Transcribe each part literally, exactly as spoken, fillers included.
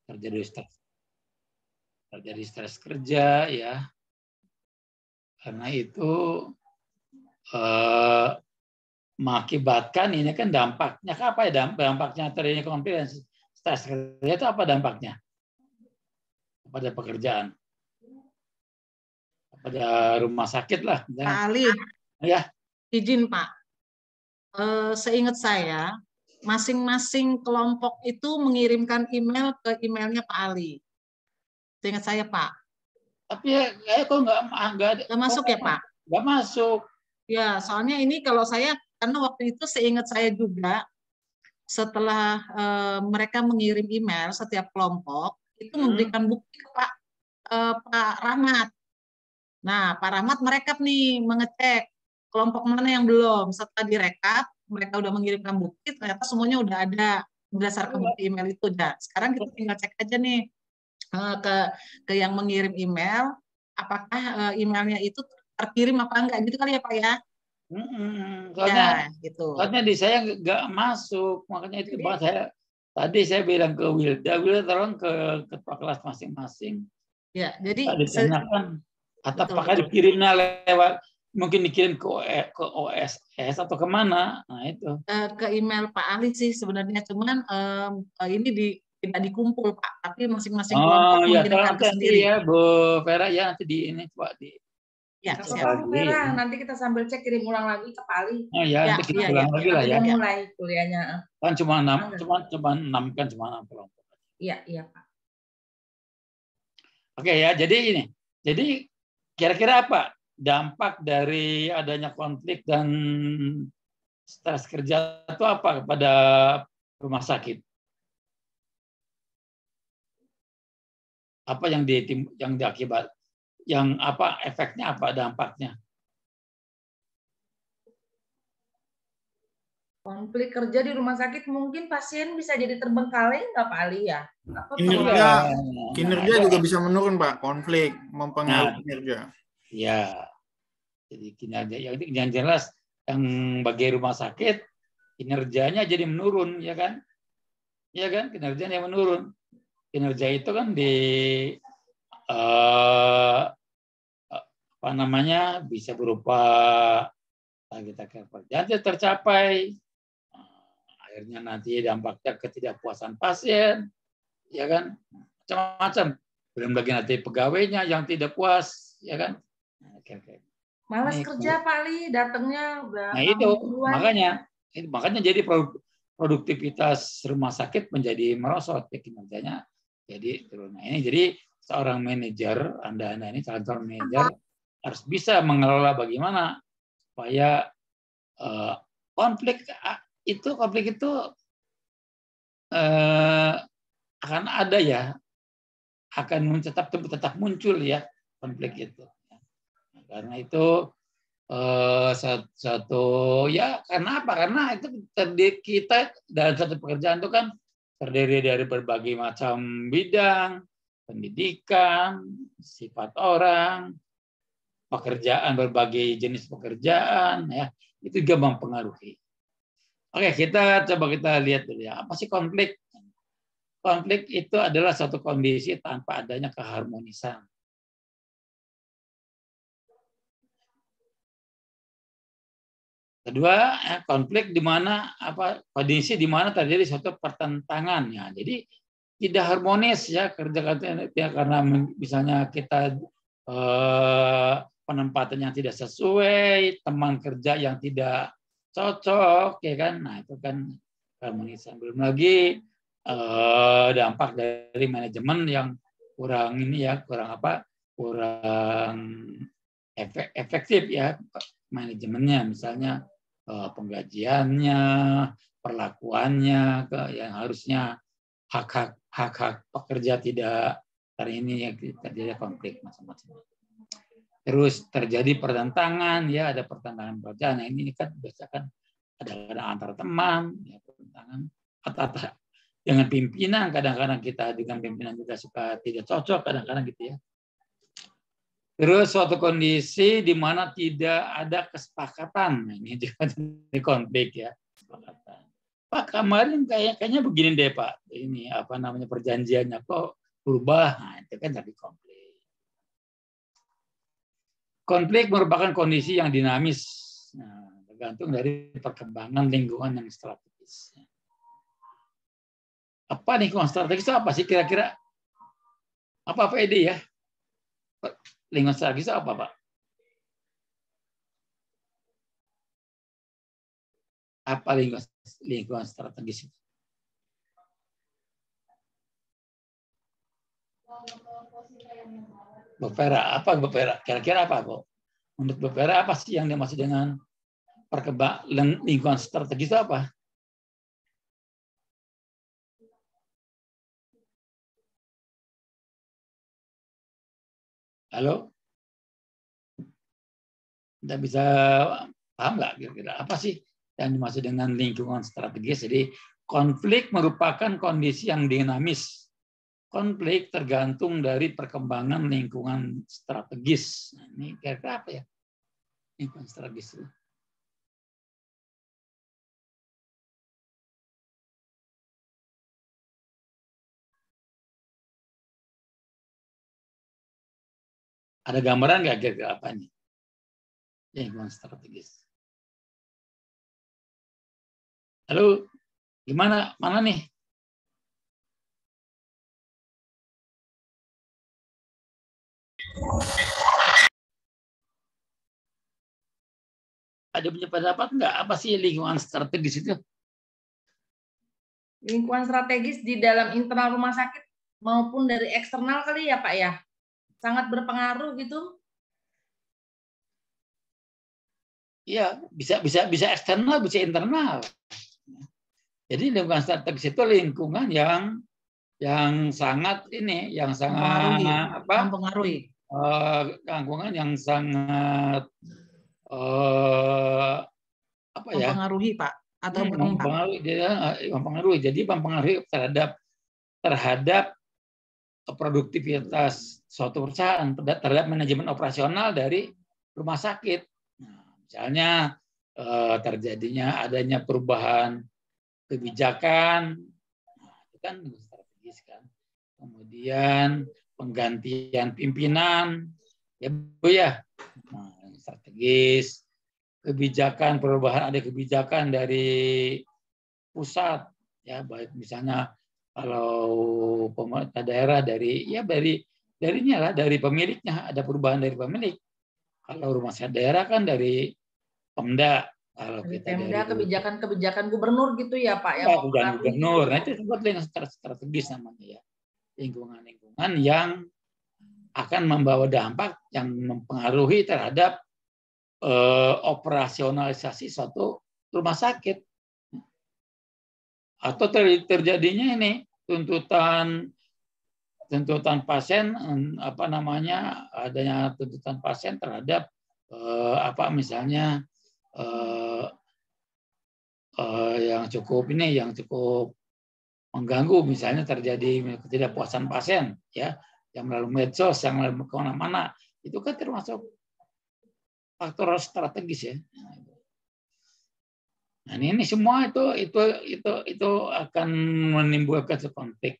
terjadi stres, terjadi stres kerja ya. Karena itu eh, mengakibatkan ini kan dampaknya apa ya, dampaknya terjadinya konflik dan stres kerja itu apa dampaknya pada pekerjaan, pada rumah sakit lah. Pak Ali, ya. Izin Pak, eh, seingat saya masing-masing kelompok itu mengirimkan email ke emailnya Pak Ali. Seingat saya Pak. Tapi ya, eh, kok nggak nggak nggak masuk ya Pak? Nggak masuk. Ya, soalnya ini kalau saya karena waktu itu seingat saya juga setelah eh, mereka mengirim email setiap kelompok itu hmm. memberikan bukti ke Pak eh, Pak Rahmat. Nah, Pak Rahmat merekap nih, mengecek kelompok mana yang belum. Setelah direkap, mereka udah mengirimkan bukti, ternyata semuanya udah ada berdasarkan bukti email itu. Nah, sekarang kita tinggal cek aja nih ke ke yang mengirim email, apakah emailnya itu terkirim apa enggak gitu kali ya Pak ya? Hmm, soalnya, ya, gitu. Soalnya di saya nggak masuk, makanya itu Jadi, saya tadi saya bilang ke Wilda, Wilda tolong ke ketua kelas masing-masing. Ya, jadi ditanyakan atau apakah dikirimnya lewat mungkin dikirim ke ke O S S atau kemana? Nah itu. Ke email Pak Ali sih sebenarnya, cuman um, ini di tidak dikumpul Pak, tapi masing-masing kelompok oh, ya, mengirimkan ke sendiri. Ya, Bu Vera ya nanti di ini Pak di. Ya, siap. Bu Vera, nanti kita sambil cek kirim ulang lagi ke Pak Ali. Oh ya, nanti kita ya, ulang ya, lagi ya, lah ya. Mulai kuliahnya. Kan cuma enam, cuma cuma enam kan cuma enam kelompok. Iya, iya Pak. Oke ya, jadi ini. Jadi kira-kira apa dampak dari adanya konflik dan stres kerja itu apa kepada rumah sakit? Apa yang di yang diakibat, yang apa efeknya, apa dampaknya? Konflik kerja di rumah sakit mungkin pasien bisa jadi terbengkalai nggak Pak Ali ya? Kinerja, kinerja nah, juga bisa menurun Pak. Konflik mempengaruhi nah, kinerja. Ya, jadi kinerja yang yang jelas yang bagi rumah sakit kinerjanya jadi menurun, ya kan? Ya kan, kinerjanya menurun. Kinerja itu kan di eh, apa namanya bisa berupa kita kerjaan tercapai, akhirnya nanti dampaknya ketidakpuasan pasien, ya kan, macam-macam. Belum lagi nanti pegawainya yang tidak puas, ya kan. Malas kerja Pak Ali, datangnya udah. Nah itu makanya, itu makanya jadi produktivitas rumah sakit menjadi merosot, ya, kinerjanya jadi turun. Nah ini jadi seorang manajer, anda anda ini seorang manajer harus bisa mengelola bagaimana supaya uh, konflik itu konflik itu uh, akan ada ya, akan tetap tetap muncul ya konflik itu. Nah, karena itu uh, satu, satu ya karena apa? Karena itu terdiri kita dalam satu pekerjaan itu kan terdiri dari berbagai macam bidang, pendidikan, sifat orang, pekerjaan, berbagai jenis pekerjaan, ya itu juga mempengaruhi. Oke, kita coba kita lihat dulu ya. Apa sih konflik? Konflik itu adalah suatu kondisi tanpa adanya keharmonisan. Kedua, konflik di mana apa kondisi di mana terjadi suatu pertentangan ya. Jadi tidak harmonis ya kerja ya, karena misalnya kita eh, penempatan yang tidak sesuai, teman kerja yang tidak cocok, ya kan? Nah itu kan harmonisan. Belum lagi eh, dampak dari manajemen yang kurang ini ya, kurang apa? Kurang efektif ya manajemennya, misalnya eh, penggajiannya, perlakuannya, ke, yang harusnya hak-hak hak-hak pekerja tidak hari ini ya terjadi konflik macam-macam. Terus terjadi pertentangan, ya ada pertentangan pekerjaan. Nah, ini kan biasa kan kadang-kadang antar teman, ya pertentangan atau dengan pimpinan. Kadang-kadang kita dengan pimpinan juga suka tidak cocok, kadang-kadang gitu ya. Terus suatu kondisi di mana tidak ada kesepakatan, nah, ini juga konflik ya. Kesepakatan. Pak kemarin kayak kayaknya begini deh Pak, ini apa namanya perjanjiannya kok berubah, nah, itu kan jadi konflik. Konflik merupakan kondisi yang dinamis, nah, tergantung dari perkembangan lingkungan yang strategis. Apa lingkungan strategis itu apa sih kira-kira? Apa Pak Edi ya? Lingkungan strategis itu apa Pak? Apa lingkungan, lingkungan strategis itu? Bepera, apa Bepera? Kira-kira apa kok? Menurut Bepera apa sih yang dimaksud dengan perkembangan lingkungan strategis itu apa? Halo? Tidak bisa paham nggak kira-kira apa sih yang dimaksud dengan lingkungan strategis? Jadi konflik merupakan kondisi yang dinamis. Konflik tergantung dari perkembangan lingkungan strategis. Nah, ini kira-kira apa ya? Lingkungan strategis itu. Ada gambaran nggak kira-kira apa nih? Lingkungan strategis. Lalu gimana? Mana nih? Ada punya pendapat nggak? Apa sih lingkungan strategis itu? Lingkungan strategis di dalam internal rumah sakit maupun dari eksternal kali ya Pak ya? Sangat berpengaruh gitu. Iya, bisa bisa bisa eksternal, bisa internal. Jadi lingkungan strategis itu lingkungan yang yang sangat ini, yang sangat Mempengaruhi. apa? Mempengaruhi. Uh, lingkungan yang sangat uh, apa ya? Mempengaruhi Pak atau Hmm, berdampak. mempengaruhi, dia mempengaruhi. Jadi mempengaruhi terhadap terhadap produktivitas suatu perusahaan, terhadap manajemen operasional dari rumah sakit. Nah, misalnya eh, terjadinya adanya perubahan kebijakan, nah, itu kan strategis kan. Kemudian penggantian pimpinan, ya Bu ya, nah, strategis. Kebijakan perubahan, ada kebijakan dari pusat, ya baik misalnya kalau pemerintah daerah dari ya dari darinya lah dari pemiliknya, ada perubahan dari pemilik. Kalau rumah sakit daerah kan dari Pemda. Kalau Dari kita Pemda, dari kebijakan-kebijakan gubernur gitu ya Pak yang ya, mempengaruhi. kebijakan gubernur, nah itu sebut lingkungan strategis namanya ya. Lingkungan-lingkungan yang akan membawa dampak yang mempengaruhi terhadap eh, operasionalisasi suatu rumah sakit. Atau terjadinya ini tuntutan tuntutan pasien, apa namanya, adanya tuntutan pasien terhadap eh, apa misalnya eh, eh, yang cukup ini yang cukup mengganggu, misalnya terjadi ketidakpuasan pasien ya yang melalui medsos, yang melalui kemana-mana, itu kan termasuk faktor strategis ya. Nah, ini semua itu itu itu itu akan menimbulkan konflik.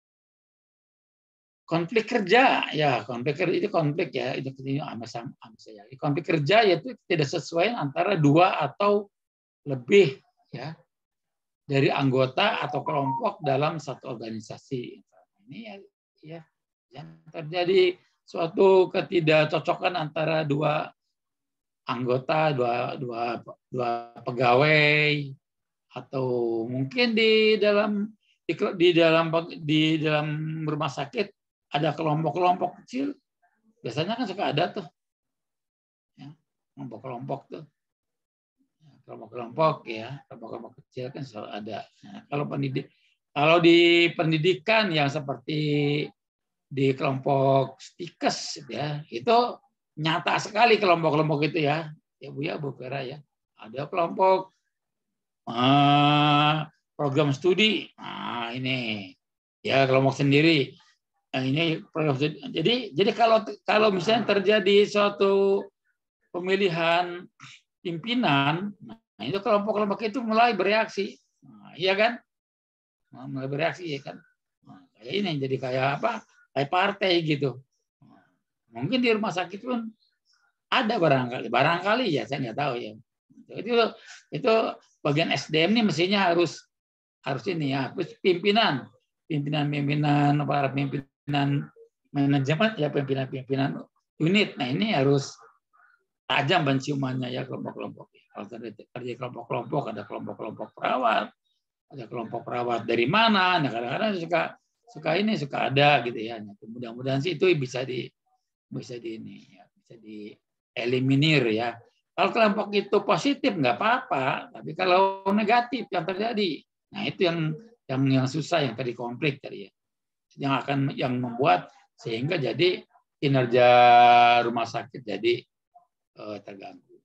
Konflik kerja, ya konflik kerja itu konflik ya itu sama ya. Konflik kerja yaitu tidak sesuai antara dua atau lebih ya dari anggota atau kelompok dalam satu organisasi. Ini ya, ya yang terjadi suatu ketidakcocokan antara dua anggota, dua dua dua pegawai, atau mungkin di dalam di, di dalam di dalam rumah sakit ada kelompok-kelompok kecil, biasanya kan suka ada tuh ya, kelompok-kelompok tuh kelompok-kelompok ya kelompok-kelompok kecil kan selalu ada. Nah, kalau pendidik kalau di pendidikan yang seperti di kelompok stikes ya itu nyata sekali kelompok-kelompok itu ya ya Bu ya Bu Vera ya, ada kelompok ah, program studi, nah ini ya kelompok sendiri. Nah, ini jadi jadi kalau kalau misalnya terjadi suatu pemilihan pimpinan, nah itu kelompok-kelompok itu mulai bereaksi. Nah, iya kan? Nah, mulai bereaksi ya kan. Nah, kayak ini jadi kayak apa? Kayak partai gitu. Nah, mungkin di rumah sakit pun ada barangkali, barangkali ya saya nggak tahu ya. Itu itu bagian S D M ini mestinya harus harus ini ya, harus pimpinan, pimpinan-pimpinan para pimpinan manajemen ya, pimpinan-pimpinan unit. Nah ini harus tajam penciumannya ya, kelompok-kelompok. Kalau terjadi kelompok-kelompok, ada kelompok-kelompok perawat, ada kelompok perawat dari mana. Nah kadang-kadang suka suka ini suka ada gitu ya. Nah, mudah-mudahan sih itu bisa di bisa di ini ya, bisa dieliminir ya. Kalau kelompok itu positif nggak apa-apa, tapi kalau negatif yang terjadi, nah itu yang yang yang susah, yang tadi konflik tadi ya, yang akan yang membuat sehingga jadi kinerja rumah sakit jadi uh, terganggu.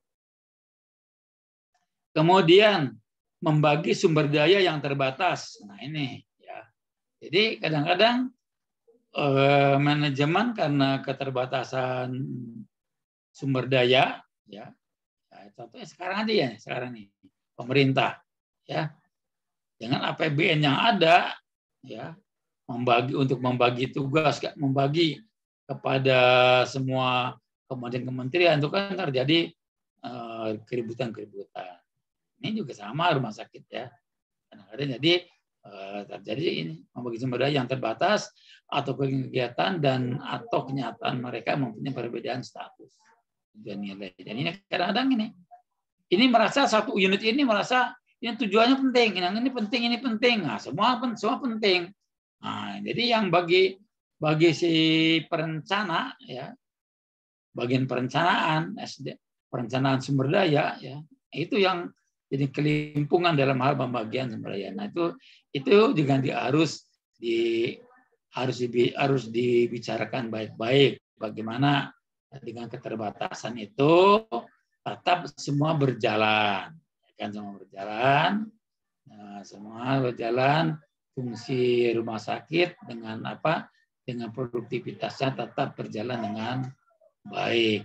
Kemudian membagi sumber daya yang terbatas. Nah ini ya, jadi kadang-kadang uh, manajemen karena keterbatasan sumber daya ya. Nah, contohnya sekarang aja ya, sekarang nih pemerintah ya dengan A P B N yang ada ya membagi untuk membagi tugas, membagi kepada semua kementerian-kementerian itu kan terjadi uh, keributan-keributan. Ini juga sama rumah sakit ya. Kadang-kadang jadi uh, terjadi ini membagi sumber daya yang terbatas atau kegiatan dan atau kenyataan mereka mempunyai perbedaan status dan nilai. Dan ini kadang-kadang ini, ini merasa satu unit ini merasa ini tujuannya penting, yang ini penting, ini penting. Nah, semua semua penting. Nah, jadi yang bagi bagi si perencana ya, bagian perencanaan S D, perencanaan sumber daya ya, itu yang jadi kelimpungan dalam hal pembagian sumber daya. Nah, itu itu juga harus di harus di, harus dibicarakan baik-baik bagaimana dengan keterbatasan itu tetap semua berjalan, kan semua berjalan, nah, semua berjalan, fungsi rumah sakit dengan apa, dengan produktivitasnya tetap berjalan dengan baik.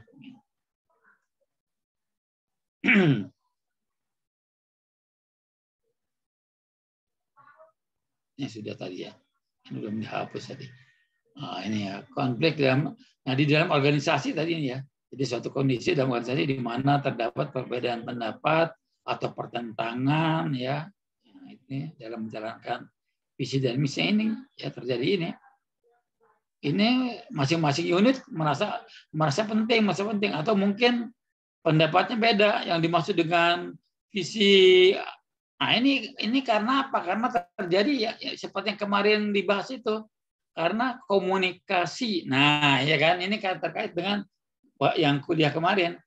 Ini sudah tadi ya, ini belum dihapus tadi. Nah, ini ya konflik dalam, nah di dalam organisasi tadi ini ya. Jadi suatu kondisi dalam organisasi di mana terdapat perbedaan pendapat atau pertentangan ya. Nah, ini dalam menjalankan visi dan misi ini ya terjadi ini. Ini masing-masing unit merasa merasa penting, merasa penting atau mungkin pendapatnya beda yang dimaksud dengan visi. Nah, ini ini karena apa? Karena terjadi ya, ya seperti yang kemarin dibahas itu. Karena komunikasi. Nah, ya kan ini terkait dengan yang kuliah kemarin.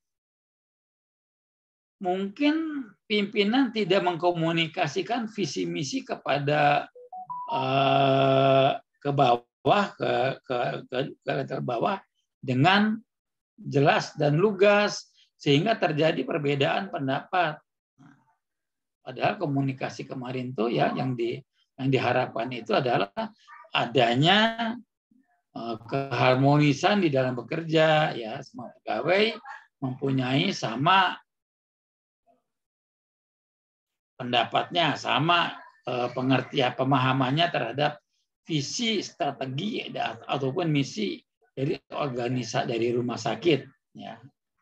Mungkin pimpinan tidak mengkomunikasikan visi misi kepada uh, ke bawah ke ke, ke ke bawah dengan jelas dan lugas sehingga terjadi perbedaan pendapat. Padahal komunikasi kemarin tuh ya yang di yang diharapkan itu adalah adanya keharmonisan di dalam bekerja ya, semua pegawai mempunyai sama pendapatnya, sama pengertian pemahamannya terhadap visi, strategi ataupun misi dari organisasi dari rumah sakit ya.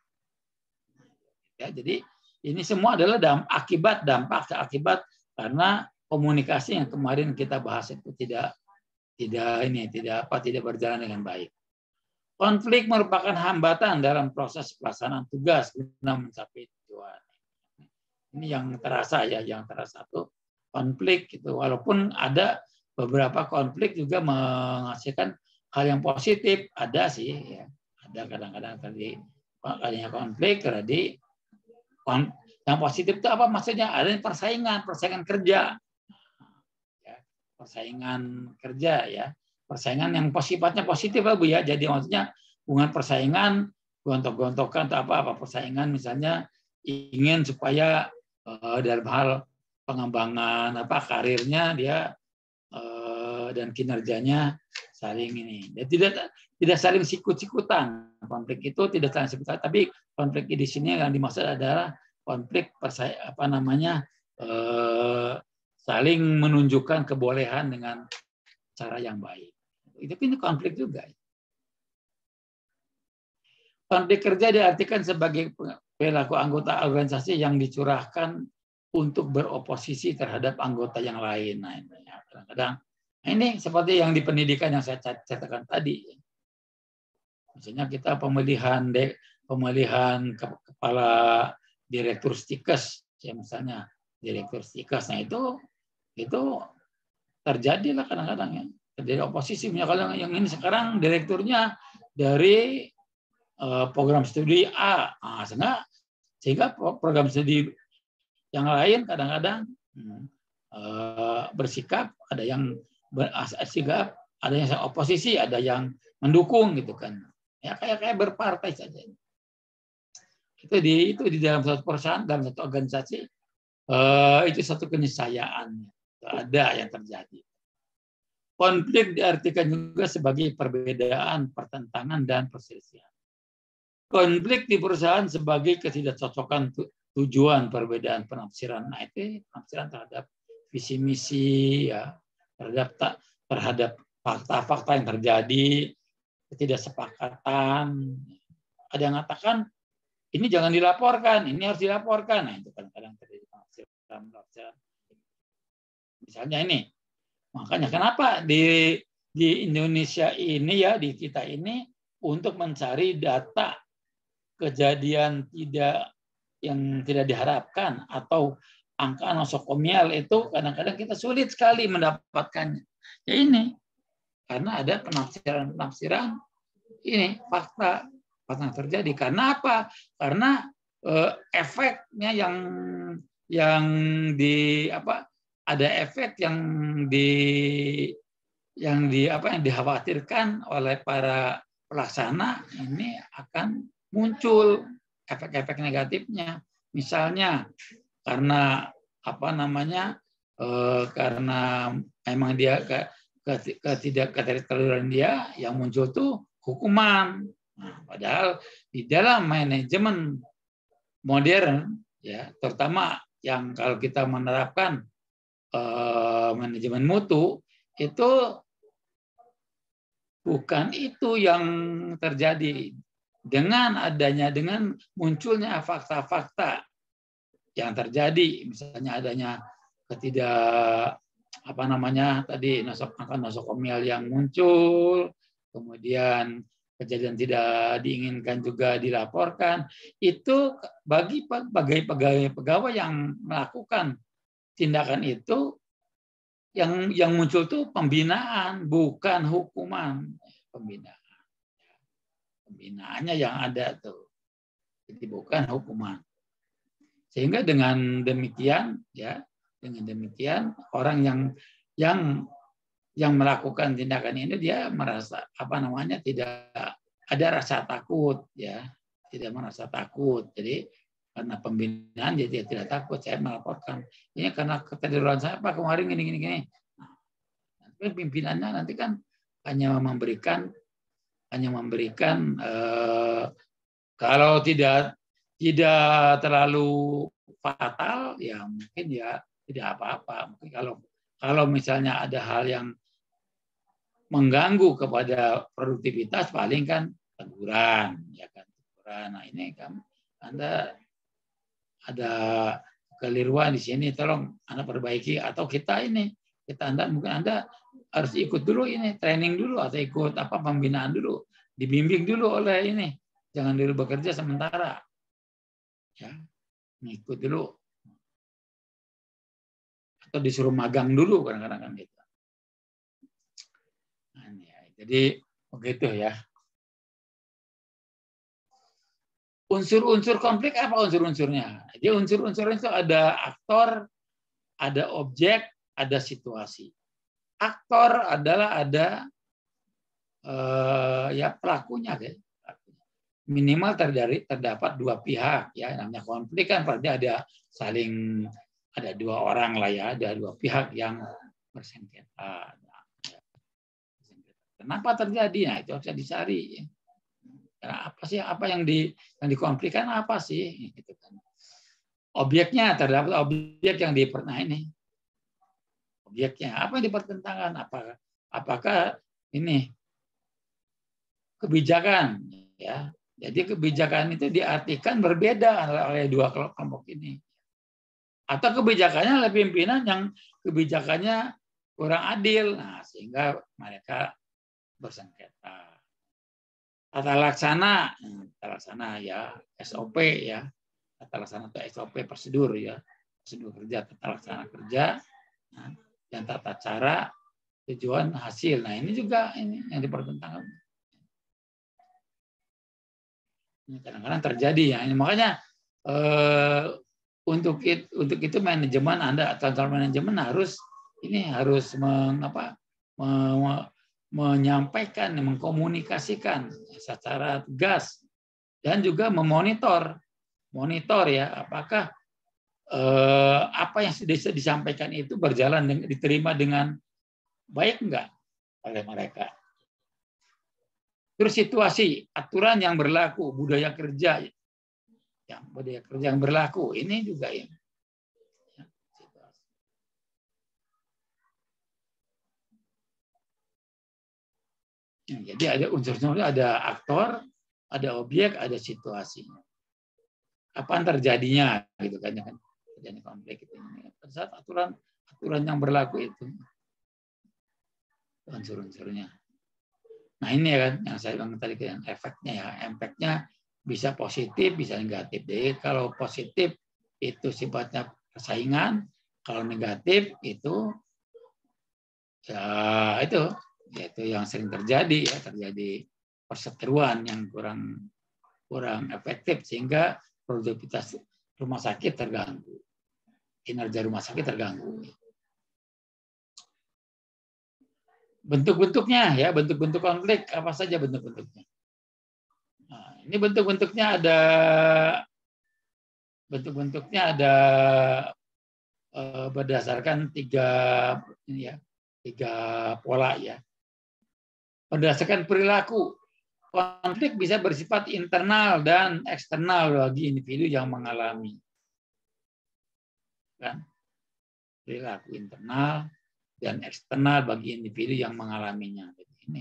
Ya, jadi ini semua adalah dampak, akibat dampak akibat karena komunikasi yang kemarin kita bahas itu tidak tidak ini tidak apa tidak berjalan dengan baik. Konflik merupakan hambatan dalam proses pelaksanaan tugas guna mencapai tujuan. Ini yang terasa ya, yang terasa tuh konflik itu walaupun ada beberapa konflik juga menghasilkan hal yang positif, ada sih ya. Ada kadang-kadang tadi adanya konflik terjadi yang positif itu apa maksudnya? Ada persaingan, persaingan kerja. Persaingan kerja ya, persaingan yang sifatnya positif lah Bu ya. Jadi maksudnya hubungan persaingan gontok-gontokan atau apa-apa persaingan misalnya ingin supaya uh, dalam hal pengembangan apa karirnya dia uh, dan kinerjanya saling ini. Dan tidak tidak saling sikut-sikutan. Konflik itu tidak saling sikut-sikutan, tapi konflik di sini yang dimaksud adalah konflik persaingan apa namanya uh, saling menunjukkan kebolehan dengan cara yang baik. Itu ini konflik juga. Konflik kerja diartikan sebagai perilaku anggota organisasi yang dicurahkan untuk beroposisi terhadap anggota yang lain. Nah, ini kadang-kadang nah ini seperti yang di pendidikan yang saya katakan tadi. Misalnya kita pemilihan de, pemilihan kepala direktur stikes, ya misalnya direktur stikes, nah itu itu terjadilah kadang-kadang ya terjadi oposisi. Misalnya yang ini sekarang direkturnya dari program studi A, nah, sehingga, sehingga program studi yang lain kadang-kadang uh, bersikap, ada yang bersikap, ada yang oposisi, ada yang mendukung gitu kan, ya kayak kayak berpartai saja. Itu di itu di dalam satu perusahaan, dalam satu organisasi, uh, itu satu keniscayaan ada yang terjadi. Konflik diartikan juga sebagai perbedaan, pertentangan dan perselisihan. Konflik di perusahaan sebagai ketidakcocokan tujuan, perbedaan penafsiran. Nah, itu penafsiran terhadap visi misi, ya, terhadap terhadap fakta-fakta yang terjadi, ketidaksepakatan. Ada yang mengatakan ini jangan dilaporkan, ini harus dilaporkan. Nah, itu kadang-kadang terjadi penafsiran, penafsiran. Misalnya ini, makanya kenapa di di Indonesia ini ya di kita ini untuk mencari data kejadian tidak yang tidak diharapkan atau angka nosokomial itu kadang-kadang kita sulit sekali mendapatkannya. Ya ini karena ada penafsiran-penafsiran ini fakta fakta yang terjadi. Karena apa? Karena eh, efeknya yang yang di apa? Ada efek yang di yang di apa yang dikhawatirkan oleh para pelaksana ini akan muncul efek-efek negatifnya, misalnya karena apa namanya eh, karena memang dia ke, ke, ketidak keteraturan dia yang muncul tuh hukuman. Nah, padahal di dalam manajemen modern ya terutama yang kalau kita menerapkan eh, manajemen mutu itu bukan itu yang terjadi. Dengan adanya, dengan munculnya fakta-fakta yang terjadi, misalnya adanya ketidak apa namanya tadi angka nosokomial yang muncul, kemudian kejadian tidak diinginkan juga dilaporkan, itu bagi bagi pegawai-pegawai yang melakukan tindakan itu yang yang muncul itu pembinaan, bukan hukuman, pembinaan. Pembinaannya yang ada tuh, jadi bukan hukuman. Sehingga dengan demikian, ya, dengan demikian orang yang yang yang melakukan tindakan ini dia merasa apa namanya tidak ada rasa takut, ya, tidak merasa takut. Jadi karena pembinaan dia tidak takut. Saya melaporkan ini karena ketidakjujuran saya Pak kemarin gini gini gini. Nah, pimpinannya nanti kan hanya memberikan hanya memberikan eh, kalau tidak tidak terlalu fatal ya mungkin ya tidak apa-apa. Mungkin kalau kalau misalnya ada hal yang mengganggu kepada produktivitas paling kan teguran ya kan teguran. Nah ini kan Anda ada keliruan di sini tolong Anda perbaiki atau kita ini kita Anda mungkin Anda harus ikut dulu ini training dulu atau ikut apa pembinaan dulu, dibimbing dulu oleh ini, jangan dulu bekerja sementara, ya, ngikut dulu atau disuruh magang dulu kadang-kadang kan gitu. Nah, ya, jadi begitu ya. Unsur-unsur konflik apa unsur-unsurnya? Jadi unsur-unsurnya itu ada aktor, ada objek, ada situasi. Aktor adalah ada eh, ya pelakunya, kan? Minimal terdiri terdapat dua pihak, ya namanya konflik kan berarti ada saling ada dua orang lah ya, ada dua pihak yang bersengketa. Kenapa terjadi? Nah itu bisa dicari. Nah, apa sih apa yang di yang dikonflikkan apa sih? Gitu kan. Objeknya terdapat objek yang di nah ini. Objeknya apa yang dipertentangkan? Apakah apakah ini kebijakan, ya? Jadi kebijakan itu diartikan berbeda oleh dua kelompok ini. Atau kebijakannya oleh pimpinan yang kebijakannya kurang adil, nah, sehingga mereka bersengketa. Tata laksana, tata laksana ya S O P ya, tata laksana atau S O P prosedur ya, prosedur kerja, tata laksana kerja, nah, dan tata cara, tujuan, hasil. Nah ini juga ini yang dipertentangkan. Ini kadang-kadang terjadi ya, ini makanya eh, untuk itu, untuk itu manajemen Anda atau manajemen harus ini harus mengapa me, menyampaikan, mengkomunikasikan secara tegas dan juga memonitor, monitor ya apakah eh, apa yang sudah disampaikan itu berjalan diterima dengan baik enggak oleh mereka. Terus situasi, aturan yang berlaku, budaya kerja, yang budaya kerja yang berlaku, ini juga yang ya, ya, jadi ada unsur-unsur, ada aktor, ada objek, ada situasinya. Kapan terjadinya, gitu kan? Terjadi konflik itu. Pada saat aturan aturan yang berlaku itu, unsur-unsurnya. Nah ini ya kan yang saya bilang tadi yang efeknya ya, efeknya bisa positif, bisa negatif. Jadi kalau positif itu sifatnya persaingan, kalau negatif itu ya itu yaitu yang sering terjadi ya, terjadi perseteruan yang kurang kurang efektif sehingga produktivitas rumah sakit terganggu, kinerja rumah sakit terganggu. Bentuk-bentuknya ya, bentuk-bentuk konflik apa saja bentuk-bentuknya. Nah, ini bentuk-bentuknya ada bentuk-bentuknya ada eh, berdasarkan tiga ini ya, tiga pola ya. Berdasarkan perilaku, konflik bisa bersifat internal dan eksternal bagi individu yang mengalami. Kan? Perilaku internal dan eksternal bagi individu yang mengalaminya. Jadi ini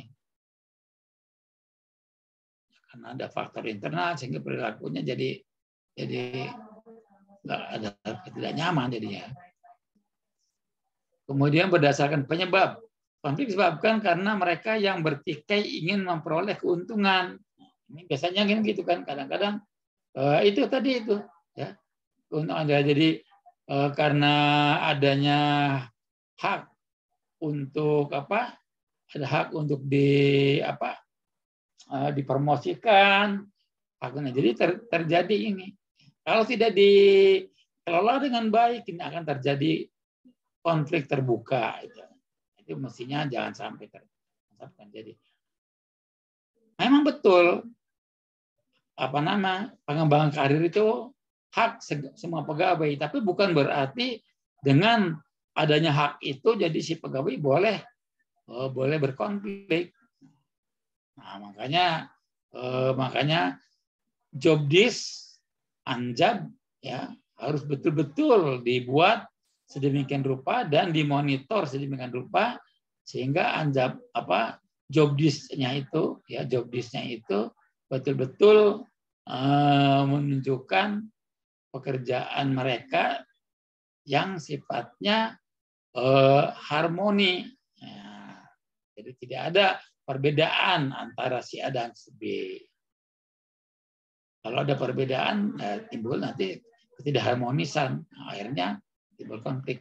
karena ada faktor internal sehingga perilakunya jadi jadi nggak ada tidak nyaman jadinya. Kemudian berdasarkan penyebab, konflik disebabkan karena mereka yang bertikai ingin memperoleh keuntungan. Ini biasanya kan gitu kan, kadang-kadang uh, itu tadi itu ya keuntungan. Jadi uh, karena adanya hak untuk apa? Ada hak untuk di apa? Uh, dipromosikan. Haknya. Jadi ter, terjadi ini. Kalau tidak dikelola dengan baik, ini akan terjadi konflik terbuka. Itu, itu mestinya jangan sampai terjadi. Memang betul apa nama pengembangan karir itu hak semua pegawai, tapi bukan berarti dengan adanya hak itu jadi si pegawai boleh oh, boleh berkonflik. Nah, makanya eh, makanya job desk anjab ya harus betul-betul dibuat sedemikian rupa dan dimonitor sedemikian rupa sehingga anjab apa job desk-nya itu ya job desk-nya itu betul-betul eh, menunjukkan pekerjaan mereka yang sifatnya eh, harmoni. Ya, jadi tidak ada perbedaan antara si A dan si B. Kalau ada perbedaan, eh, timbul nanti ketidakharmonisan. Nah, akhirnya timbul konflik.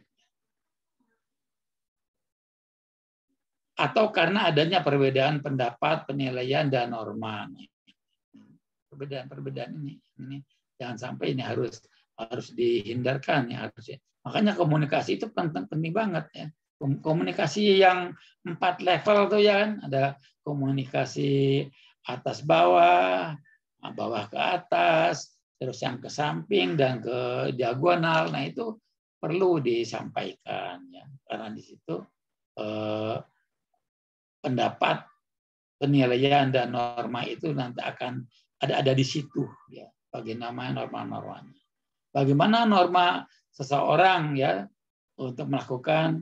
Atau karena adanya perbedaan pendapat, penilaian, dan norma. Perbedaan-perbedaan ini, ini jangan sampai ini harus harus dihindarkan ya harus. Makanya komunikasi itu penting, penting banget ya. Komunikasi yang empat level tuh ya kan, ada komunikasi atas bawah, bawah ke atas, terus yang ke samping dan ke diagonal. Nah itu perlu disampaikan ya, karena di situ eh, pendapat, penilaian dan norma itu nanti akan ada ada di situ ya. Bagaimana norma-normanya? Bagaimana norma seseorang ya untuk melakukan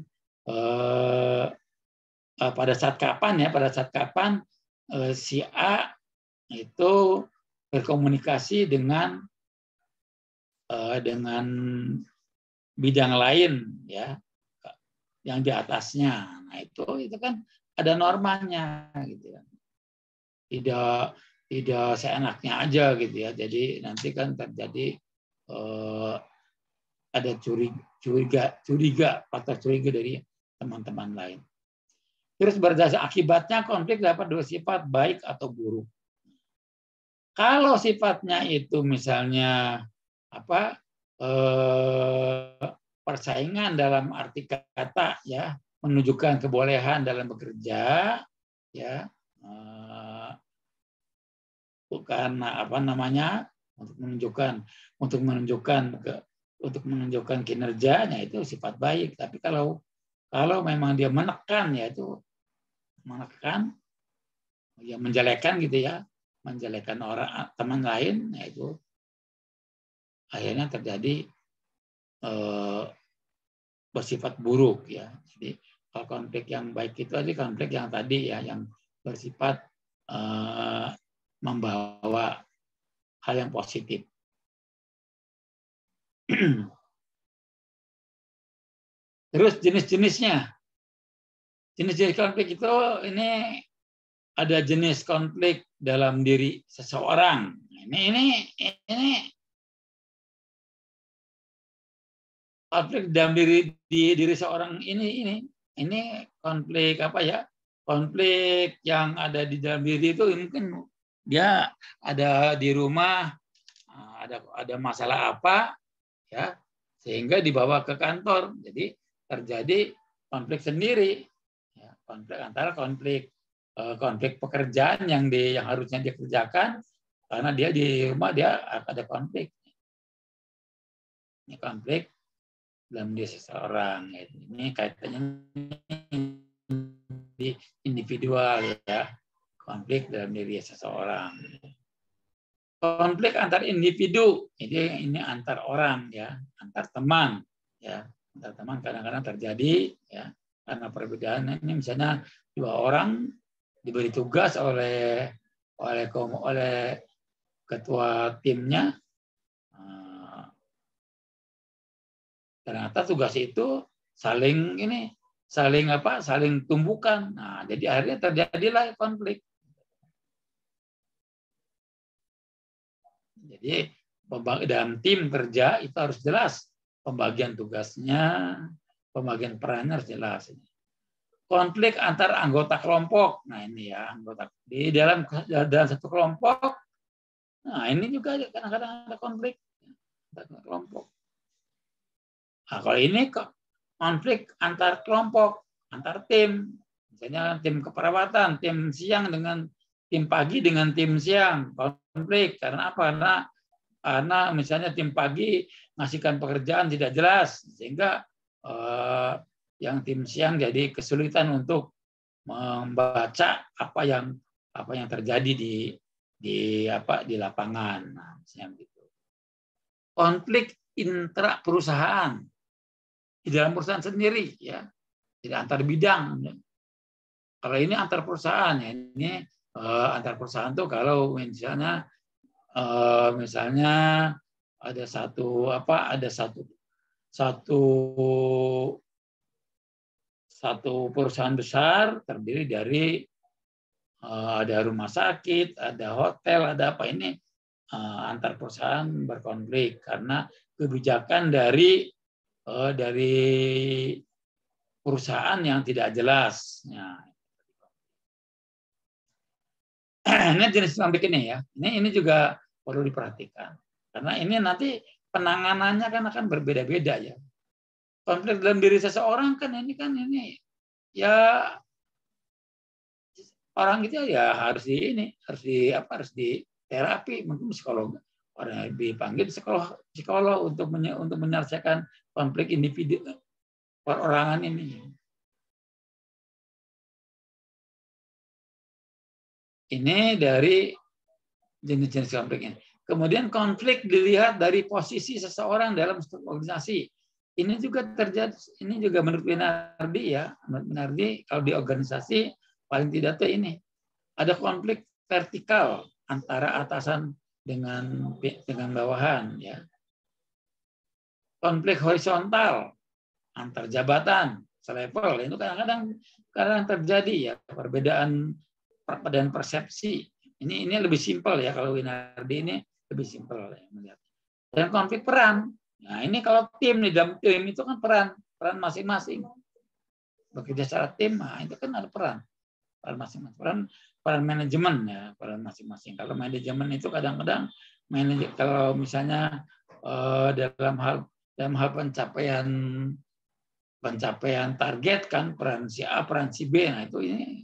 eh, pada saat kapan ya, pada saat kapan eh, si A itu berkomunikasi dengan eh, dengan bidang lain ya, yang di atasnya. Nah itu itu kan ada normanya gitu ya. Tidak tidak seenaknya aja gitu ya. Jadi nanti kan terjadi eh, ada curiga curiga curiga faktor curiga dari teman-teman lain. Terus berdasar akibatnya konflik dapat dua sifat, baik atau buruk. Kalau sifatnya itu misalnya apa eh, persaingan dalam arti kata ya, menunjukkan kebolehan dalam bekerja ya, eh, bukan apa namanya untuk menunjukkan untuk menunjukkan ke untuk menunjukkan kinerjanya itu sifat baik. Tapi kalau kalau memang dia menekan ya itu menekan ya, menjelekan gitu ya, menjelekan orang teman lain, yaitu akhirnya terjadi eh, bersifat buruk ya. Jadi kalau konflik yang baik itu tadi konflik yang tadi ya, yang bersifat eh, membawa hal yang positif. Terus jenis-jenisnya, jenis-jenis konflik itu ini ada jenis konflik dalam diri seseorang. Ini ini ini konflik dalam diri di diri seorang ini ini ini konflik apa ya? Konflik yang ada di dalam diri itu mungkin dia ada di rumah, ada ada masalah apa ya, sehingga dibawa ke kantor. Jadi terjadi konflik sendiri. Ya, konflik antara konflik konflik pekerjaan yang di yang harusnya dia kerjakan, karena dia di rumah dia ada konflik. Ini konflik dalam diri seseorang. Ini kaitannya di individual ya, konflik dalam diri seseorang. Konflik antar individu, jadi ini antar orang ya, antar teman ya, antar teman kadang-kadang terjadi ya, karena perbedaan ini misalnya dua orang diberi tugas oleh oleh oleh ketua timnya, ternyata tugas itu saling ini saling apa saling tumbukan. Nah jadi akhirnya terjadilah konflik. Jadi dalam tim kerja itu harus jelas pembagian tugasnya, pembagian perannya harus jelas. Konflik antar anggota kelompok. Nah ini ya, anggota di dalam dalam satu kelompok. Nah ini juga kadang-kadang ada konflik antar kelompok. Nah, kalau ini konflik antar kelompok, antar tim. Misalnya tim keperawatan, tim siang dengan tim pagi dengan tim siang, konflik. Karena apa? Karena karena misalnya tim pagi ngasihkan pekerjaan tidak jelas, sehingga eh, yang tim siang jadi kesulitan untuk membaca apa yang apa yang terjadi di di apa di lapangan. Nah, misalnya begitu. Konflik intra perusahaan di dalam perusahaan sendiri ya, tidak antar bidang. Kalau ini antar perusahaan ya, ini eh, antar perusahaan tuh kalau misalnya eh, misalnya ada satu apa ada satu satu satu perusahaan besar terdiri dari eh, ada rumah sakit, ada hotel, ada apa ini eh, antar perusahaan berkonflik karena kebijakan dari dari perusahaan yang tidak jelas. Ya. Ini jenis konflik ini ya. Ini ini juga perlu diperhatikan karena ini nanti penanganannya kan akan berbeda-beda ya. Konflik dalam diri seseorang kan ini kan ini ya orang itu ya harus di ini harus di apa harus di terapi, mungkin psikolog. Orang dipanggil psikolog psikolog untuk untuk menyelesaikan konflik individu perorangan ini. Ini dari jenis-jenis konfliknya. Kemudian konflik dilihat dari posisi seseorang dalam struktur organisasi. ini juga terjadi, ini juga menurut Winardi ya, menurut Winardi kalau di organisasi paling tidak tuh ini ada konflik vertikal antara atasan dengan dengan bawahan ya. Konflik horizontal antar jabatan selevel itu kadang-kadang kadang terjadi ya, perbedaan perbedaan persepsi. Ini ini lebih simpel ya, kalau Winardi ini lebih simpel ya melihat. Dan konflik peran. Nah, ini kalau tim di dalam tim itu kan peran peran masing-masing. Bekerja secara tim, nah itu kan ada peran. Peran masing-masing. Peran peran manajemen ya, peran masing-masing. Kalau manajemen itu kadang-kadang manajer kalau misalnya eh, dalam hal dalam hal pencapaian pencapaian target kan peran si A, peran si B. Nah, itu ini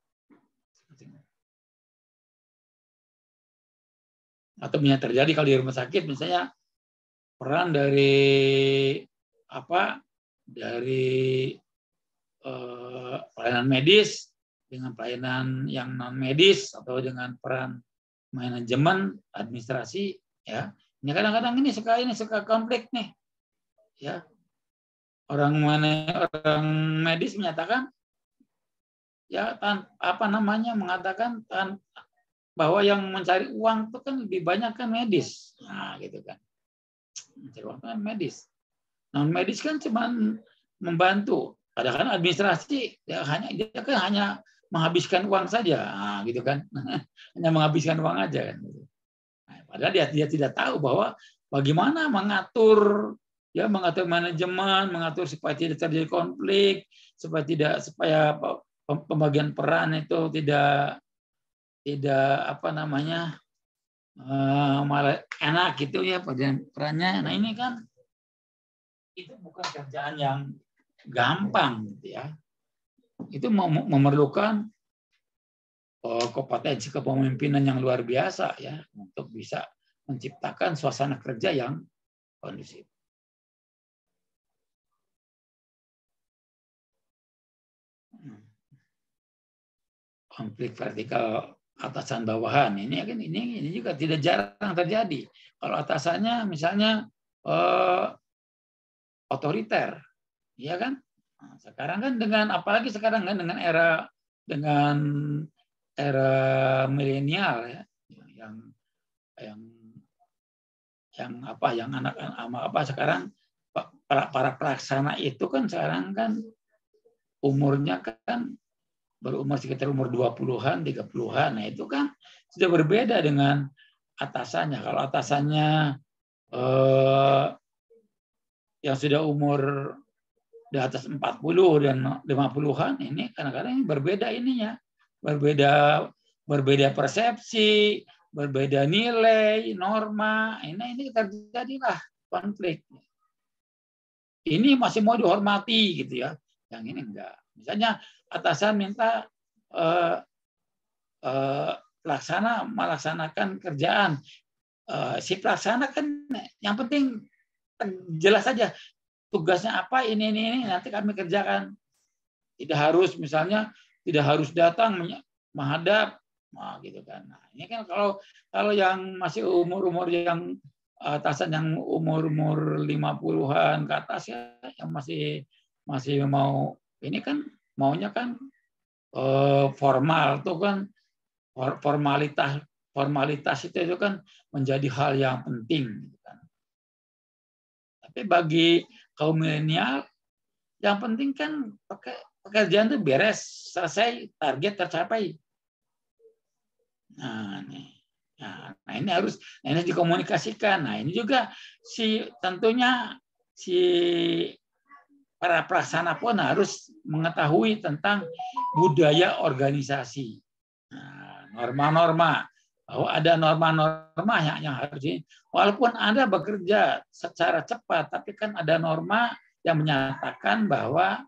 atau bisa terjadi kalau di rumah sakit misalnya peran dari apa dari eh, pelayanan medis dengan pelayanan yang non medis atau dengan peran manajemen administrasi ya. Ini kadang-kadang ini suka ini suka konflik nih ya. Orang mana orang medis menyatakan ya tan, apa namanya mengatakan tan, bahwa yang mencari uang itu kan lebih banyak kan medis. Nah, gitu kan. Mencari uang kan medis. Non medis kan cuma membantu. Kadang-kadang administrasi ya hanya dia kan hanya menghabiskan uang saja, nah, gitu kan. Hanya menghabiskan uang aja kan. Nah, padahal dia, dia tidak tahu bahwa bagaimana mengatur ya mengatur manajemen, mengatur supaya tidak terjadi konflik, supaya tidak supaya pembagian peran itu tidak tidak apa namanya malah enak gitu ya perannya. Nah ini kan itu bukan kerjaan yang gampang gitu ya. Itu memerlukan kompetensi kepemimpinan yang luar biasa ya untuk bisa menciptakan suasana kerja yang kondusif. Konflik vertikal atasan bawahan ini kan ini ini juga tidak jarang terjadi. Kalau atasannya misalnya eh, otoriter, ya kan? Nah, sekarang kan dengan apalagi sekarang kan dengan era dengan era milenial ya, yang yang yang apa yang anak-anak apa sekarang para para pelaksana itu kan sekarang kan umurnya kan berumur sekitar umur dua puluhan, tiga puluhan. Nah, itu kan sudah berbeda dengan atasannya. Kalau atasannya eh, yang sudah umur di atas empat puluh dan lima puluhan, ini kadang-kadang berbeda ininya. Berbeda berbeda persepsi, berbeda nilai, norma. Ini ini terjadilah konflik. Ini masih mau dihormati gitu ya. Yang ini enggak. Misalnya atasan minta eh, eh, pelaksana melaksanakan kerjaan, eh, si pelaksana kan yang penting jelas saja tugasnya apa ini ini ini nanti kami kerjakan. Tidak harus misalnya tidak harus datang menghadap, nah, gitu kan. Nah, ini kan kalau kalau yang masih umur-umur yang atasan yang umur-umur lima puluhan ke atas ya yang masih masih mau ini kan maunya kan eh, formal tuh kan formalitas formalitas itu, itu kan menjadi hal yang penting gitu kan. Tapi bagi kaum milenial yang penting kan pekerjaan itu beres, selesai, target tercapai. Nah, nih. Nah, nah ini harus nah ini dikomunikasikan. Nah, ini juga si tentunya si para pelaksana pun harus mengetahui tentang budaya organisasi. Norma-norma, bahwa ada norma-norma yang, yang harus ini. Walaupun Anda bekerja secara cepat, tapi kan ada norma yang menyatakan bahwa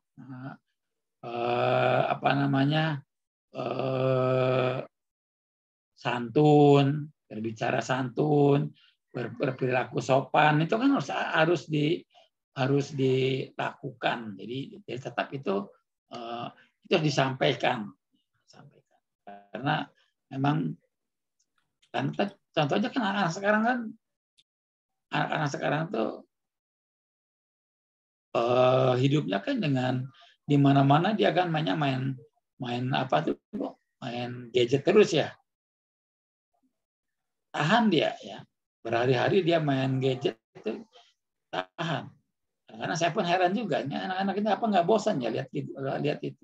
eh, apa namanya eh, santun, berbicara santun, ber, berperilaku sopan itu kan harus harus di harus dilakukan. Jadi, jadi tetap itu uh, itu harus disampaikan, disampaikan. Karena memang kan contohnya kan anak-anak sekarang kan anak-anak sekarang tuh uh, hidupnya kan dengan di mana-mana dia kan mainnya main main apa tuh, main gadget terus ya. Tahan dia ya. Berhari-hari dia main gadget itu tahan. Karena saya pun heran juga, ini anak-anak ini apa nggak bosan ya lihat itu, lihat itu.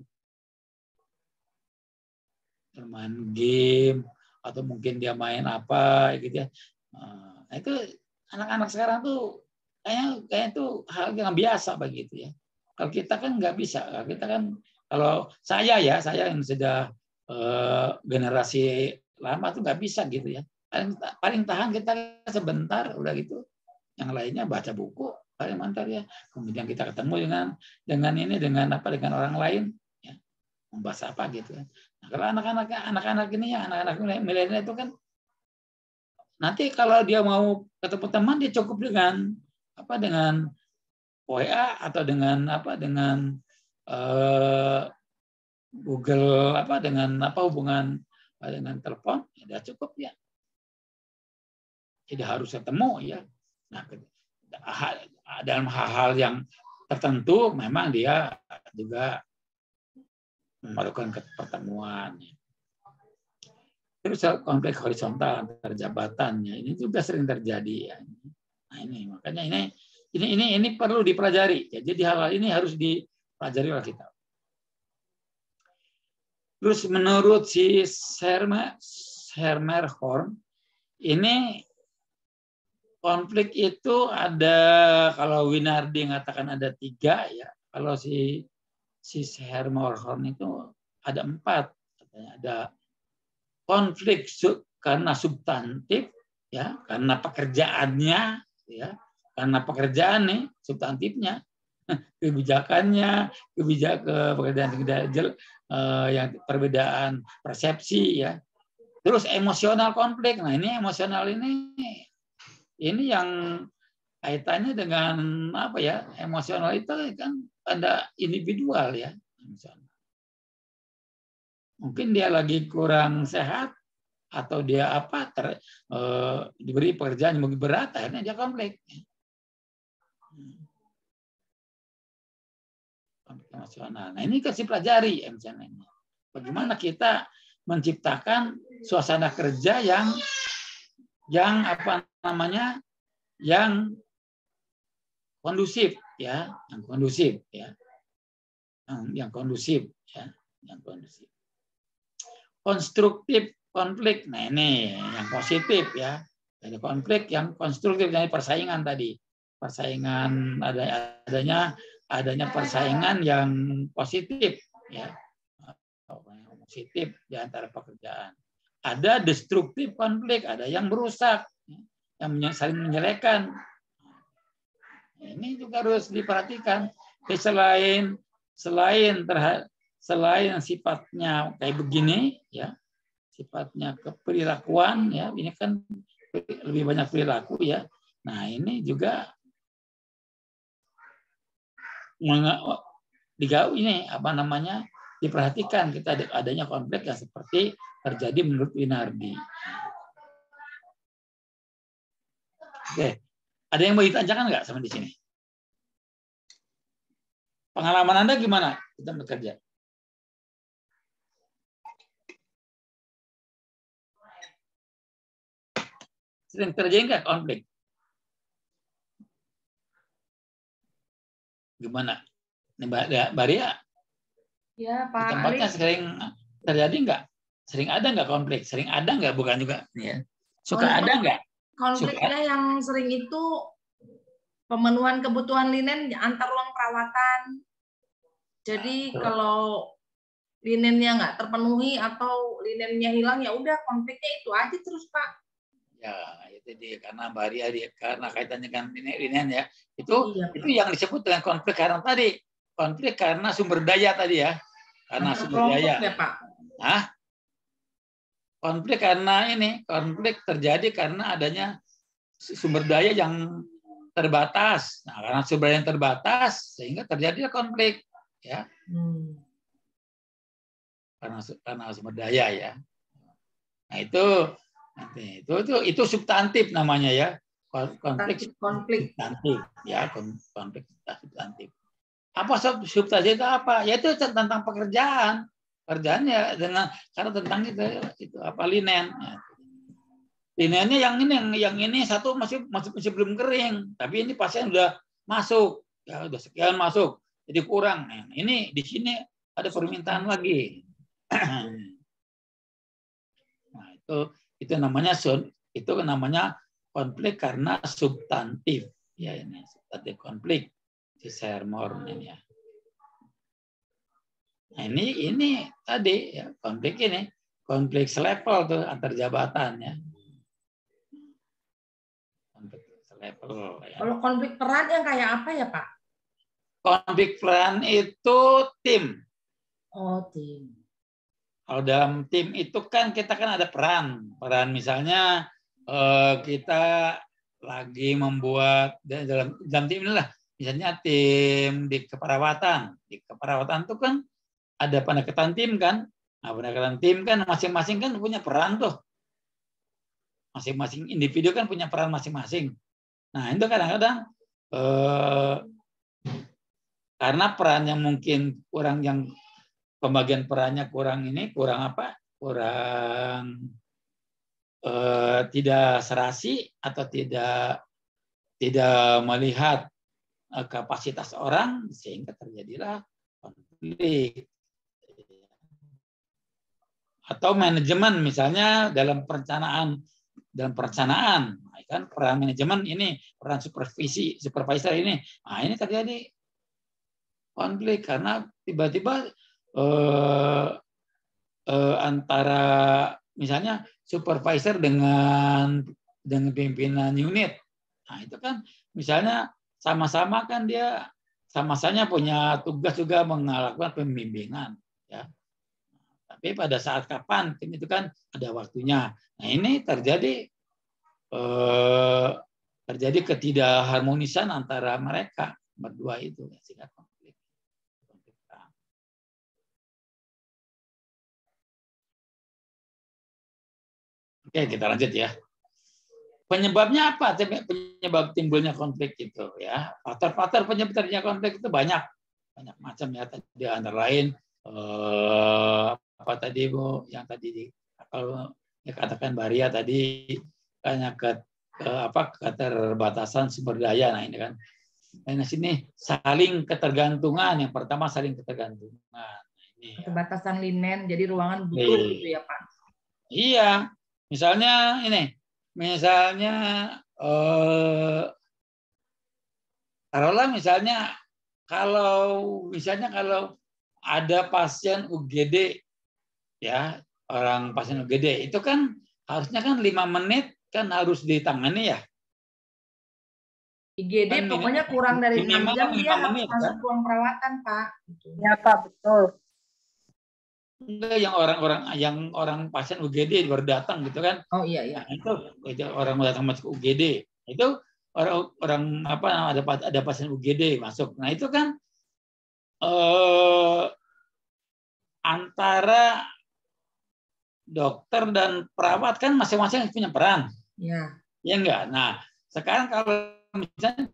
Main game atau mungkin dia main apa gitu ya. Nah, itu anak-anak sekarang tuh kayaknya kayak itu hal yang biasa begitu ya. Kalau kita kan nggak bisa. Kita kan kalau saya ya, saya yang sudah eh, generasi lama tuh nggak bisa gitu ya. Paling, paling tahan kita sebentar udah gitu. Yang lainnya baca buku, paling mantap ya. Kemudian kita ketemu dengan dengan ini dengan apa dengan orang lain ya. Membahas apa gitu kan. Nah, kalau anak-anak anak-anak ini ya anak-anak milenial itu kan nanti kalau dia mau ketemu teman dia cukup dengan apa dengan W A atau dengan apa dengan uh, Google apa dengan apa hubungan dengan telepon ya sudah cukup ya. Tidak harus ketemu ya. Nah, dalam hal-hal yang tertentu memang dia juga melakukan pertemuan. Terus konflik horizontal antar jabatannya ini juga sering terjadi ya. Nah ini makanya ini ini ini ini perlu dipelajari. Ya, jadi hal-hal ini harus dipelajari oleh kita. Terus menurut si Schermerhorn ini konflik itu ada kalau Winardi mengatakan ada tiga ya. Kalau si si Schermerhorn itu ada empat. Katanya ada konflik karena substantif ya, karena pekerjaannya ya, karena pekerjaan nih substantifnya, kebijakannya, kebijakan pekerjaan yang perbedaan persepsi ya. Terus emosional konflik. Nah, ini emosional ini ini yang kaitannya dengan apa ya? Emosional itu kan ada individual ya, emosional. Mungkin dia lagi kurang sehat atau dia apa ter, e, diberi pekerjaan yang lebih berat, akhirnya dia konflik. Konflik emosional. Nah ini kasih pelajari emosionalnya. Bagaimana kita menciptakan suasana kerja yang yang apa namanya yang kondusif ya, yang kondusif ya, yang, yang kondusif ya, yang kondusif. Konstruktif konflik. Nah ini yang positif ya. Jadi konflik yang konstruktif dari persaingan tadi. Persaingan ada adanya adanya persaingan yang positif ya. Positif di antara pekerjaan. Ada destruktif konflik, ada yang merusak, yang saling menyelekkan. Ini juga harus diperhatikan. Jadi selain selain terhadap selain sifatnya kayak begini ya, sifatnya keperilakuan ya, ini kan lebih banyak perilaku ya. Nah, ini juga digau ini apa namanya? Diperhatikan kita adanya konflik yang seperti terjadi menurut Winardi. Oke. Ada yang mau ditanyakan nggak sama di sini? Pengalaman Anda gimana kita bekerja? Sering terjadi nggak konflik? Gimana? Mbak Ria? Ya, Pak Di tempatnya Ali. sering terjadi nggak? Sering ada nggak konflik? Sering ada nggak? Bukan juga. Ya. Suka Konflik, ada nggak? Konfliknya Suka. yang sering itu pemenuhan kebutuhan linen antar ruang perawatan. Jadi Nah, kalau linennya nggak terpenuhi atau linennya hilang, ya udah konfliknya itu aja terus, Pak. Ya, itu dia karena Mbak Ria dia karena kaitannya dengan linen ya. Itu Iya, itu yang disebut dengan konflik karena tadi konflik karena sumber daya tadi ya. Karena antar sumber daya. ya, Pak. Hah? Konflik karena ini, konflik terjadi karena adanya sumber daya yang terbatas. Nah, karena sumber daya yang terbatas sehingga terjadi konflik ya. Hmm. Karena karena sumber daya ya. Nah, itu itu itu itu substantif namanya ya. konflik konflik substantif, ya konflik substantif. Apa substantif itu apa? Yaitu tentang pekerjaan, kerjaannya dengan karena tentang itu, itu apa linen. Ya. Linennya yang ini, yang yang ini satu masih masih masih belum kering, tapi ini pasien udah masuk, ya udah sekian masuk, jadi kurang. Nah, ini di sini ada permintaan lagi. Nah, itu itu namanya itu namanya konflik karena substantif, ya ini substantif konflik si Seymour ini ya. Nah, ini ini tadi ya konflik ini konflik selevel tuh antar jabatan ya. Konflik selevel. Ya. Kalau konflik peran yang kayak apa ya Pak? Konflik peran itu tim. Oh tim. Kalau dalam tim itu kan kita kan ada peran, peran misalnya eh, kita lagi membuat dalam dalam tim inilah, misalnya tim di keperawatan, di keperawatan itu kan ada pendekatan tim kan, nah pendekatan tim kan masing-masing kan punya peran tuh, masing-masing individu kan punya peran masing-masing. Nah itu kadang-kadang eh, karena peran yang mungkin kurang yang pembagian perannya kurang ini kurang apa kurang eh, tidak serasi atau tidak tidak melihat eh, kapasitas orang sehingga terjadilah konflik atau manajemen misalnya dalam perencanaan dalam perencanaan kan peran manajemen ini peran supervisi supervisor ini nah ini terjadi konflik karena tiba-tiba Eh, eh, antara misalnya supervisor dengan dengan pimpinan unit, nah itu kan misalnya sama-sama kan dia sama-sama punya tugas juga melakukan pembimbingan, ya. Tapi pada saat kapan itu kan ada waktunya. Nah ini terjadi eh, terjadi ketidakharmonisan antara mereka berdua itu, sehingga konflik. Oke, kita lanjut ya. Penyebabnya apa? Penyebab timbulnya konflik itu ya. Faktor-faktor penyebabnya konflik itu banyak, banyak macam ya. Tadi antara lain eh, apa tadi Bu? Yang tadi kalau dikatakan Baria tadi hanya ke, ke apa keterbatasan sumber daya. Nah ini kan. Nah sini saling ketergantungan. Yang pertama saling ketergantungan. Nah, ini, keterbatasan linen, jadi ruangan butuh Nih. gitu ya Pak? Iya. Misalnya ini, misalnya eh, taruhlah misalnya kalau misalnya kalau ada pasien U G D ya orang pasien U G D itu kan harusnya kan lima menit kan harus ditangani ya. I G D kan pokoknya kurang dari enam jam dia harus menit, masuk kan? ruang perawatan Pak. Ya Pak betul. Enggak yang orang-orang yang orang pasien U G D baru datang gitu kan. Oh iya iya. Nah, itu, itu orang datang masuk U G D. Itu orang orang apa ada ada pasien U G D masuk. Nah, itu kan eh, antara dokter dan perawat kan masing-masing punya peran. Iya. Ya enggak? Nah, sekarang kalau misalnya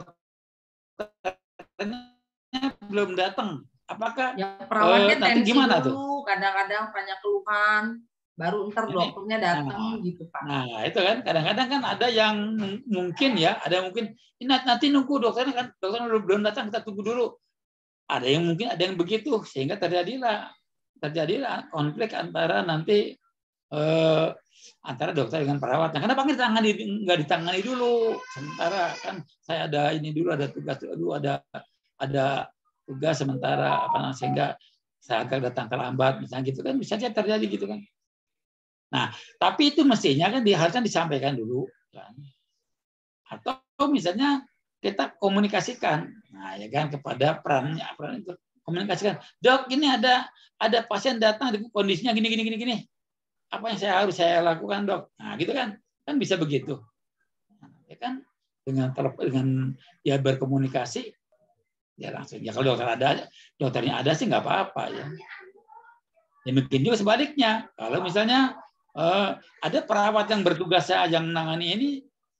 dokternya belum datang, apakah ya perawatnya eh, nanti tensi gimana dulu, tuh? kadang-kadang banyak keluhan, baru ntar Ini, dokternya datang nah, gitu Pak. Nah itu kan kadang-kadang kan ada yang mungkin ya, ada yang mungkin ini nanti nunggu dokternya kan, dokternya belum datang kita tunggu dulu. Ada yang mungkin ada yang begitu sehingga terjadilah terjadilah konflik antara nanti eh, antara dokter dengan perawat. Nah, kenapa nggak ditangani nggak ditangani dulu? Sementara kan saya ada ini dulu ada tugas dulu ada ada tugas sementara apa sehingga saya agak datang terlambat misalnya gitu kan bisa saja terjadi gitu kan. Nah, tapi itu mestinya kan harusnya disampaikan dulu kan. Atau misalnya kita komunikasikan, nah ya kan kepada perannya peran itu komunikasikan. Dok, ini ada ada pasien datang di kondisinya gini gini gini gini. Apa yang saya harus saya lakukan, Dok? Nah, gitu kan. Kan bisa begitu. Nah, ya kan dengan dengan dia berkomunikasi ya langsung ya kalau dokter ada dokternya ada sih nggak apa-apa ya. Ya mungkin juga sebaliknya kalau misalnya eh, ada perawat yang bertugas saya yang menangani ini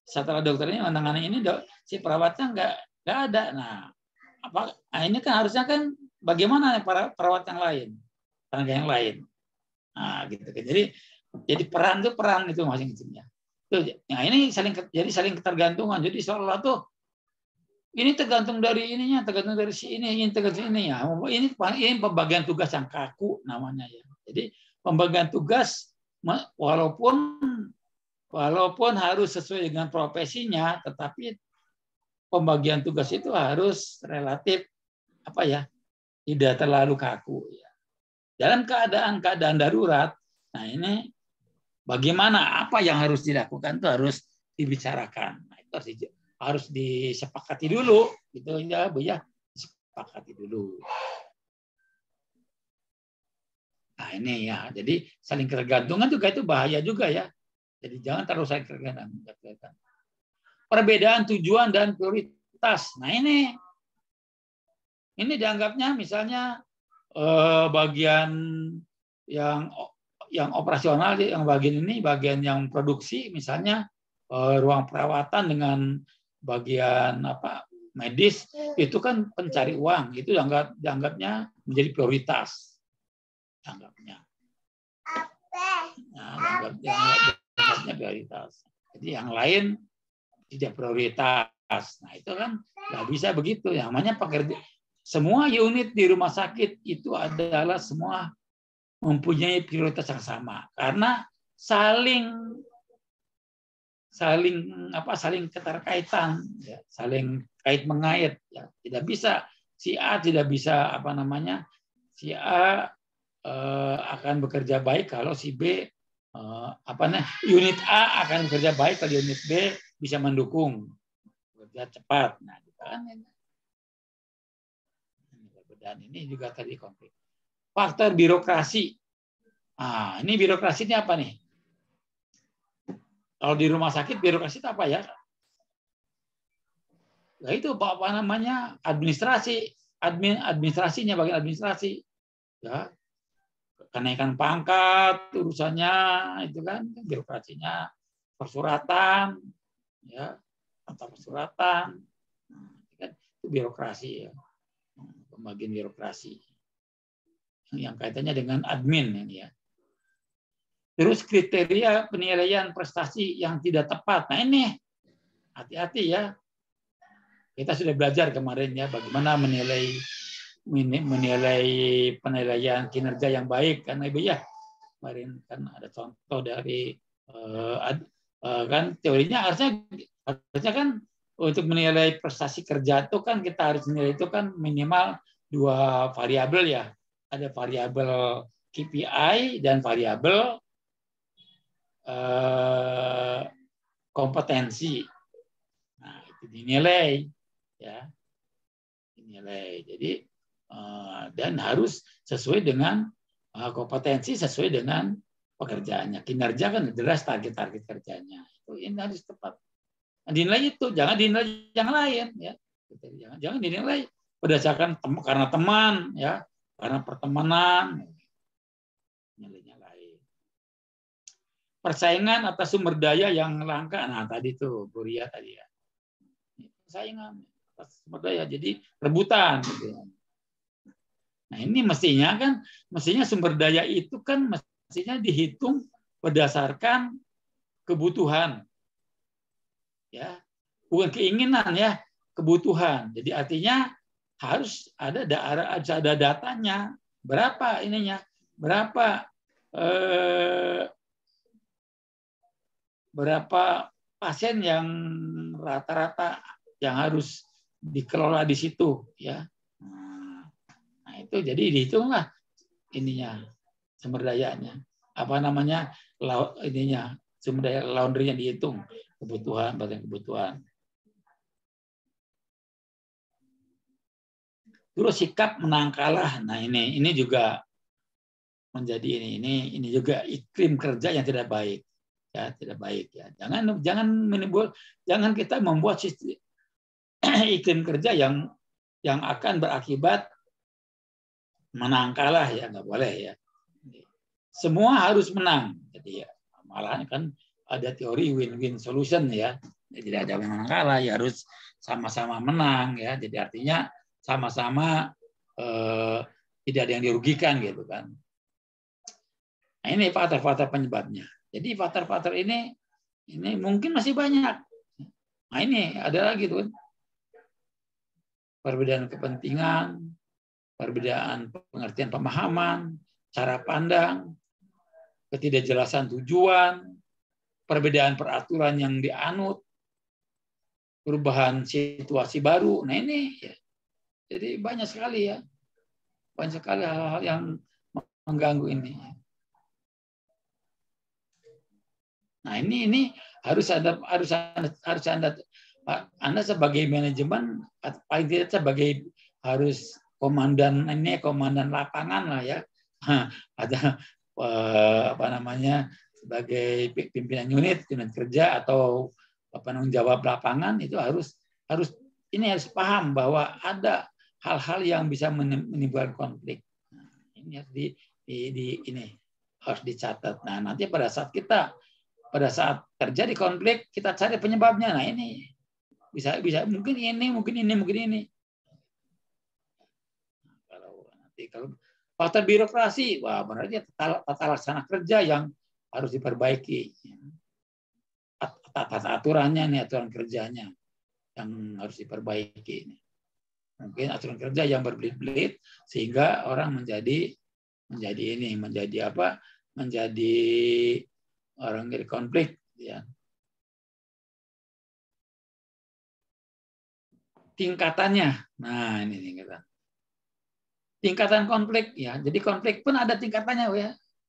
setelah dokternya menangani ini, dok, si perawatnya nggak nggak ada. Nah, apa? Nah, ini kan harusnya kan bagaimana para perawat yang lain, tenaga yang lain. Nah, gitu kan. Jadi jadi peran itu peran itu masing-masingnya. Nah, ini saling jadi saling ketergantungan. Jadi seolah-olah tuh ini tergantung dari ininya, tergantung dari si ini, ini tergantung ini ya. Ini ini pembagian tugas yang kaku namanya ya. Jadi pembagian tugas walaupun walaupun harus sesuai dengan profesinya, tetapi pembagian tugas itu harus relatif apa ya, tidak terlalu kaku ya. Dalam keadaan-keadaan darurat, nah ini bagaimana apa yang harus dilakukan itu harus dibicarakan. Nah, itu harus di, harus disepakati dulu, gitu ya Bu ya, disepakati dulu. Nah ini ya, jadi saling ketergantungan juga itu bahaya juga ya. Jadi jangan terlalu saling tergantung. Perbedaan tujuan dan prioritas. Nah ini, ini dianggapnya misalnya eh, bagian yang yang operasional, yang bagian ini, bagian yang produksi, misalnya eh, ruang perawatan dengan bagian apa medis itu kan pencari uang, itu dianggap dianggapnya menjadi prioritas, dianggapnya. Nah, dianggap, dianggap, dianggapnya prioritas. Jadi yang lain tidak prioritas. Nah itu kan nggak bisa begitu. Yang namanya pekerja, semua unit di rumah sakit itu adalah semua mempunyai prioritas yang sama karena saling saling apa saling keterkaitan ya, saling kait mengait ya. Tidak bisa si A tidak bisa apa namanya si A eh, akan bekerja baik kalau si B eh, apa nah unit A akan bekerja baik kalau unit B bisa mendukung bekerja cepat. Nah, gitu kan. Dan ini juga tadi konflik. Faktor birokrasi. Nah, ini birokrasinya apa nih? Kalau di rumah sakit birokrasi itu apa ya? Nah, itu apa, apa namanya? Administrasi, admin administrasinya bagian administrasi. Ya. Kenaikan pangkat urusannya itu kan birokrasinya, persuratan ya, atau persuratan. Nah, itu kan itu birokrasi ya. Pembagian birokrasi. Yang kaitannya dengan admin ini ya. Terus kriteria penilaian prestasi yang tidak tepat. Nah ini hati-hati ya. Kita sudah belajar kemarin ya bagaimana menilai menilai penilaian kinerja yang baik kan Ibu ya. Kemarin kan ada contoh dari uh, uh, kan teorinya harusnya harusnya kan untuk menilai prestasi kerja itu kan kita harus menilai itu kan minimal dua variabel ya. Ada variabel K P I dan variabel eh, kompetensi. Nah, itu dinilai ya. Dinilai. Jadi eh, dan harus sesuai dengan eh, kompetensi sesuai dengan pekerjaannya. Kinerja kan jelas target-target kerjanya. Itu ini harus tepat. Nah, dinilai itu, jangan dinilai yang lain ya. Jangan jangan dinilai berdasarkan tem karena teman ya, karena pertemanan. Nilainya lain. Persaingan atas sumber daya yang langka. Nah, tadi tuh Bu Ria tadi ya. Persaingan atas sumber daya, jadi rebutan gitu. Nah, ini mestinya kan mestinya sumber daya itu kan mestinya dihitung berdasarkan kebutuhan. Ya, bukan keinginan ya, kebutuhan. Jadi artinya harus ada harus ada datanya, berapa ininya, berapa eh, berapa pasien yang rata-rata yang harus dikelola di situ ya. Nah, itu jadi dihitunglah ininya sumber dayanya. Apa namanya? ininya sumber daya laundry yang dihitung. Kebutuhan, bagian kebutuhan. Terus sikap menang kalah. Nah ini ini juga menjadi ini ini ini juga iklim kerja yang tidak baik ya, tidak baik ya. Jangan jangan menimbul jangan kita membuat sistem, iklim kerja yang yang akan berakibat menang kalah ya, nggak boleh ya. Semua harus menang. Jadi ya malahan kan ada teori win-win solution ya. tidak ada menang kalah, ya harus sama-sama menang ya. Jadi artinya sama-sama eh, tidak ada yang dirugikan gitu kan. Nah, ini faktor-faktor penyebabnya. Jadi faktor-faktor ini ini mungkin masih banyak. Nah, ini ada lagi tuh. Perbedaan kepentingan, perbedaan pengertian pemahaman, cara pandang, ketidakjelasan tujuan, perbedaan peraturan yang dianut, perubahan situasi baru. Nah ini ya. Jadi banyak sekali ya. Banyak sekali hal-hal yang mengganggu ini. Nah, ini ini harus ada harus ada, harus Anda Anda sebagai manajemen paling tidak sebagai harus komandan ini komandan lapangan lah ya. Ada apa namanya sebagai pimpinan unit, unit kerja atau penanggung jawab lapangan itu harus harus ini harus paham bahwa ada hal-hal yang bisa menimbulkan konflik. Nah, ini harus di, di, di ini harus dicatat. Nah, nanti pada saat kita pada saat terjadi konflik kita cari penyebabnya. Nah, ini bisa bisa mungkin ini, mungkin ini, mungkin ini. Nah, kalau nanti kalau faktor birokrasi, wah berarti tata, tata laksana kerja yang harus diperbaiki. Tata aturannya nih, aturan kerjanya yang harus diperbaiki. Mungkin aturan kerja yang berbelit-belit sehingga orang menjadi menjadi ini, menjadi apa? Menjadi orang jadi konflik ya. Tingkatannya. Nah, ini tingkatan. Tingkatan konflik ya. Jadi konflik pun ada tingkatannya ya.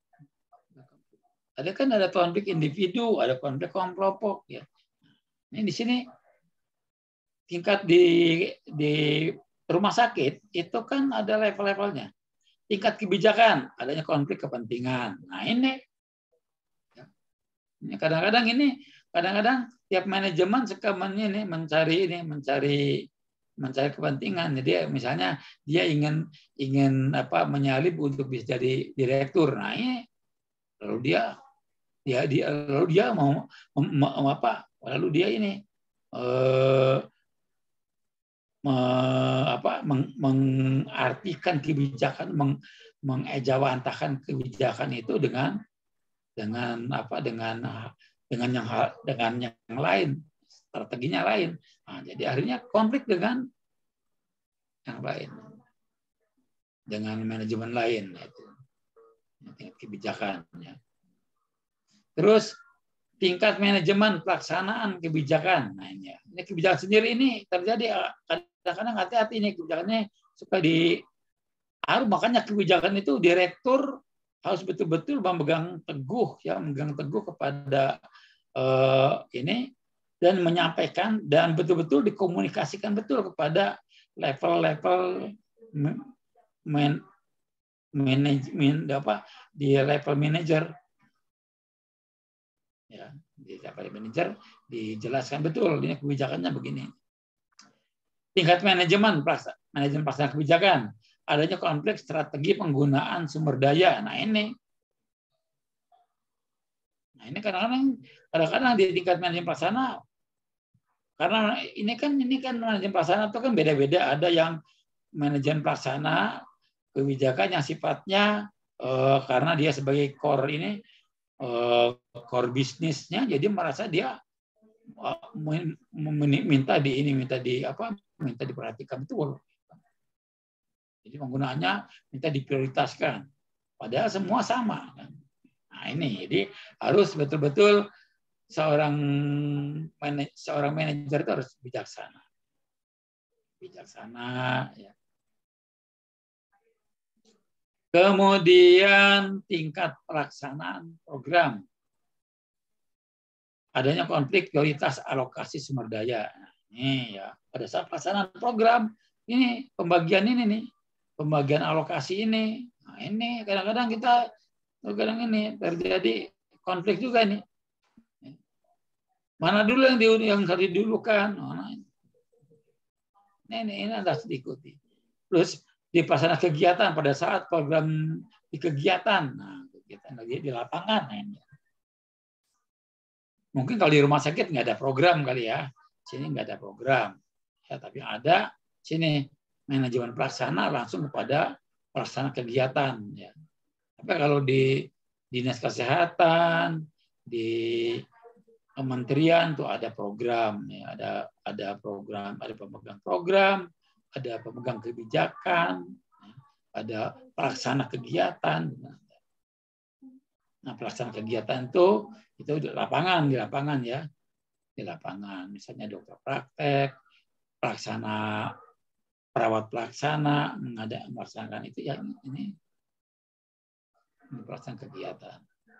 Ada kan ada konflik individu, ada konflik kelompok ya. Ini di sini tingkat di di rumah sakit itu kan ada level-levelnya. Tingkat kebijakan, adanya konflik kepentingan. Nah, ini ini kadang-kadang ini kadang-kadang tiap manajemen suka ini mencari ini mencari mencari kepentingan. Jadi misalnya dia ingin ingin apa menyalip untuk bisa jadi direktur. Nah, ini lalu dia dia dia lalu dia mau, mau apa? Lalu dia ini eh, me, apa meng, mengartikan kebijakan, meng, mengejawantahkan kebijakan itu dengan dengan apa dengan dengan yang dengan yang lain, strateginya lain. Nah, jadi akhirnya konflik dengan yang lain, dengan manajemen lain itu tingkat kebijakannya. Terus tingkat manajemen pelaksanaan kebijakan. Nah, ini, ini kebijakan sendiri ini terjadi kadang-kadang hati-hati ini kebijakannya suka di harus makanya kebijakan itu direktur harus betul-betul memegang teguh ya memegang teguh kepada uh, ini dan menyampaikan dan betul-betul dikomunikasikan betul kepada level-level man, manajemen apa di level manajer. Ya, di level manajer dijelaskan betul ini kebijakannya begini. Tingkat manajemen manajemen pelaksanaan kebijakan, adanya konflik strategi penggunaan sumber daya. Nah, ini Nah, ini kadang-kadang kadang-kadang di tingkat manajemen pelaksana karena ini kan ini kan manajemen pelaksana itu kan beda-beda, ada yang manajemen pelaksana kebijakan yang sifatnya eh, karena dia sebagai core ini core bisnisnya jadi merasa dia minta di ini minta di apa minta diperhatikan betul jadi penggunaannya minta diprioritaskan padahal semua sama nah ini jadi harus betul-betul seorang seorang manajer itu harus bijaksana bijaksana ya. Kemudian tingkat pelaksanaan program. Adanya konflik prioritas alokasi sumber daya. Ini ya, pada saat pelaksanaan program, ini pembagian ini nih, pembagian alokasi ini. Nah, ini kadang-kadang kita kadang ini terjadi konflik juga nih. Mana dulu yang di yang harus didulukan? Nah, ini ini, ini harus diikuti. Terus di pelaksanaan kegiatan pada saat program di kegiatan, nah kegiatan lagi di lapangan, nah ini. Mungkin kalau di rumah sakit nggak ada program kali ya, sini nggak ada program, ya, tapi ada sini manajemen pelaksana langsung kepada pelaksana kegiatan. Ya. Tapi kalau di dinas kesehatan, di kementerian tuh ada program, ya, ada ada program, ada pemegang program, ada pemegang kebijakan, ada pelaksana kegiatan. Nah, pelaksana kegiatan itu itu di lapangan, di lapangan ya, di lapangan. Misalnya dokter praktek, pelaksana perawat pelaksana, ada melaksanakan itu ya ini, ini pelaksana kegiatan.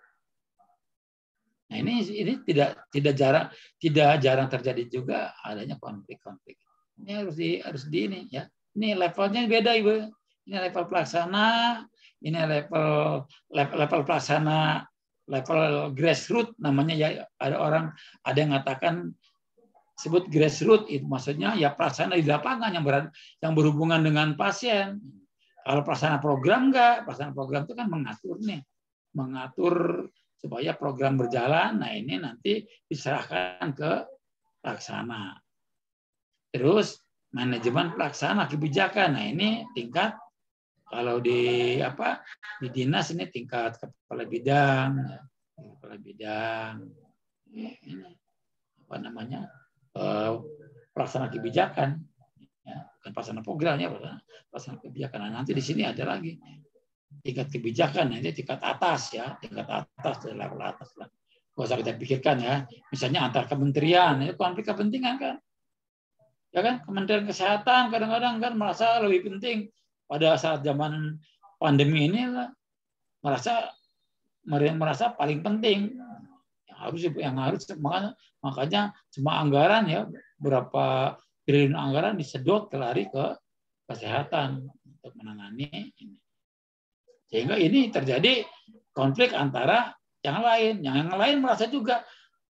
Nah ini ini tidak tidak jarang tidak jarang terjadi juga adanya konflik-konflik. Ini harus di harus di ini ya. Ini levelnya beda Ibu. Ini level pelaksana, ini level level, level pelaksana, level grassroots namanya ya. Ada orang ada yang mengatakan sebut grassroots itu maksudnya ya pelaksana di lapangan yang ber, yang berhubungan dengan pasien. Kalau pelaksana program enggak, pelaksana program itu kan mengatur nih, mengatur supaya program berjalan. Nah ini nanti diserahkan ke pelaksana. Terus manajemen pelaksana kebijakan. Nah ini tingkat kalau di apa di dinas ini tingkat kepala bidang, kepala bidang, ini apa namanya pelaksana kebijakan, ya, bukan pelaksana programnya, pelaksana kebijakan. Nah, nanti di sini ada lagi tingkat kebijakan, nanti tingkat atas ya, tingkat atas level atas lah. Gak usah kita pikirkan ya, misalnya antar kementerian, itu konflik kepentingan kan, ya kan, Kementerian Kesehatan kadang-kadang kan merasa lebih penting. Pada saat zaman pandemi ini merasa merasa paling penting yang harus yang harus makanya, makanya semua anggaran ya berapa triliun anggaran disedot lari ke kesehatan untuk menangani ini. Sehingga ini terjadi konflik antara yang lain, yang yang lain merasa juga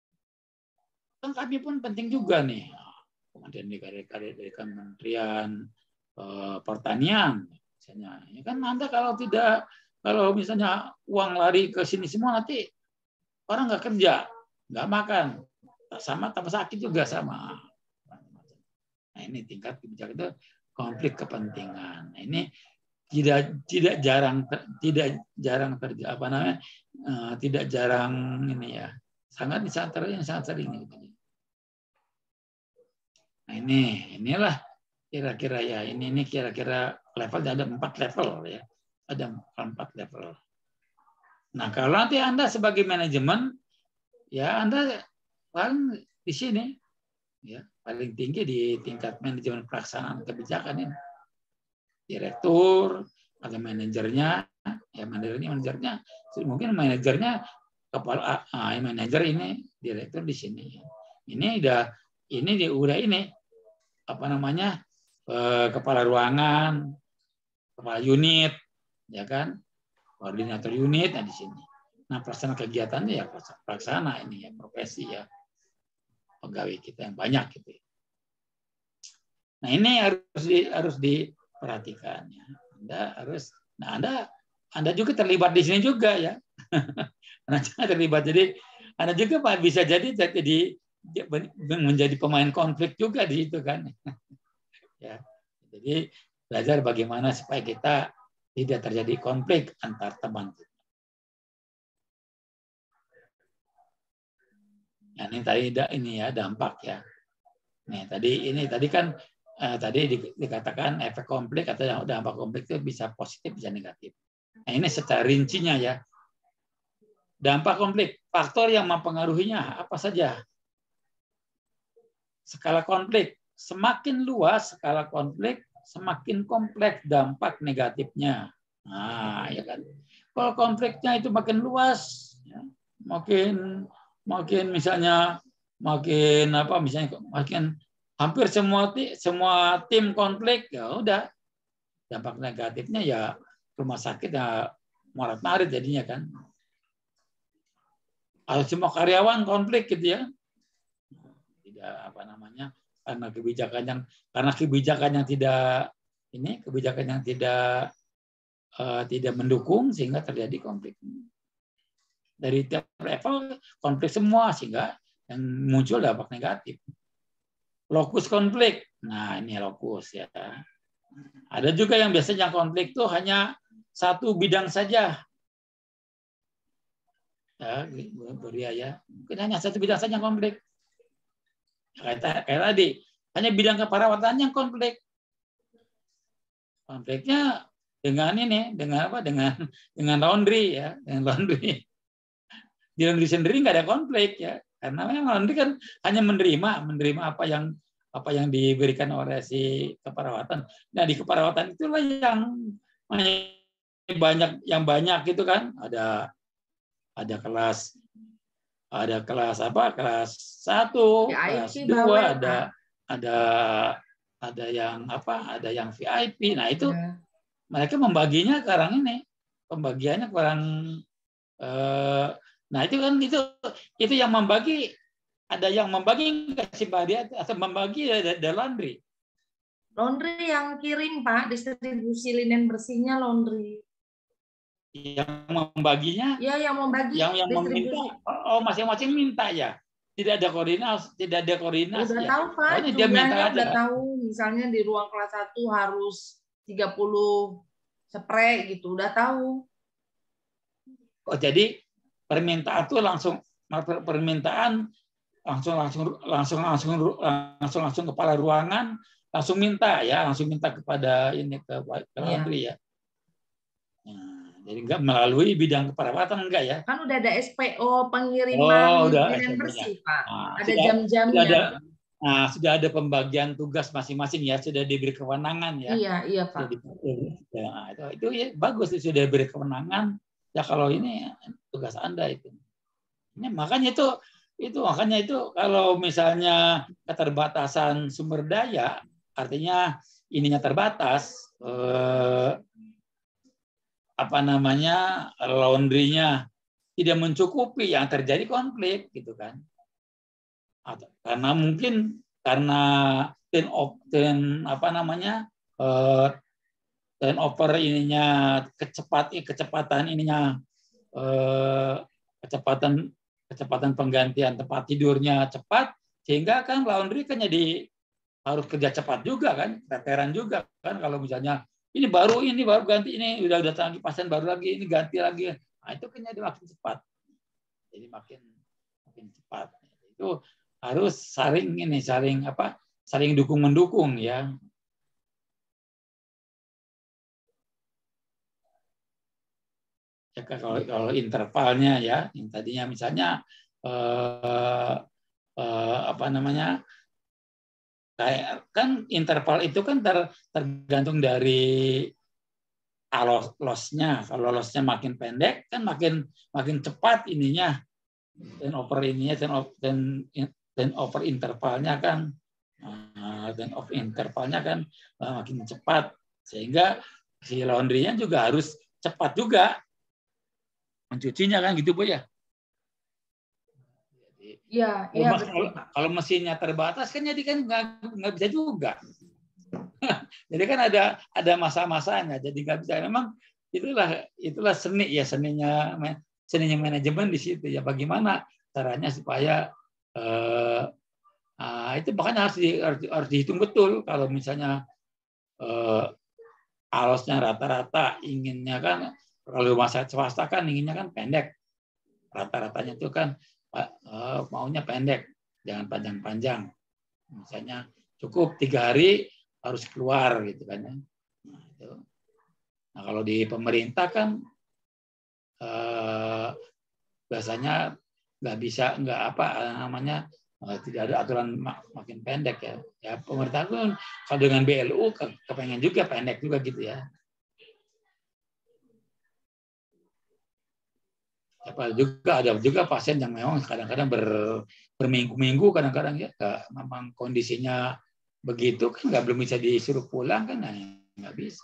kan kami pun penting juga nih. Kemudian dari dari Kementerian Pertanian misalnya, ya kan Anda kalau tidak kalau misalnya uang lari ke sini semua nanti orang nggak kerja, nggak makan, sama tambah sakit juga sama. Nah ini tingkat kebijakan itu konflik kepentingan. Nah, ini tidak tidak jarang tidak jarang terjadi apa namanya uh, tidak jarang ini ya sangat sangat yang sangat sering gitu. Nah ini inilah kira-kira ya ini ini kira-kira level ada empat level ya ada empat level. Nah kalau nanti Anda sebagai manajemen ya Anda paling di sini ya paling tinggi di tingkat manajemen pelaksanaan kebijakan ini direktur atau manajernya ya manajernya manajernya mungkin manajernya kepala ah, manajer ini direktur di sini ini udah ini udah ini apa namanya kepala ruangan, kepala unit, ya kan, koordinator unit nah di sini. Nah pelaksana kegiatannya ya pelaksana ini ya profesi ya pegawai kita yang banyak gitu. Nah ini harus di, harus diperhatikan ya. Anda harus, nah Anda Anda juga terlibat di sini juga ya. Anda juga terlibat jadi Anda juga Pak bisa jadi jadi menjadi pemain konflik juga di situ kan. Ya, jadi belajar bagaimana supaya kita tidak terjadi konflik antar teman. Nah, ini tadi ini ya dampak ya. Nih tadi ini tadi kan eh, tadi dikatakan efek konflik atau dampak konflik itu bisa positif bisa negatif. Nah ini secara rincinya ya. Dampak konflik, faktor yang mempengaruhinya apa saja? Skala konflik. Semakin luas skala konflik, semakin kompleks dampak negatifnya. Nah, ya kan. Kalau konfliknya itu makin luas, ya, makin makin misalnya makin apa misalnya makin hampir semua semua tim konflik ya udah dampak negatifnya ya rumah sakit ya morat-marit jadinya kan. Kalau semua karyawan konflik gitu ya. Tidak apa namanya? Karena kebijakan yang karena kebijakan yang tidak ini kebijakan yang tidak uh, tidak mendukung sehingga terjadi konflik dari tiap level konflik semua sehingga yang muncul dampak negatif. Lokus konflik. Nah, ini lokus ya. Ada juga yang biasanya konflik itu hanya satu bidang saja. Ya, Buria ya. Mungkin hanya satu bidang saja yang konflik. Kayak, kayak tadi, hanya bidang keperawatan yang konflik. Konfliknya dengan ini, dengan apa? Dengan dengan laundry ya, dengan laundry. Di laundry sendiri nggak ada konflik ya, karena memang laundry kan hanya menerima, menerima apa yang apa yang diberikan oleh si keperawatan. Nah di keperawatan itulah yang banyak yang banyak itu kan ada ada kelas ada kelas apa kelas satu, kelas dua, ada ada ada yang apa ada yang V I P. Nah itu ya. Mereka membaginya sekarang ini pembagiannya kurang eh, nah itu kan itu itu yang membagi ada yang membagi kasih dia atau membagi ada laundry. Laundry yang kirim Pak, distribusi linen bersihnya laundry. Yang membaginya? Ya, yang membagi. Yang yang meminta, oh masing-masing minta ya. Tidak ada koordinasi, tidak ada koordinasi. Udah ya. tahu Pak, oh, dia minta aja, udah kan? tahu. Misalnya di ruang kelas satu harus tiga puluh spray gitu, udah tahu. Oh jadi permintaan itu langsung permintaan langsung langsung langsung langsung langsung langsung kepala ruangan langsung minta ya langsung minta kepada ini ke ke laundry ya. Nah, jadi enggak melalui bidang keperawatan enggak ya? Kan udah ada S P O pengiriman oh, udah linen bersih Pak. Nah, ada jam-jamnya. Ada, nah sudah ada pembagian tugas masing-masing ya sudah diberi kewenangan ya. Iya iya Pak. Jadi, ya, itu itu ya bagus itu sudah diberi kewenangan ya kalau ini tugas Anda itu. Ini makanya itu itu makanya itu kalau misalnya keterbatasan sumber daya artinya ininya terbatas eh, apa namanya laundry-nya tidak mencukupi yang terjadi konflik gitu kan. Atau, karena mungkin karena turn op, turn apa namanya eh, turnover ininya kecepat kecepatan ininya eh, kecepatan kecepatan penggantian tempat tidurnya cepat sehingga kan laundry kan jadi harus kerja cepat juga kan, teteran juga kan kalau misalnya ini baru ini baru ganti ini udah datang lagi pasien baru lagi ini ganti lagi, nah itu kan jadi makin cepat, jadi makin makin cepat itu harus saling ini saling apa saling dukung mendukung ya. Ya kalau kalau intervalnya ya yang tadinya misalnya eh, eh, apa namanya kayak kan interval itu kan ter, tergantung dari alos lossnya. Kalau lossnya makin pendek kan makin makin cepat ininya turnover ininya turnover intervalnya kan turnover intervalnya kan makin cepat sehingga si laundry-nya juga harus cepat juga mencucinya kan gitu Bu ya. Iya, iya betul. Kalau mesinnya terbatas kan jadi kan nggak nggak bisa juga. Jadi kan ada ada masa-masanya. Jadi nggak bisa. Memang itulah itulah seni ya seninya seninya manajemen di situ ya. Bagaimana caranya supaya eh, nah, itu makanya harus, di, harus, harus dihitung betul. Kalau misalnya eh, alosnya rata-rata inginnya kan kalau rumah sakit swasta kan inginnya kan pendek. Rata-ratanya itu kan Uh, maunya pendek, jangan panjang-panjang. Misalnya cukup tiga hari harus keluar gitu kan ya. Nah, itu. Nah kalau di pemerintah kan uh, biasanya nggak bisa nggak apa namanya uh, tidak ada aturan mak makin pendek ya. Ya pemerintah pun kalau dengan B L U ke kepengen juga pendek juga gitu ya. Apa juga ada juga pasien yang memang kadang-kadang ber, berminggu-minggu kadang-kadang ya memang kondisinya begitu kan nggak belum bisa disuruh pulang kan nah, nggak bisa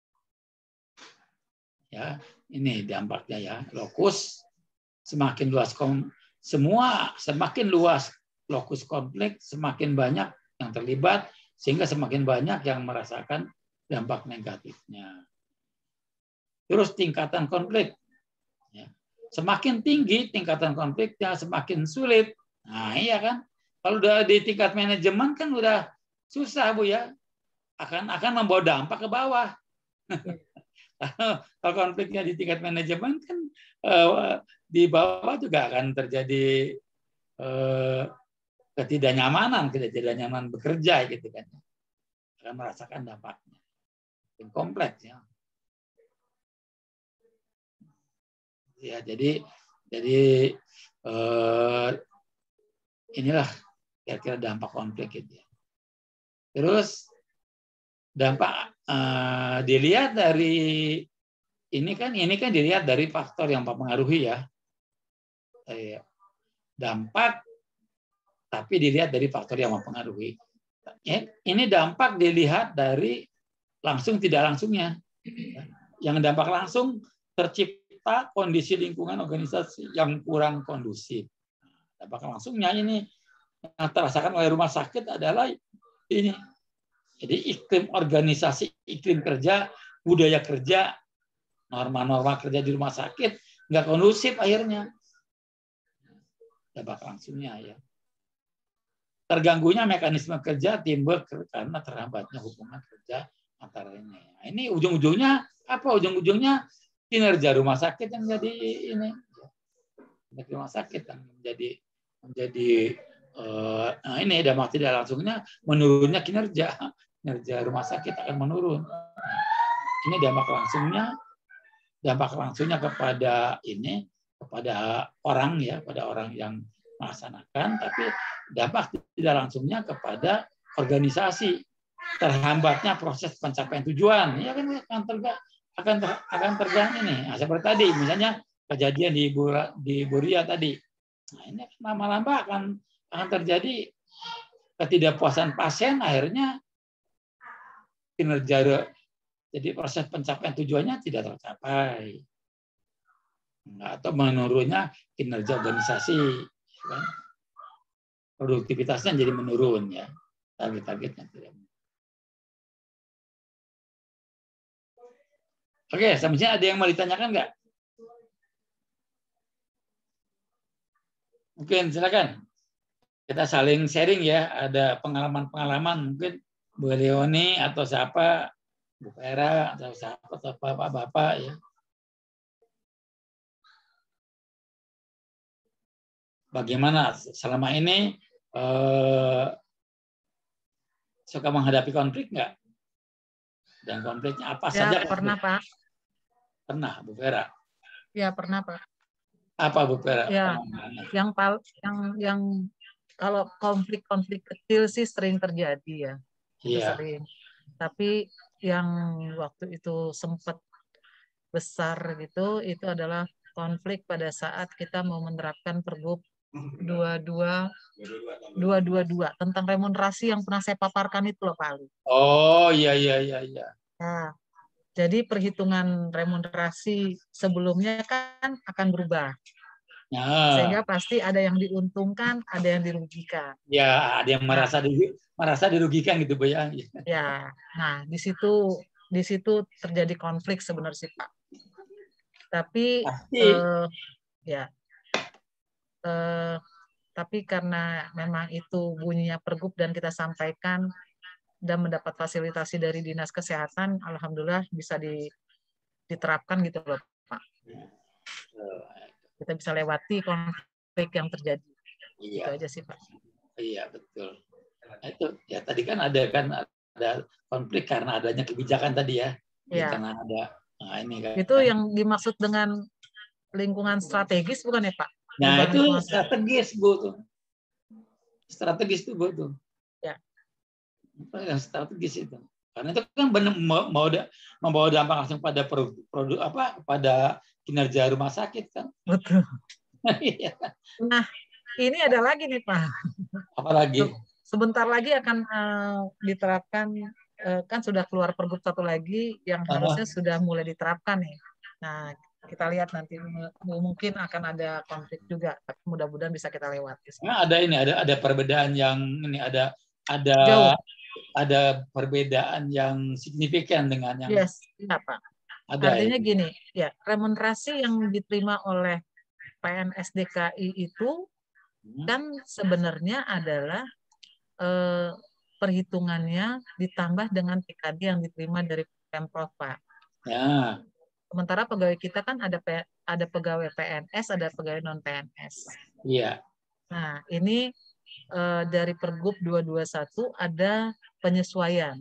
ya ini dampaknya ya lokus semakin luas kom, semua semakin luas lokus konflik semakin banyak yang terlibat sehingga semakin banyak yang merasakan dampak negatifnya. Terus tingkatan konflik. Semakin tinggi tingkatan konfliknya, semakin sulit Nah iya kan, kalau udah di tingkat manajemen kan udah susah Bu ya, akan akan membawa dampak ke bawah. Kalau konfliknya di tingkat manajemen kan eh, di bawah juga akan terjadi eh, ketidaknyamanan, ketidaknyamanan bekerja gitu kan, akan merasakan dampaknya. Yang kompleks ya. Ya jadi jadi eh, inilah kira-kira dampak konflik itu. Terus dampak eh, dilihat dari ini kan ini kan dilihat dari faktor yang mempengaruhi ya. Eh, dampak tapi dilihat dari faktor yang mempengaruhi. Ini dampak dilihat dari langsung tidak langsungnya. Yang dampak langsung tercipta kondisi lingkungan organisasi yang kurang kondusif. Dampak langsungnya ini yang terasakan oleh rumah sakit adalah ini. Jadi iklim organisasi, iklim kerja, budaya kerja, norma-norma kerja di rumah sakit nggak kondusif akhirnya. Dampak langsungnya ya. Terganggunya mekanisme kerja timbul karena terhambatnya hubungan kerja antaranya. Nah, ini ujung-ujungnya apa? Ujung-ujungnya kinerja rumah sakit yang jadi ini. Kinerja rumah sakit yang menjadi menjadi eh, nah ini dampak tidak langsungnya menurunnya kinerja. Kinerja rumah sakit akan menurun. Ini dampak langsungnya dampak langsungnya kepada ini kepada orang ya, pada orang yang melaksanakan, tapi dampak tidak langsungnya kepada organisasi, terhambatnya proses pencapaian tujuan, ya kan akan terga, akan ter, akan terganggu ini. Nah, seperti tadi, misalnya kejadian di Bura, di Buria tadi, nah ini lama-lama akan akan terjadi ketidakpuasan pasien, akhirnya kinerja, jadi proses pencapaian tujuannya tidak tercapai, atau menurunnya kinerja organisasi. Kan? Produktivitasnya jadi menurun ya, target-targetnya tidak. Oke, sampai sini ada yang mau ditanyakan nggak? Mungkin silakan kita saling sharing ya, ada pengalaman-pengalaman mungkin Bu Leoni atau siapa, Bu Vera atau siapa atau bapak-bapak ya. Bagaimana selama ini eh, suka menghadapi konflik nggak? Dan konfliknya apa Ya, saja? pernah konflik? Pak. Pernah, Bu Vera. Ya, pernah Pak. Apa Bu Vera? Ya, yang yang yang kalau konflik-konflik kecil sih sering terjadi ya. Itu Iya. sering. Tapi yang waktu itu sempat besar gitu, itu adalah konflik pada saat kita mau menerapkan Pergub dua dua dua dua dua tentang remunerasi yang pernah saya paparkan itu loh Pak Ali. Oh iya iya iya iya. Nah, jadi perhitungan remunerasi sebelumnya kan akan berubah. Ya. Sehingga pasti ada yang diuntungkan, ada yang dirugikan. Ya, ada yang merasa nah, dirugikan, merasa dirugikan gitu Bu ya. Ya. Nah, di situ di situ terjadi konflik sebenarnya sih Pak. Tapi eh, ya eh, tapi karena memang itu bunyinya Pergub dan kita sampaikan dan mendapat fasilitasi dari Dinas Kesehatan, alhamdulillah bisa di, diterapkan gitu loh Pak. Kita bisa lewati konflik yang terjadi. Iya. Itu aja sih Pak. Iya betul. Itu ya tadi kan ada kan ada konflik karena adanya kebijakan tadi ya. Ya. Karena ada nah ini kan. Itu yang dimaksud dengan lingkungan strategis bukan ya Pak? Nah itu strategis Bu tuh. Strategis tuh Bu tuh. Ya. Yang strategis itu. Karena itu kan benar mau membawa dampak langsung pada produk, produk apa pada kinerja rumah sakit kan. Betul. Nah, ini ada lagi nih Pak. Apa lagi? Sebentar lagi akan uh, diterapkan uh, kan sudah keluar Pergub satu lagi yang harusnya uh-huh. sudah mulai diterapkan nih. Nah, kita lihat nanti mungkin akan ada konflik juga, tapi mudah-mudahan bisa kita lewati. Nah, ada ini ada ada perbedaan yang ini ada ada Jauh. ada perbedaan yang signifikan dengan yang yes, ya, Pak. Ada, artinya ya. Gini, ya remunerasi yang diterima oleh P N S D K I itu kan sebenarnya adalah eh, perhitungannya ditambah dengan P K D yang diterima dari Pemprov, Pak. Ya. Sementara pegawai kita kan ada P- ada pegawai P N S, ada pegawai non P N S. Iya. Nah, ini eh, dari Pergub dua dua satu ada penyesuaian.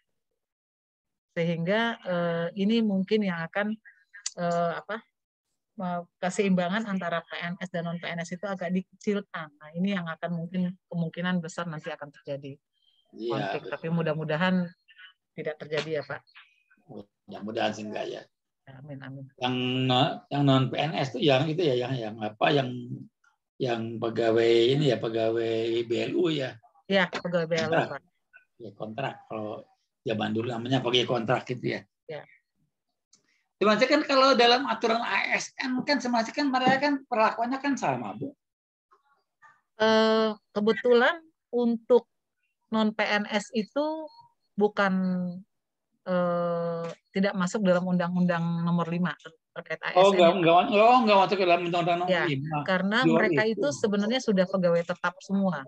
Sehingga eh, ini mungkin yang akan eh, apa keseimbangan antara P N S dan non P N S itu agak dikecilkan. Nah, ini yang akan mungkin kemungkinan besar nanti akan terjadi Iya. konflik. Tapi mudah-mudahan tidak terjadi ya, Pak. Mudah-mudahan sih enggak ya. Amin, amin. Yang yang non P N S itu yang itu ya, yang yang apa yang yang pegawai ini ya, pegawai B L U ya. Iya, pegawai B L U, Pak. Ya, kontrak. Kalau zaman dulu namanya pakai kontrak gitu ya. Ya. Cuma kan kalau dalam aturan A S N kan semacam kan mereka kan perlakuannya kan sama, Bu. Eh, kebetulan untuk non P N S itu bukan eh, tidak masuk dalam Undang-Undang Nomor lima terkait A S N. Oh, enggak, enggak, oh, enggak masuk ke dalam Undang-Undang Nomor ya, lima. Karena Luar mereka itu. itu sebenarnya sudah pegawai tetap semua.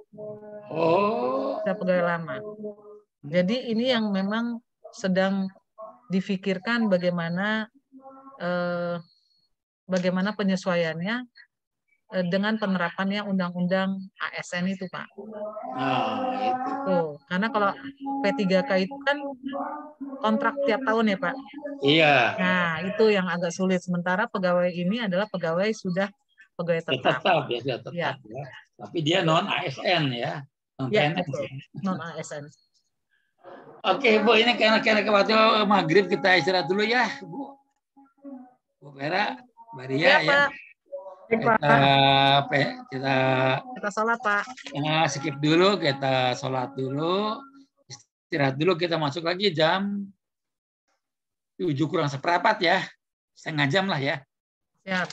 Oh. Sudah pegawai lama. Jadi ini yang memang sedang difikirkan bagaimana eh, bagaimana penyesuaiannya eh, dengan penerapannya Undang-Undang A S N itu, Pak. Nah, itu. Tuh, karena kalau P tiga K itu kan kontrak tiap tahun ya, Pak. Iya. Nah, itu yang agak sulit. Sementara pegawai ini adalah pegawai sudah pegawai tetap. Tetap ya, sudah tetap ya. ya. Tapi dia non A S N ya, non P Ya, N S. betul. Non A S N. Oke, Bu, ini karena karena waktu maghrib kita istirahat dulu ya, Bu. Bu Vera, Maria ya. Ya, Pak. Kita kita kita sholat, Pak. Ya, skip dulu, kita sholat dulu, istirahat dulu, kita masuk lagi jam tujuh kurang seperempat ya, setengah jam lah ya. Siap.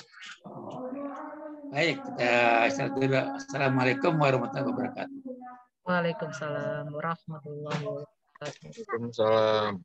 Baik, kita istirahat dulu. Assalamualaikum warahmatullahi wabarakatuh. Waalaikumsalam warahmatullahi wabarakatuh. Waalaikumsalam.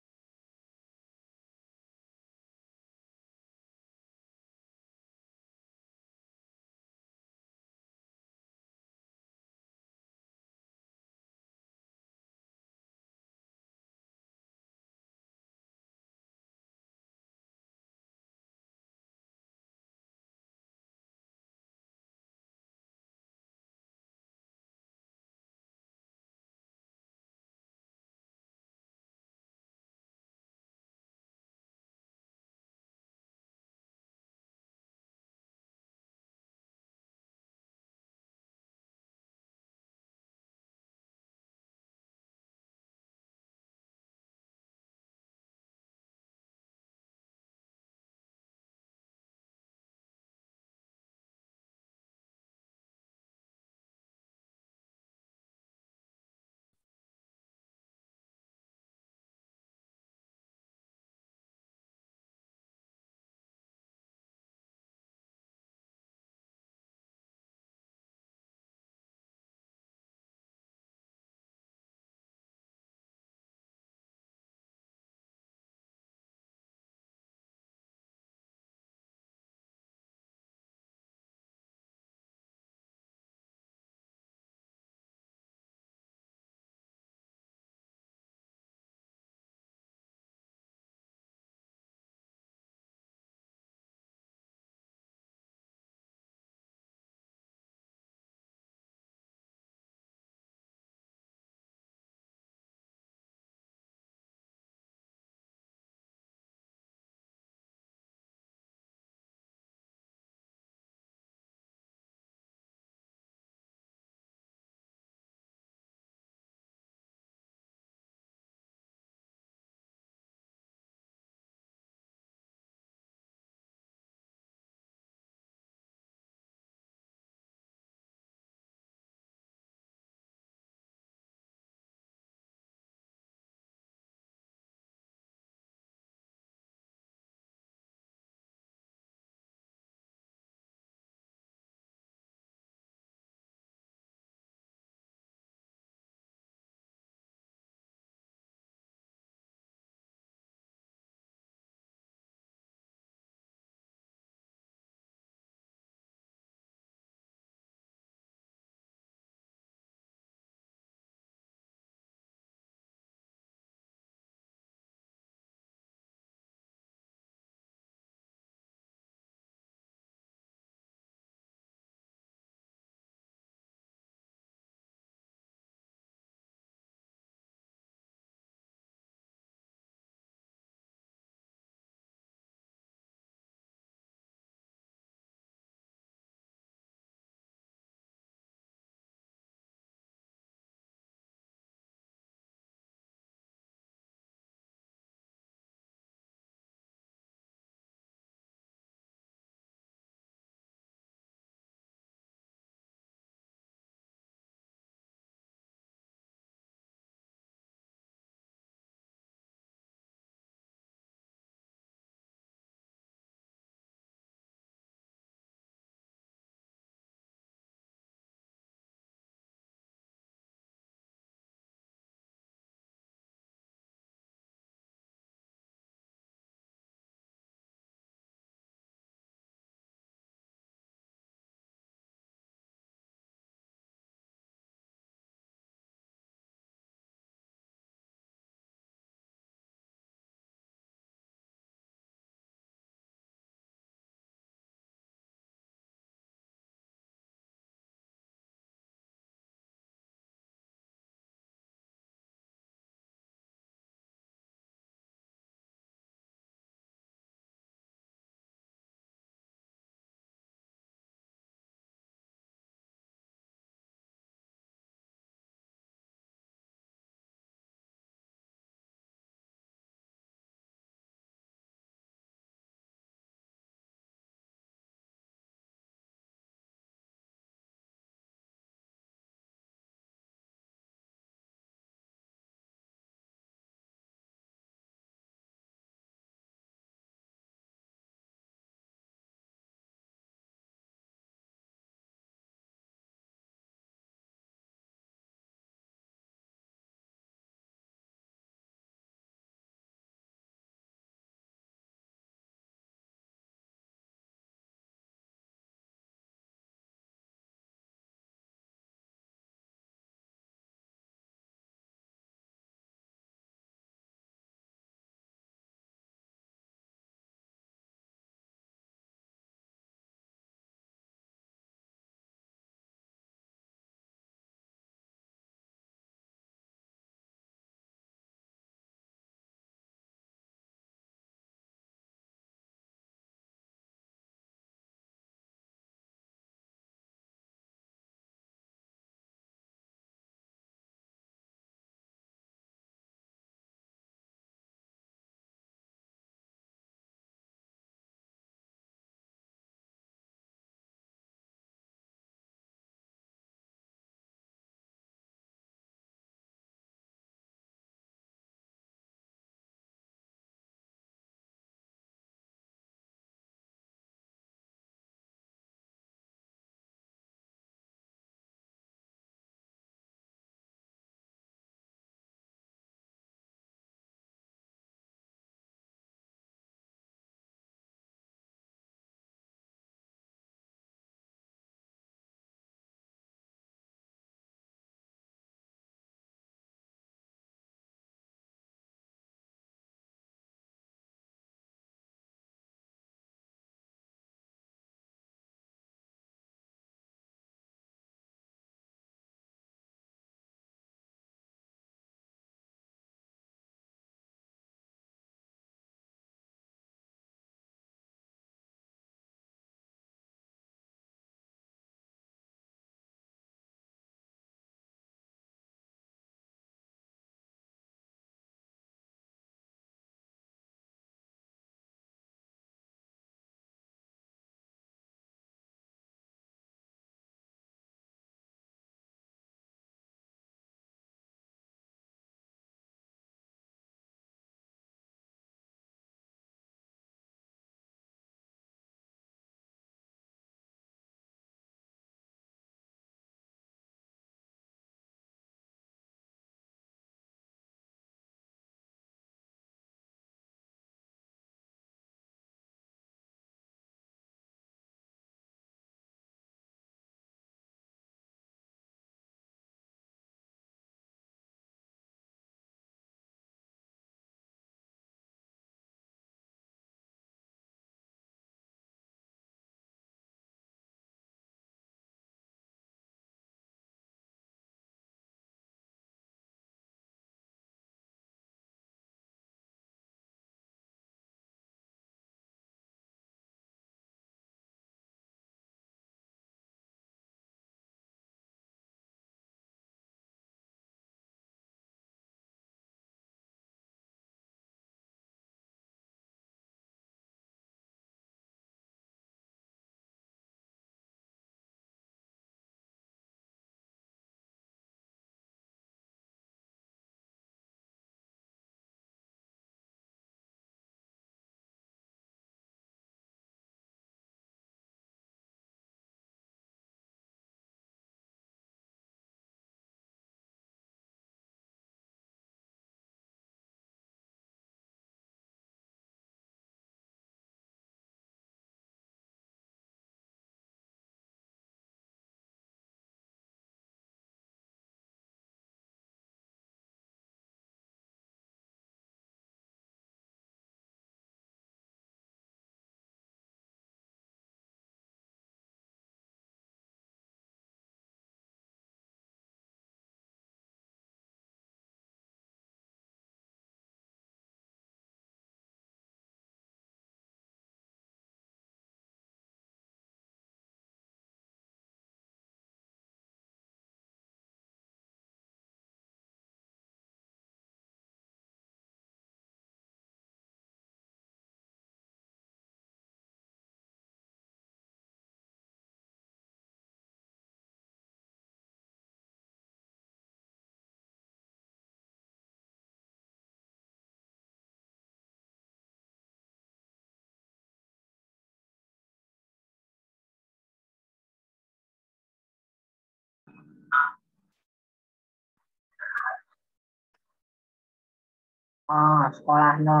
Oh, sekolah no.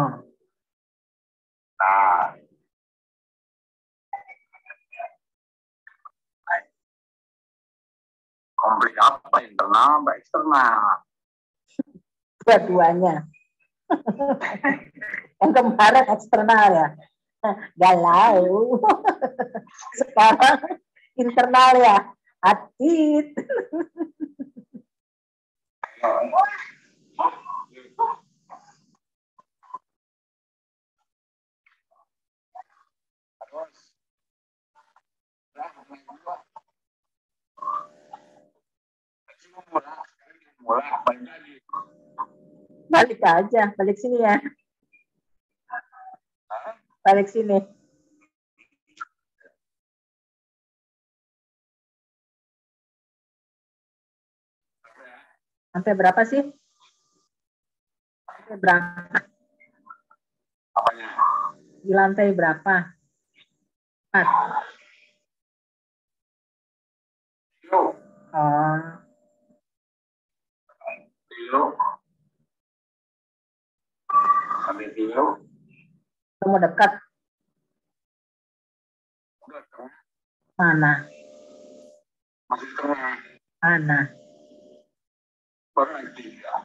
Nah, konflik apa, internal apa eksternal? Dua-duanya. Yang kemarin eksternal ya. Galau. Sekarang internal ya. Atit. Balik aja, balik sini ya. Balik sini. Sampai berapa sih? Sampai berapa? Apanya? Di lantai berapa? Empat. Yuk. Oh. Yuk. Sampai yuk. Kamu dekat? Mana? Masih tengah. Mana? Baru nanti.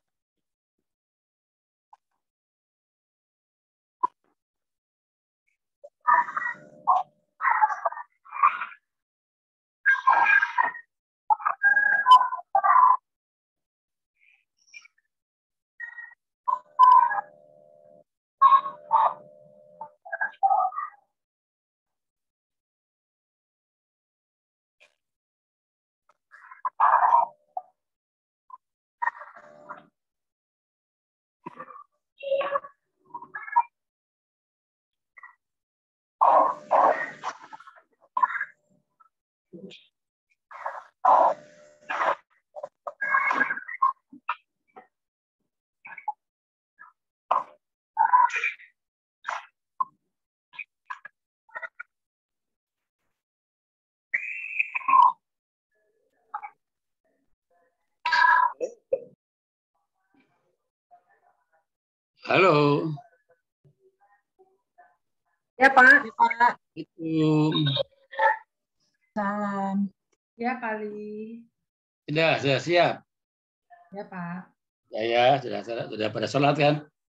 Halo. Ya Pak. Itu. Salam. Ya kali. Sudah, sudah siap. Ya Pak. Ya, ya, sudah, sudah, sudah pada sholat kan?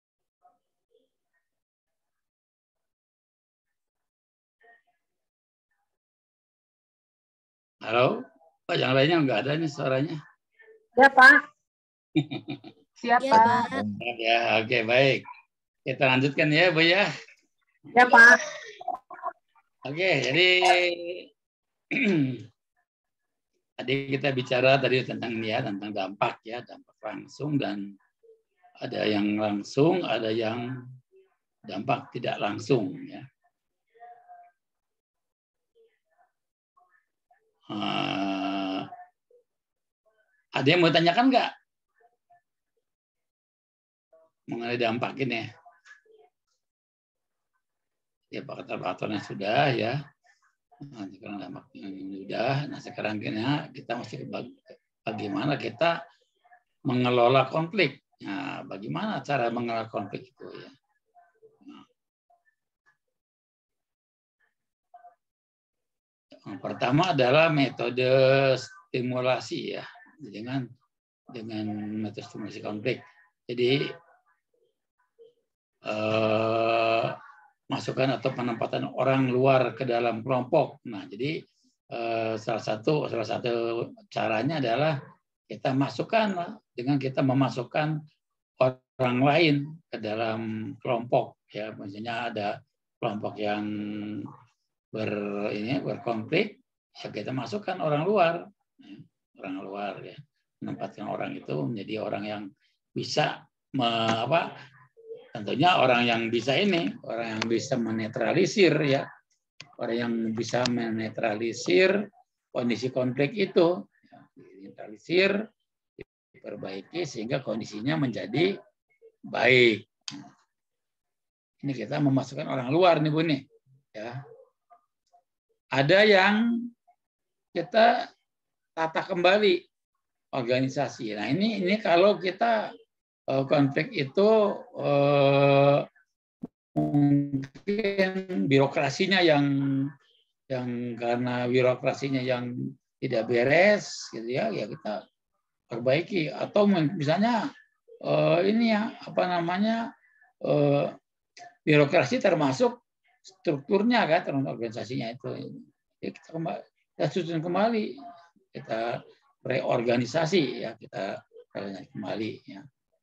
Halo, Pak, yang lainnya nggak ada nih suaranya. Ya Pak. Siapa? Ya, Pak. Ya, oke, baik. Kita lanjutkan ya, Bu ya. Ya Pak. Oke, jadi tadi kita bicara tadi tentang ini ya, tentang dampak ya, dampak langsung dan ada yang langsung, ada yang dampak tidak langsung ya. Uh, ada yang mau tanyakan nggak mengenai dampak ini? Ya, faktor-faktornya sudah ya. Nah, sekarang dampaknya sudah. Nah, sekarang kita mesti bagaimana kita mengelola konflik. Nah, bagaimana cara mengelola konflik itu ya? Nah, yang pertama adalah metode stimulasi ya, dengan dengan metode stimulasi konflik. Jadi eh, masukan atau penempatan orang luar ke dalam kelompok. Nah, jadi eh, salah satu salah satu caranya adalah kita masukkan dengan kita memasukkan orang lain ke dalam kelompok. Ya, misalnya ada kelompok yang ber ini berkonflik, ya kita masukkan orang luar, ya, orang luar ya, menempatkan orang itu menjadi orang yang bisa me, apa tentunya orang yang bisa ini, orang yang bisa menetralisir ya, orang yang bisa menetralisir kondisi konflik itu, ya, menetralisir, diperbaiki sehingga kondisinya menjadi baik. Ini kita memasukkan orang luar nih Bu nih, ya. Ada yang kita tata kembali organisasi. Nah ini ini kalau kita uh, konflik itu uh, mungkin birokrasinya yang yang karena birokrasinya yang tidak beres gitu ya, ya kita perbaiki. Atau misalnya uh, ini ya apa namanya uh, birokrasi termasuk strukturnya kan, termasuk organisasinya itu. Ya, kita kembali, kita susun kembali, kita reorganisasi ya, kita kembali ya.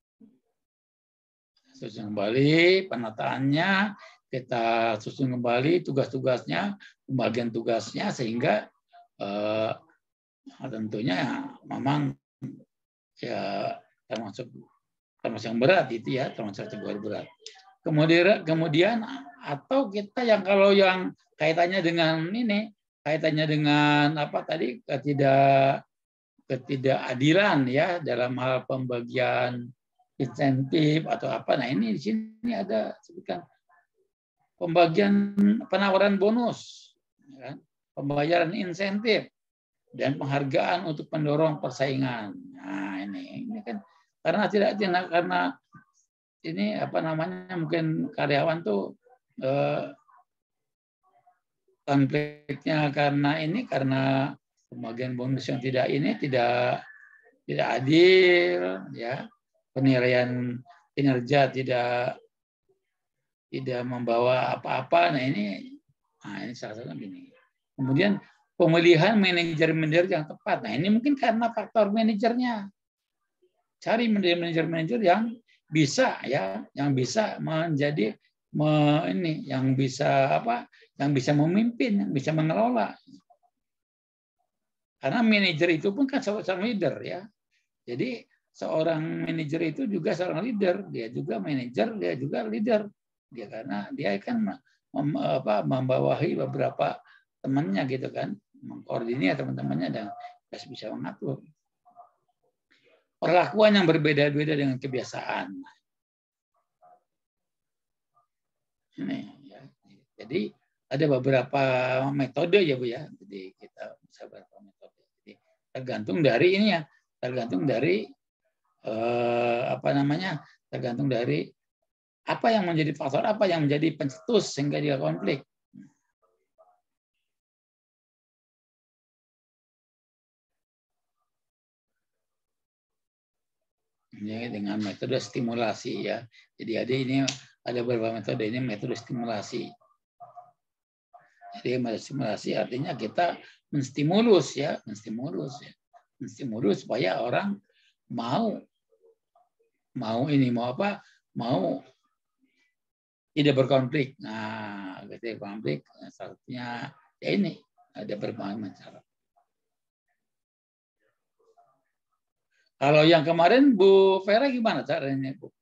Susun kembali penataannya, kita susun kembali tugas-tugasnya, pembagian tugasnya, sehingga eh, tentunya memang ya termasuk termasuk yang berat itu ya, termasuk kategori berat. Kemudian kemudian atau kita yang kalau yang kaitannya dengan ini, kaitannya dengan apa tadi, ketidak ketidakadilan ya dalam hal pembagian insentif atau apa. Nah, ini di sini ada sebutkan pembagian penawaran bonus, ya, pembayaran insentif dan penghargaan untuk pendorong persaingan. Nah, ini ini kan karena tidak tidak karena ini apa namanya mungkin karyawan tuh eh, konfliknya karena ini karena pembagian bonus yang tidak ini tidak tidak adil ya, penilaian kinerja tidak tidak membawa apa-apa. Nah ini nah ini salah satu gini. Kemudian pemilihan manajer-manajer yang tepat. Nah ini mungkin karena faktor manajernya. Cari manajer-manajer yang bisa ya, yang bisa menjadi me, ini, yang bisa apa, yang bisa memimpin, yang bisa mengelola. Karena manajer itu pun kan seorang leader ya. Jadi seorang manajer itu juga seorang leader, dia juga manajer, dia juga leader. Dia karena dia kan mem, apa, membawahi beberapa temannya gitu kan, mengkoordinir teman-temannya dan bisa mengatur. Perlakuan yang berbeda-beda dengan kebiasaan. Ini, ya. Jadi ada beberapa metode ya Bu ya. Jadi kita bisa beberapa metode. Jadi tergantung dari ini ya, tergantung dari eh, apa namanya, tergantung dari apa yang menjadi faktor, apa yang menjadi pencetus sehingga dia konflik. Ini dengan metode stimulasi ya. Jadi ada ini ada beberapa metode, ini metode stimulasi. Jadi metode stimulasi artinya kita menstimulus ya, menstimulus ya, menstimulus supaya orang mau mau ini mau apa, mau tidak berkonflik. Nah, tidak berkonflik satunya ya ini ada berbagai cara. Kalau yang kemarin Bu Vera gimana caranya Bu?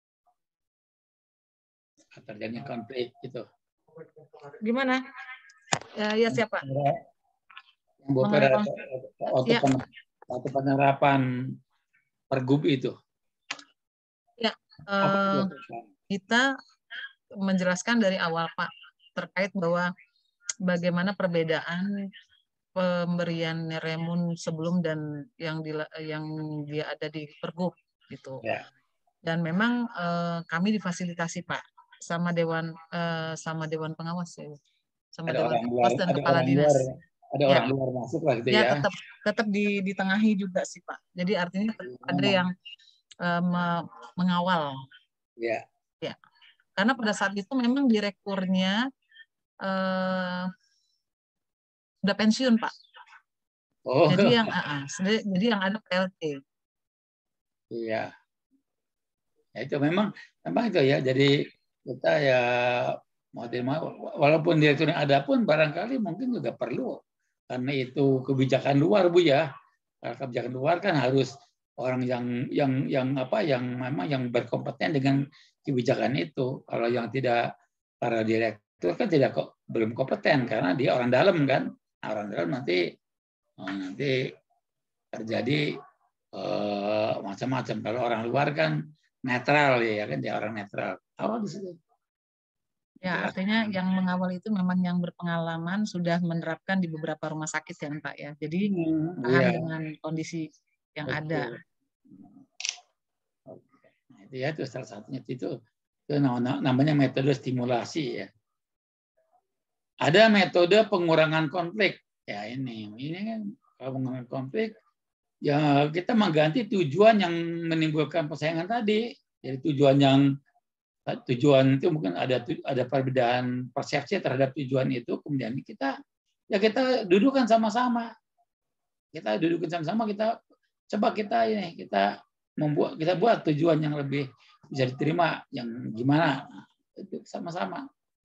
Terjadinya konflik itu. Gimana? Ya, ya siapa? Bu Vera waktu, ya. waktu penerapan Pergub itu. Ya, eh, kita menjelaskan dari awal Pak terkait bahwa bagaimana perbedaan pemberian remun sebelum dan yang di, yang dia ada di Pergub gitu. Ya. Dan memang eh, kami difasilitasi Pak sama dewan eh, sama dewan pengawas ya, sama ada dewan pengawas dan ada kepala orang dinas. Luar, ada ya. orang luar masuk lah gitu ya. Ya, tetap tetap di ditengahi juga sih Pak. Jadi artinya ada yang eh, mengawal. Ya. Ya. Karena pada saat itu memang direkturnya eh, udah pensiun Pak. Oh. Jadi yang uh, jadi yang ada P L T. Iya. Ya itu memang memang itu ya. Jadi kita ya mau terima walaupun direkturnya ada pun barangkali mungkin juga perlu karena itu kebijakan luar Bu ya. Karena kebijakan luar kan harus orang yang yang yang apa yang memang yang berkompeten dengan kebijakan itu. Kalau yang tidak para direktur kan tidak kok belum kompeten karena dia orang dalam kan. Nah, orang dalam nanti oh, nanti terjadi eh, macam-macam. Kalau orang luar kan netral ya kan dia orang netral. Awal di situ. Ya, artinya yang mengawal itu memang yang berpengalaman sudah menerapkan di beberapa rumah sakit ya Pak ya. Jadi hmm, paham ya. Dengan kondisi yang Betul. Ada. Itu ya, itu salah satunya itu, itu namanya metode stimulasi ya. Ada metode pengurangan konflik. Ya ini, ini kan pengurangan konflik. Ya kita mengganti tujuan yang menimbulkan persaingan tadi. Jadi tujuan yang tujuan itu mungkin ada ada perbedaan persepsi terhadap tujuan itu, kemudian kita ya kita dudukkan sama-sama. Kita dudukkan sama-sama, kita coba kita ini kita membuat kita buat tujuan yang lebih bisa diterima, yang gimana itu sama-sama.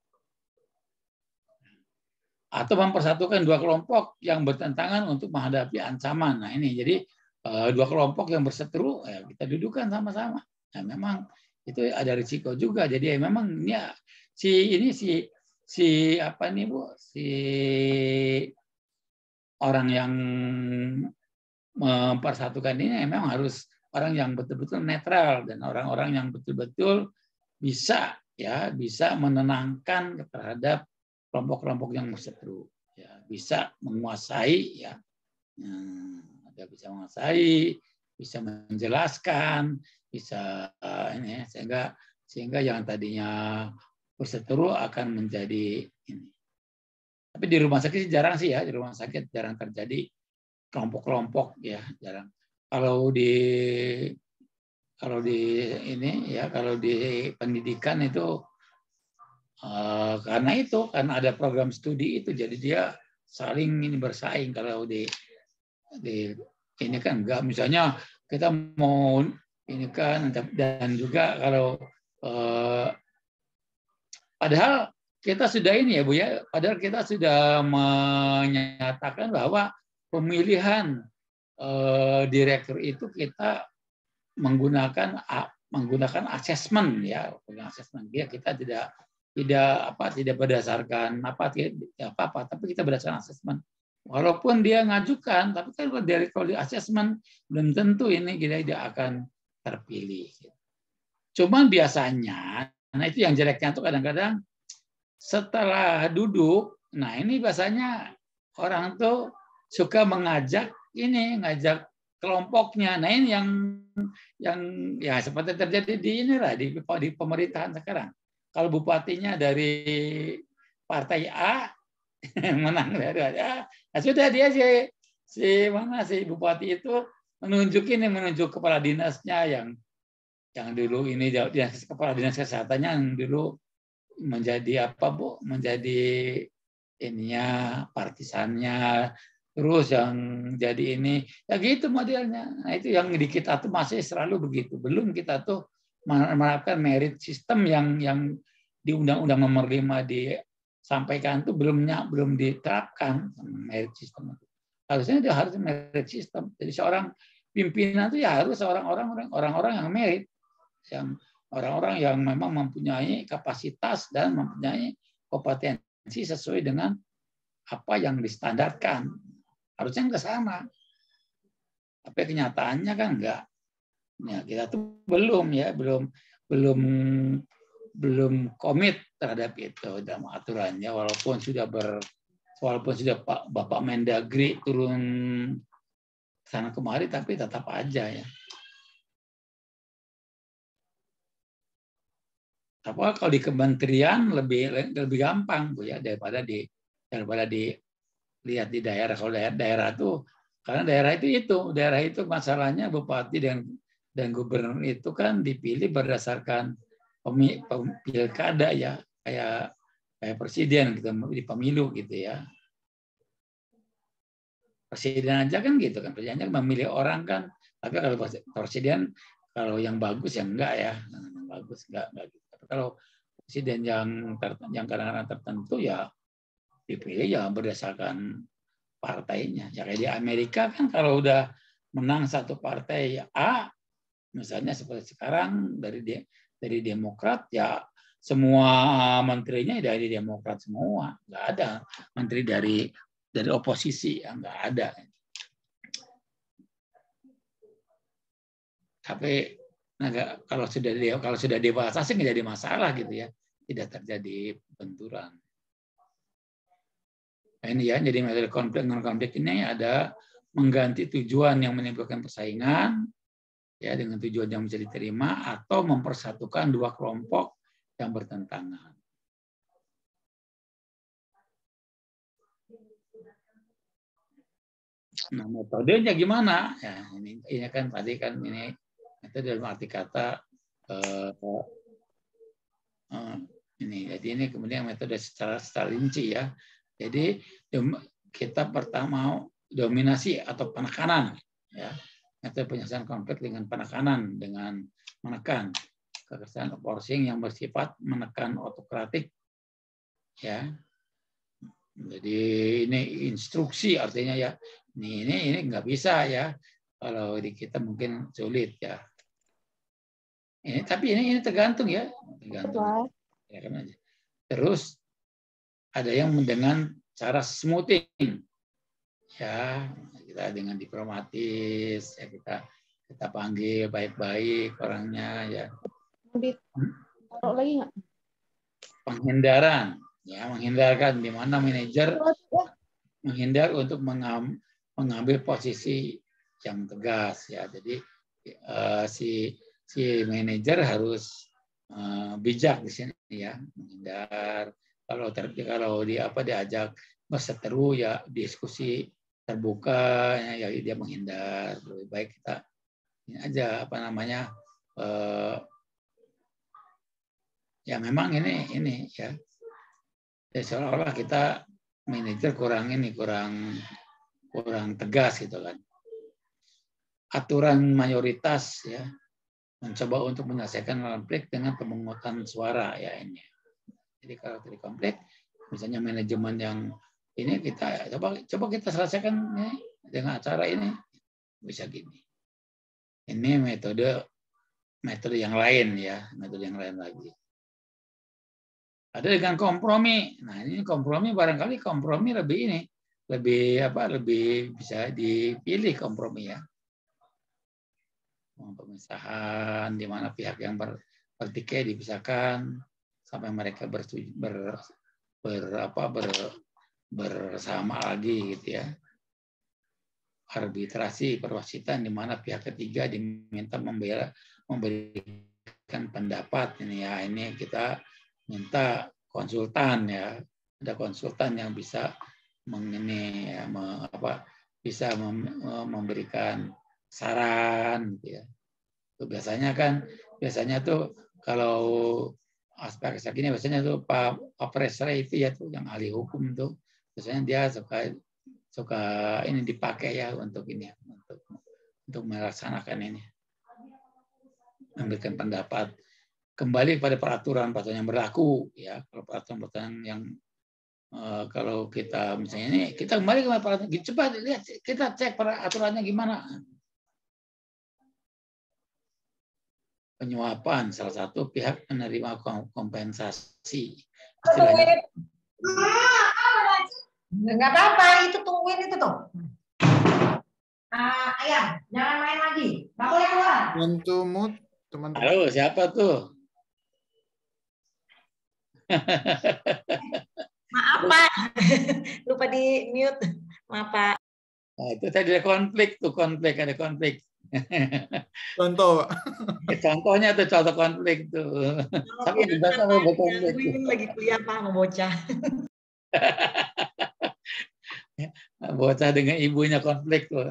Atau mempersatukan dua kelompok yang bertentangan untuk menghadapi ancaman. Nah ini jadi dua kelompok yang berseteru, ya kita dudukkan sama-sama. Nah memang itu ada risiko juga. Jadi ya, memang ini ya, si ini si si apa nih Bu, si orang yang mempersatukan ini memang harus orang yang betul-betul netral dan orang-orang yang betul-betul bisa ya bisa menenangkan terhadap kelompok-kelompok yang berseteru, ya bisa menguasai, ya, ada bisa menguasai, bisa menjelaskan, bisa ini sehingga sehingga yang tadinya berseteru akan menjadi ini. Tapi di rumah sakit jarang sih ya, di rumah sakit jarang terjadi kelompok-kelompok ya, jarang. Kalau di kalau di ini ya kalau di pendidikan itu Uh, karena itu karena ada program studi itu jadi dia saling ini bersaing. Kalau di, di ini kan enggak, misalnya kita mau ini kan, dan juga kalau uh, padahal kita sudah ini ya Bu ya, padahal kita sudah menyatakan bahwa pemilihan uh, direktur itu kita menggunakan menggunakan asesmen ya, asesmen dia kita tidak tidak apa tidak berdasarkan apa apa apa tapi kita berdasarkan asesmen. Walaupun dia ngajukan, tapi kan dari kalau di asesmen belum tentu ini dia tidak akan terpilih. Cuman biasanya, nah itu yang jeleknya tuh kadang-kadang setelah duduk, nah ini biasanya orang tuh suka mengajak ini ngajak kelompoknya. Nah ini yang yang ya seperti terjadi di inilah di di pemerintahan sekarang. Kalau bupatinya dari partai A menang dari A, nah sudah dia si si mana si bupati itu menunjuk ini menunjuk kepala dinasnya yang yang dulu ini dinas kepala dinas kesehatannya yang dulu menjadi apa Bu menjadi ininya partisannya, terus yang jadi ini ya gitu modelnya. Nah itu yang di kita tuh masih selalu begitu. Belum kita tuh menerapkan merit system yang yang di Undang-Undang Nomor lima disampaikan itu belumnya belum diterapkan merit system itu. Harusnya dia harus merit system. Jadi seorang pimpinan itu ya harus orang-orang orang-orang yang merit, yang orang-orang yang memang mempunyai kapasitas dan mempunyai kompetensi sesuai dengan apa yang distandarkan. Harusnya ke sana. Tapi kenyataannya kan enggak. Ya, kita tuh belum ya, belum belum belum komit terhadap itu dalam aturannya, walaupun sudah ber walaupun sudah Pak Bapak Mendagri turun sana kemari, tapi tetap aja ya. Apa kalau di kementerian lebih lebih gampang Bu ya daripada di daripada di lihat di daerah. Kalau daerah, daerah tuh karena daerah itu itu daerah itu masalahnya bupati dan dan gubernur itu kan dipilih berdasarkan pilkada ya, kayak kayak presiden gitu di pemilu gitu ya. Presiden aja kan gitu kan, presiden memilih orang kan, tapi kalau presiden kalau yang bagus ya enggak ya, yang bagus enggak enggak gitu. Tapi kalau presiden yang yang kadang-kadang tertentu ya dipilih ya berdasarkan partainya. Ya kayak di Amerika kan kalau udah menang satu partai A, misalnya seperti sekarang dari dari Demokrat ya semua menterinya dari Demokrat semua, nggak ada menteri dari dari oposisi, ya nggak ada. Tapi nah, kalau sudah kalau sudah dewasa sih nggak jadi masalah gitu ya, tidak terjadi benturan. Nah, ini ya, jadi metode konflik non konflik ini ada mengganti tujuan yang menimbulkan persaingan, ya dengan tujuan yang bisa diterima atau mempersatukan dua kelompok yang bertentangan. Nah, metodenya gimana? Ya, ini, ini kan tadi kan ini metode dalam arti kata eh, eh, ini. Jadi ini kemudian metode secara secara rinci ya. Jadi kita pertama dominasi atau penekanan ya. Metode penyelesaian konflik dengan penekanan, dengan menekan kekerasan forcing yang bersifat menekan autokratik ya. Jadi ini instruksi artinya ya. Ini ini ini nggak bisa ya. Kalau di kita mungkin sulit ya. Ini tapi ini ini tergantung ya, tergantung. Ya, kan aja. Terus ada yang dengan cara smoothing. Ya, kita dengan diplomatis, ya kita kita panggil baik-baik orangnya ya. Taruh lagi nggak? Penghindaran, ya menghindarkan di mana manajer menghindar untuk mengam, mengambil posisi yang tegas ya. Jadi uh, si si manajer harus uh, bijak di sini ya, menghindar. Kalau ter, kalau dia apa diajak berseteru ya diskusi terbuka ya, ya dia menghindar. Lebih baik kita ini aja apa namanya uh, ya memang ini ini ya, ya seolah-olah kita manajer kurang ini kurang kurang tegas gitu kan. Aturan mayoritas ya mencoba untuk menyelesaikan konflik dengan pemungutan suara ya ini. Jadi kalau dari konflik misalnya manajemen yang ini kita coba coba kita selesaikan ini dengan acara ini bisa gini. Ini metode metode yang lain ya, metode yang lain lagi. Ada dengan kompromi. Nah, ini kompromi barangkali kompromi lebih ini, lebih apa? Lebih bisa dipilih kompromi ya. Pemisahan di mana pihak yang ber, bertikai dipisahkan sampai mereka ber, ber, ber apa ber, bersama lagi gitu ya. Arbitrasi perwasitan di mana pihak ketiga diminta membela memberikan pendapat ini ya. Ini kita minta konsultan ya, ada konsultan yang bisa mengini ya, me, apa bisa mem, memberikan saran gitu ya. Tuh biasanya kan biasanya tuh kalau aspek ini biasanya tuh Pak Pak Presre itu ya tuh yang ahli hukum tuh biasanya dia suka suka ini dipakai ya untuk ini untuk untuk melaksanakan ini memberikan pendapat. Kembali pada peraturan-peraturan yang berlaku ya. Kalau peraturan-peraturan yang uh, kalau kita misalnya ini kita kembali ke peraturan, coba lihat kita cek peraturannya gimana. Penyuapan salah satu pihak menerima kompensasi. Istilahnya. Nggak apa-apa, itu tungguin itu tuh. Uh, ayah, jangan main lagi. Nggak boleh keluar. Bantu mute teman-teman. Halo, siapa tuh? Maaf Pak, lupa di mute. Maaf Pak. Nah, itu tadi ada konflik tuh konflik ada konflik. Contoh. Contohnya tuh contoh konflik tuh. Tapi di bahasa mau konflik. Ini lagi kuliah Pak mau bocah. Bocah dengan ibunya konflik tuh.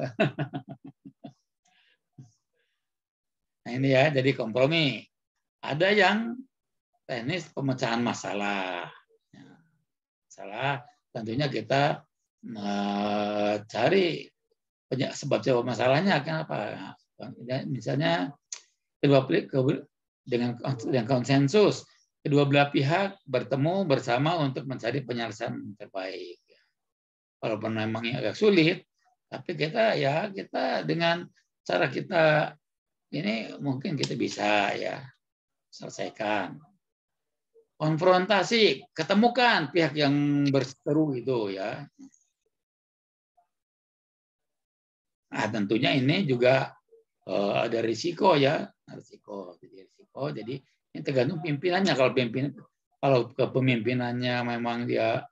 Nah ini ya jadi kompromi. Ada yang teknis pemecahan masalah. Masalah tentunya kita mencari sebab-sebab masalahnya kenapa? Misalnya kedua dengan dengan konsensus kedua belah pihak bertemu bersama untuk mencari penyelesaian terbaik. Walaupun memang agak sulit, tapi kita ya kita dengan cara kita ini mungkin kita bisa ya selesaikan. Konfrontasi, ketemukan pihak yang berseteru itu ya. Nah, tentunya ini juga uh, ada risiko ya, risiko, jadi risiko. Jadi ini tergantung pimpinannya. Kalau pimpin, kalau kepemimpinannya memang dia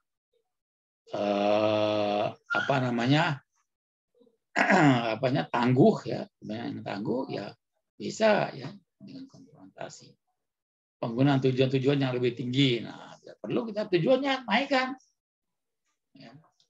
uh, apa namanya, apanya tangguh ya, yang tangguh ya, Bisa ya dengan konfrontasi. Penggunaan tujuan-tujuan yang lebih tinggi. Nah, perlu kita tujuannya naikkan. Ya.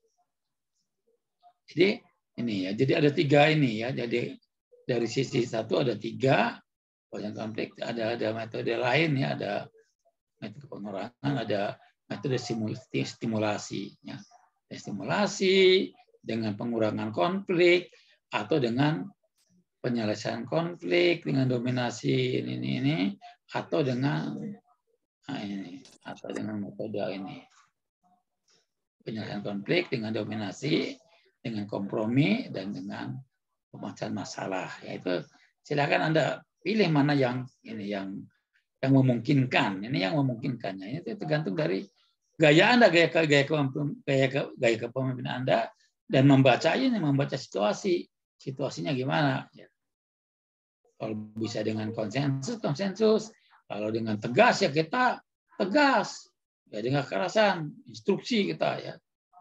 Jadi ini ya, jadi ada tiga ini ya. Jadi dari sisi satu ada tiga yang konflik, ada ada metode lain ya, ada metode pengurangan, ada metode stimulasi ya. Stimulasi dengan pengurangan konflik atau dengan penyelesaian konflik dengan dominasi ini ini, ini atau dengan nah ini atau dengan metode ini penyelesaian konflik dengan dominasi, dengan kompromi dan dengan pemecahan masalah. Yaitu silakan Anda pilih mana yang ini yang yang memungkinkan. Ini yang memungkinkannya. Itu tergantung dari gaya Anda, gaya gaya gaya gaya kepemimpinan Anda dan membaca ini, membaca situasi, situasinya gimana. Ya. Kalau bisa dengan konsensus, konsensus. Kalau dengan tegas ya kita tegas. Ya dengan kekerasan, instruksi kita ya.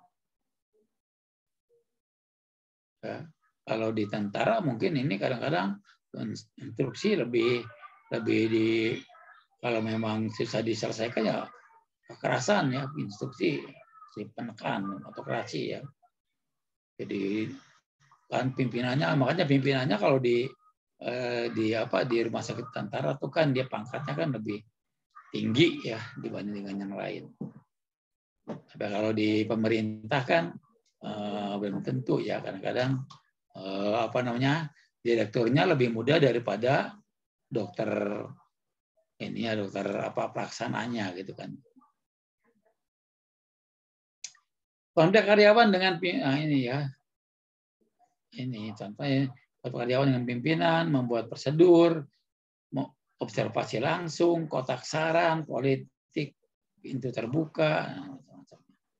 Ya. Kalau di tentara mungkin ini kadang-kadang instruksi lebih lebih di kalau memang susah diselesaikan ya kekerasan ya, instruksi si penekan autokrasi ya. Jadi kan pimpinannya, makanya pimpinannya kalau di eh, di apa di rumah sakit tentara tuh kan dia pangkatnya kan lebih tinggi ya dibanding dengan yang lain. Tapi kalau di pemerintah kan eh, belum tentu ya, kadang-kadang eh, apa namanya direkturnya lebih muda daripada dokter ini ya, dokter apa pelaksananya gitu kan. Kontak karyawan dengan nah ini ya, ini contohnya karyawan dengan pimpinan, membuat prosedur, observasi langsung, kotak saran, politik, pintu terbuka, macam-macam.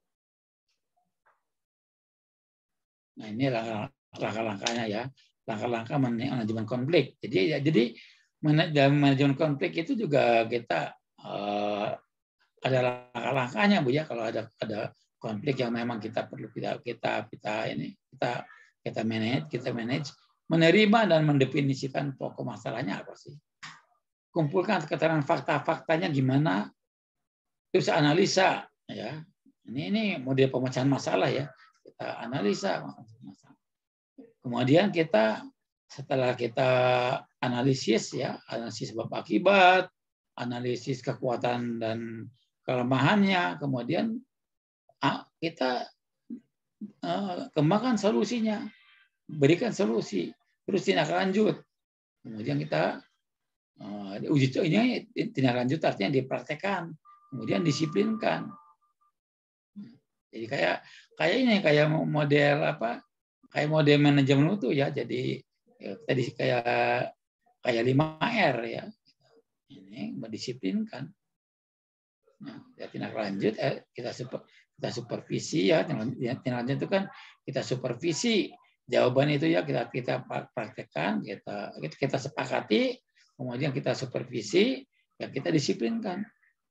Nah ini langkah-langkahnya ya, langkah-langkah manajemen konflik. Jadi ya, jadi dalam manajemen konflik itu juga kita uh, ada langkah-langkahnya Bu ya, kalau ada ada konflik yang memang kita perlu kita kita kita ini kita kita manage kita manage menerima dan mendefinisikan pokok masalahnya apa sih, kumpulkan keterangan fakta-faktanya gimana, terus analisa ya, ini ini model pemecahan masalah ya, kita analisa masalah. Kemudian kita setelah kita analisis ya, analisis sebab akibat, analisis kekuatan dan kelemahannya, kemudian kita kembangkan solusinya, berikan solusi, terus tindak lanjut. Kemudian kita uji ini tindak lanjut artinya dipraktekkan, kemudian disiplinkan. Jadi kayak kayak ini kayak model apa? Kayak model manajemen itu ya. Jadi ya, tadi kayak kayak lima R ya. Ini mendisiplinkan. Nah, ya, tindak lanjut eh, kita super, kita supervisi ya, tindak lanjut itu kan kita supervisi, jawaban itu ya kita kita praktekkan, kita kita sepakati, kemudian kita supervisi, ya kita disiplinkan.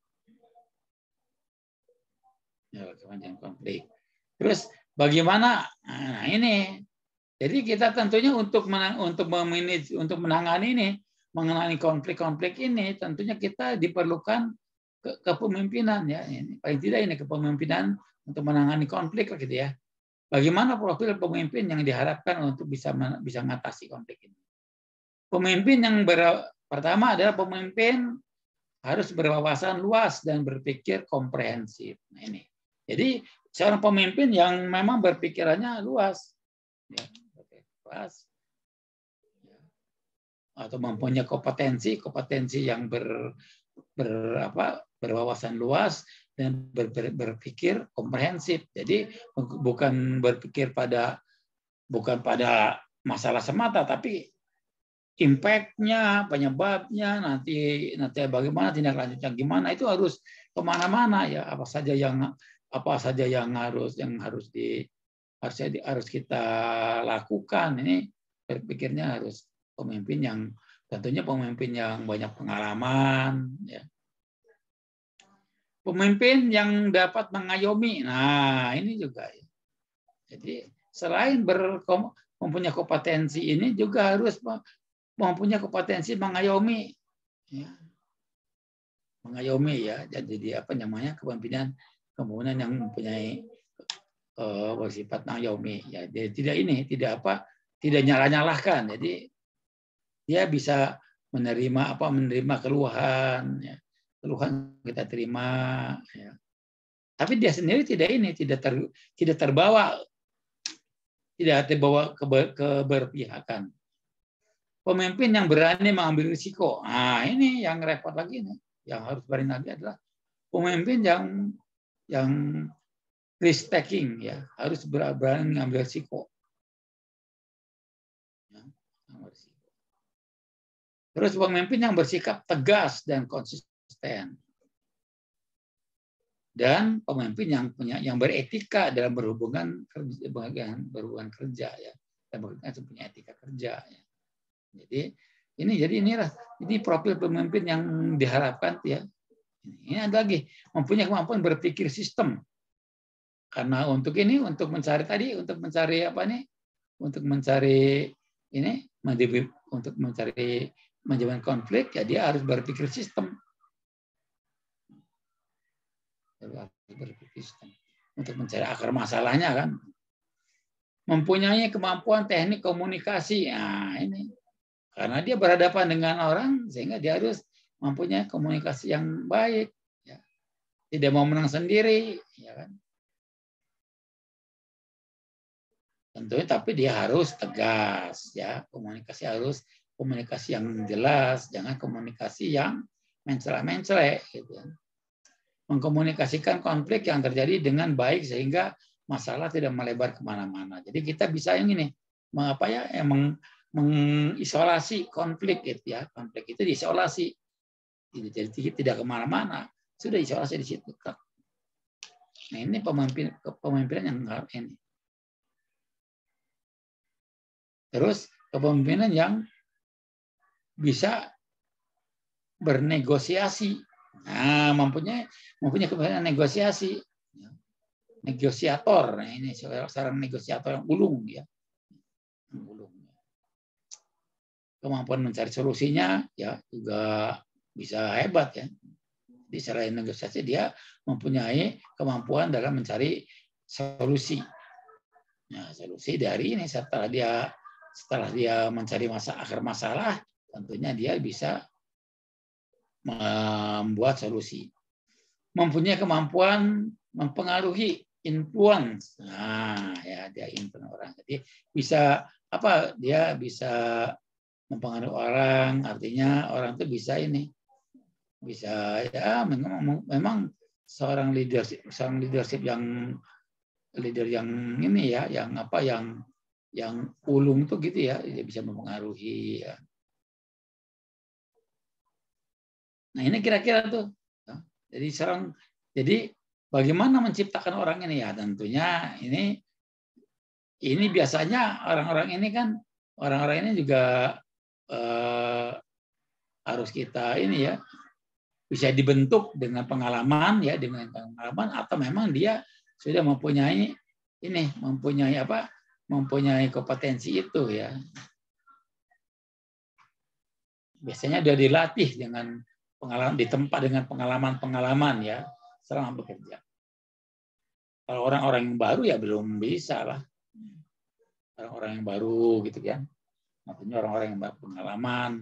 Ya, kemudian konflik. Terus bagaimana? Nah, ini. Jadi kita tentunya untuk menang, untuk memanage, untuk menangani ini, mengenai konflik-konflik ini, tentunya kita diperlukan ke kepemimpinan ya, ini paling tidak ini kepemimpinan untuk menangani konflik gitu ya. Bagaimana profil pemimpin yang diharapkan untuk bisa bisa mengatasi konflik ini? Pemimpin yang ber, pertama adalah pemimpin harus berwawasan luas dan berpikir komprehensif. Nah, ini. Jadi seorang pemimpin yang memang berpikirannya luas, ya, luas, atau mempunyai kompetensi kompetensi yang ber, ber apa berwawasan luas dan ber, ber, berpikir komprehensif. Jadi bukan berpikir pada bukan pada masalah semata, tapi impact-nya, penyebabnya, nanti nanti bagaimana tindak lanjutnya gimana, itu harus kemana-mana ya, apa saja yang apa saja yang harus yang harus di harus harus kita lakukan. Ini berpikirnya harus pemimpin yang tentunya pemimpin yang banyak pengalaman ya. Pemimpin yang dapat mengayomi. Nah, ini juga ya. Jadi selain berkom, mempunyai kompetensi ini juga harus mempunyai kompetensi mengayomi, ya. mengayomi ya, jadi apa namanya kepemimpinan kepemimpinan yang mempunyai uh, bersifat mengayomi, ya. Dia tidak ini, tidak apa, tidak nyalah-nyalahkan, jadi dia bisa menerima apa, menerima keluhan, ya. Keluhan kita terima, ya. Tapi dia sendiri tidak ini, tidak ter, tidak terbawa, tidak terbawa ke keberpihakan. Pemimpin yang berani mengambil risiko. Nah, ini yang repot lagi nih. Yang harus berani lagi adalah pemimpin yang yang risk taking, ya, harus berani mengambil risiko. Ya, risiko. Terus pemimpin yang bersikap tegas dan konsisten. Dan pemimpin yang punya yang beretika dalam berhubungan kerja, berhubungan kerja, ya, dan punya etika kerja, ya. Jadi ini jadi inilah ini profil pemimpin yang diharapkan, ya. Ini ada lagi mempunyai kemampuan berpikir sistem. Karena untuk ini untuk mencari tadi untuk mencari apa nih? Untuk mencari ini untuk mencari manajemen konflik, ya dia harus berpikir sistem. Berpikir sistem untuk mencari akar masalahnya, kan. Mempunyai kemampuan teknik komunikasi. Nah, ini karena dia berhadapan dengan orang sehingga dia harus mempunyai komunikasi yang baik, ya. Tidak mau menang sendiri, ya kan. Tentunya tapi dia harus tegas, ya. Komunikasi harus komunikasi yang jelas, jangan komunikasi yang mencela-mencela, gitu. Mengkomunikasikan konflik yang terjadi dengan baik sehingga masalah tidak melebar kemana-mana. Jadi kita bisa yang ini, mengapa ya, emang mengisolasi konflik, gitu ya. Konflik itu diisolasi, jadi tidak kemana-mana, sudah isolasi di situ. Nah, ini pemimpin kepemimpinan yang ini. Terus kepemimpinan yang bisa bernegosiasi. Nah, mempunyai mempunyai kepemimpinan negosiasi, negosiator. Nah, ini seorang negosiator yang ulung, ya, ulung. Kemampuan mencari solusinya, ya, juga bisa hebat, ya. Di selain negosiasi dia mempunyai kemampuan dalam mencari solusi. Nah, solusi dari ini setelah dia setelah dia mencari masa akar masalah, tentunya dia bisa membuat solusi. Mempunyai kemampuan mempengaruhi, influence. Nah, ya, dia influence orang. Jadi bisa apa? Dia bisa mempengaruhi orang, artinya orang itu bisa ini. Bisa, ya, memang, memang seorang leadership, seorang leadership yang leader yang ini, ya, yang apa yang yang ulung tuh, gitu ya, dia bisa mempengaruhi, ya. Nah, ini kira-kira tuh. Jadi seorang, jadi bagaimana menciptakan orang ini, ya, tentunya ini ini biasanya orang-orang ini kan orang-orang ini juga eh, harus kita ini, ya, bisa dibentuk dengan pengalaman, ya, dengan pengalaman, atau memang dia sudah mempunyai ini, mempunyai apa? Mempunyai kompetensi itu, ya. Biasanya sudah dilatih dengan pengalaman, di tempat dengan pengalaman-pengalaman, ya, selama bekerja. Kalau orang-orang yang baru, ya belum bisa lah. Orang-orang yang baru, gitu kan. Maksudnya orang-orang yang berpengalaman.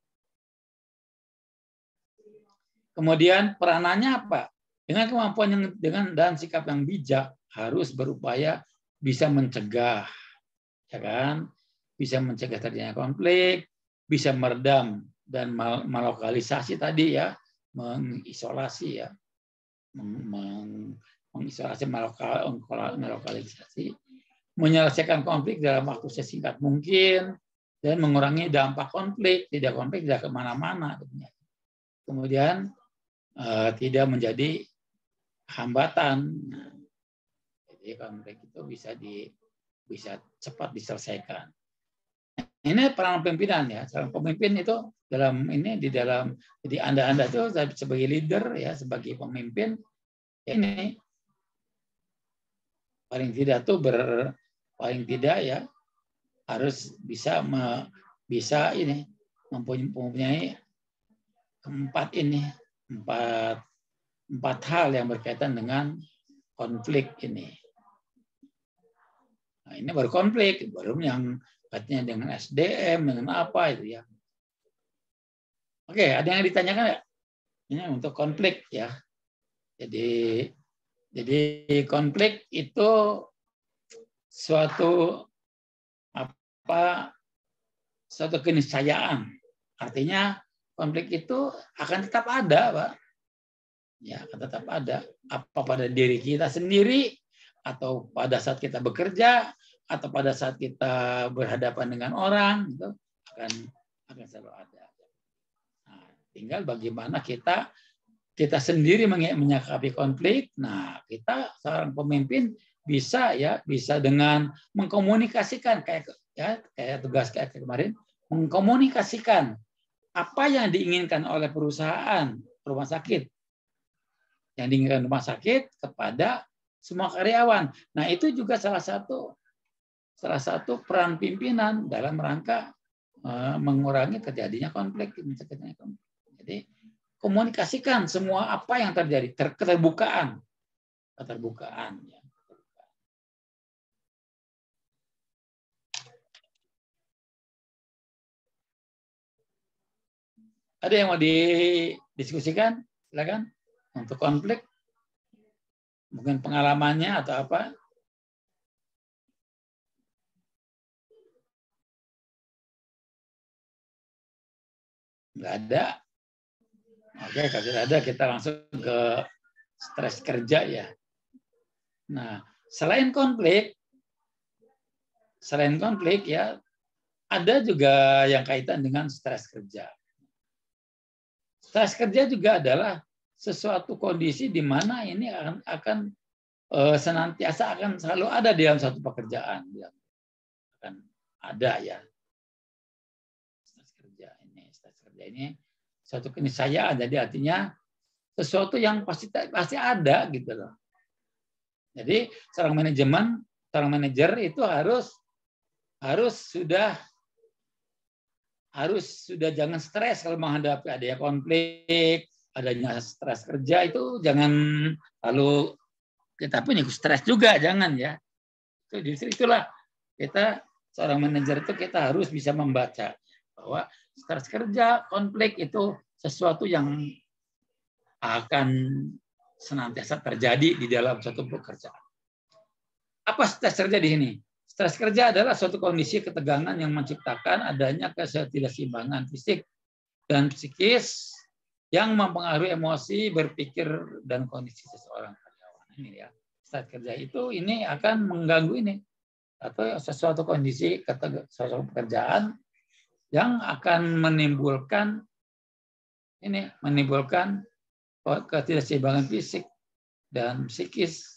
Kemudian peranannya apa? Dengan kemampuan yang dengan dan sikap yang bijak harus berupaya bisa mencegah, ya kan? Bisa mencegah terjadinya konflik, bisa meredam dan melokalisasi tadi, ya, mengisolasi, ya, meng, mengisolasi, melokalisasi, menyelesaikan konflik dalam waktu sesingkat mungkin dan mengurangi dampak konflik, tidak konflik tidak kemana-mana. Kemudian eh, tidak menjadi hambatan. Nah, jadi konflik itu bisa di bisa cepat diselesaikan. Ini peran pimpinan, ya. Seorang pemimpin itu dalam ini di dalam jadi Anda-anda itu sebagai leader, ya, sebagai pemimpin, ini paling tidak tuh ber paling tidak, ya, harus bisa me, bisa ini mempunyai empat ini, empat empat hal yang berkaitan dengan konflik ini. Nah, ini baru konflik, baru yang kaitannya dengan S D M, dengan apa itu ya. Oke, ada yang ditanyakan nggak? Ini untuk konflik ya. Jadi, jadi konflik itu suatu apa? Suatu keniscayaan. Artinya konflik itu akan tetap ada, Pak. Ya, akan tetap ada. Apa pada diri kita sendiri, atau pada saat kita bekerja, atau pada saat kita berhadapan dengan orang, itu akan akan selalu ada. Nah, tinggal bagaimana kita kita sendiri menyikapi konflik. Nah, kita seorang pemimpin bisa ya bisa dengan mengkomunikasikan kayak ya kayak tugas kayak kemarin, mengkomunikasikan apa yang diinginkan oleh perusahaan, rumah sakit, yang diinginkan rumah sakit kepada semua karyawan. Nah, itu juga salah satu salah satu peran pimpinan dalam rangka uh, mengurangi terjadinya konflik. Jadi komunikasikan semua apa yang terjadi, ter keterbukaan, keterbukaan. Ya. Ada yang mau didiskusikan? Silakan untuk konflik. Mungkin pengalamannya atau apa? Nggak ada. Oke, kalau tidak ada kita langsung ke stres kerja ya. Nah, selain konflik, selain konflik ya, ada juga yang kaitan dengan stres kerja. Stres kerja juga adalah sesuatu kondisi di mana ini akan, akan eh, senantiasa akan selalu ada di dalam satu pekerjaan, yang akan ada ya. Stres kerja ini, stres kerja ini suatu keniscayaan, jadi artinya sesuatu yang pasti pasti ada gitu loh. Jadi seorang manajemen, seorang manajer itu harus harus sudah harus sudah jangan stres kalau menghadapi adanya konflik, adanya stres kerja, itu jangan lalu kita pun ikut stres juga, jangan ya. Itu justru itulah kita seorang manajer itu kita harus bisa membaca bahwa stres kerja, konflik itu sesuatu yang akan senantiasa terjadi di dalam satu pekerjaan. Apa stres kerja di sini? Stres kerja adalah suatu kondisi ketegangan yang menciptakan adanya ketidakseimbangan fisik dan psikis yang mempengaruhi emosi, berpikir, dan kondisi seseorang karyawan. Ini ya, stres kerja itu ini akan mengganggu ini atau sesuatu kondisi suatu pekerjaan yang akan menimbulkan ini menimbulkan ketidakseimbangan fisik dan psikis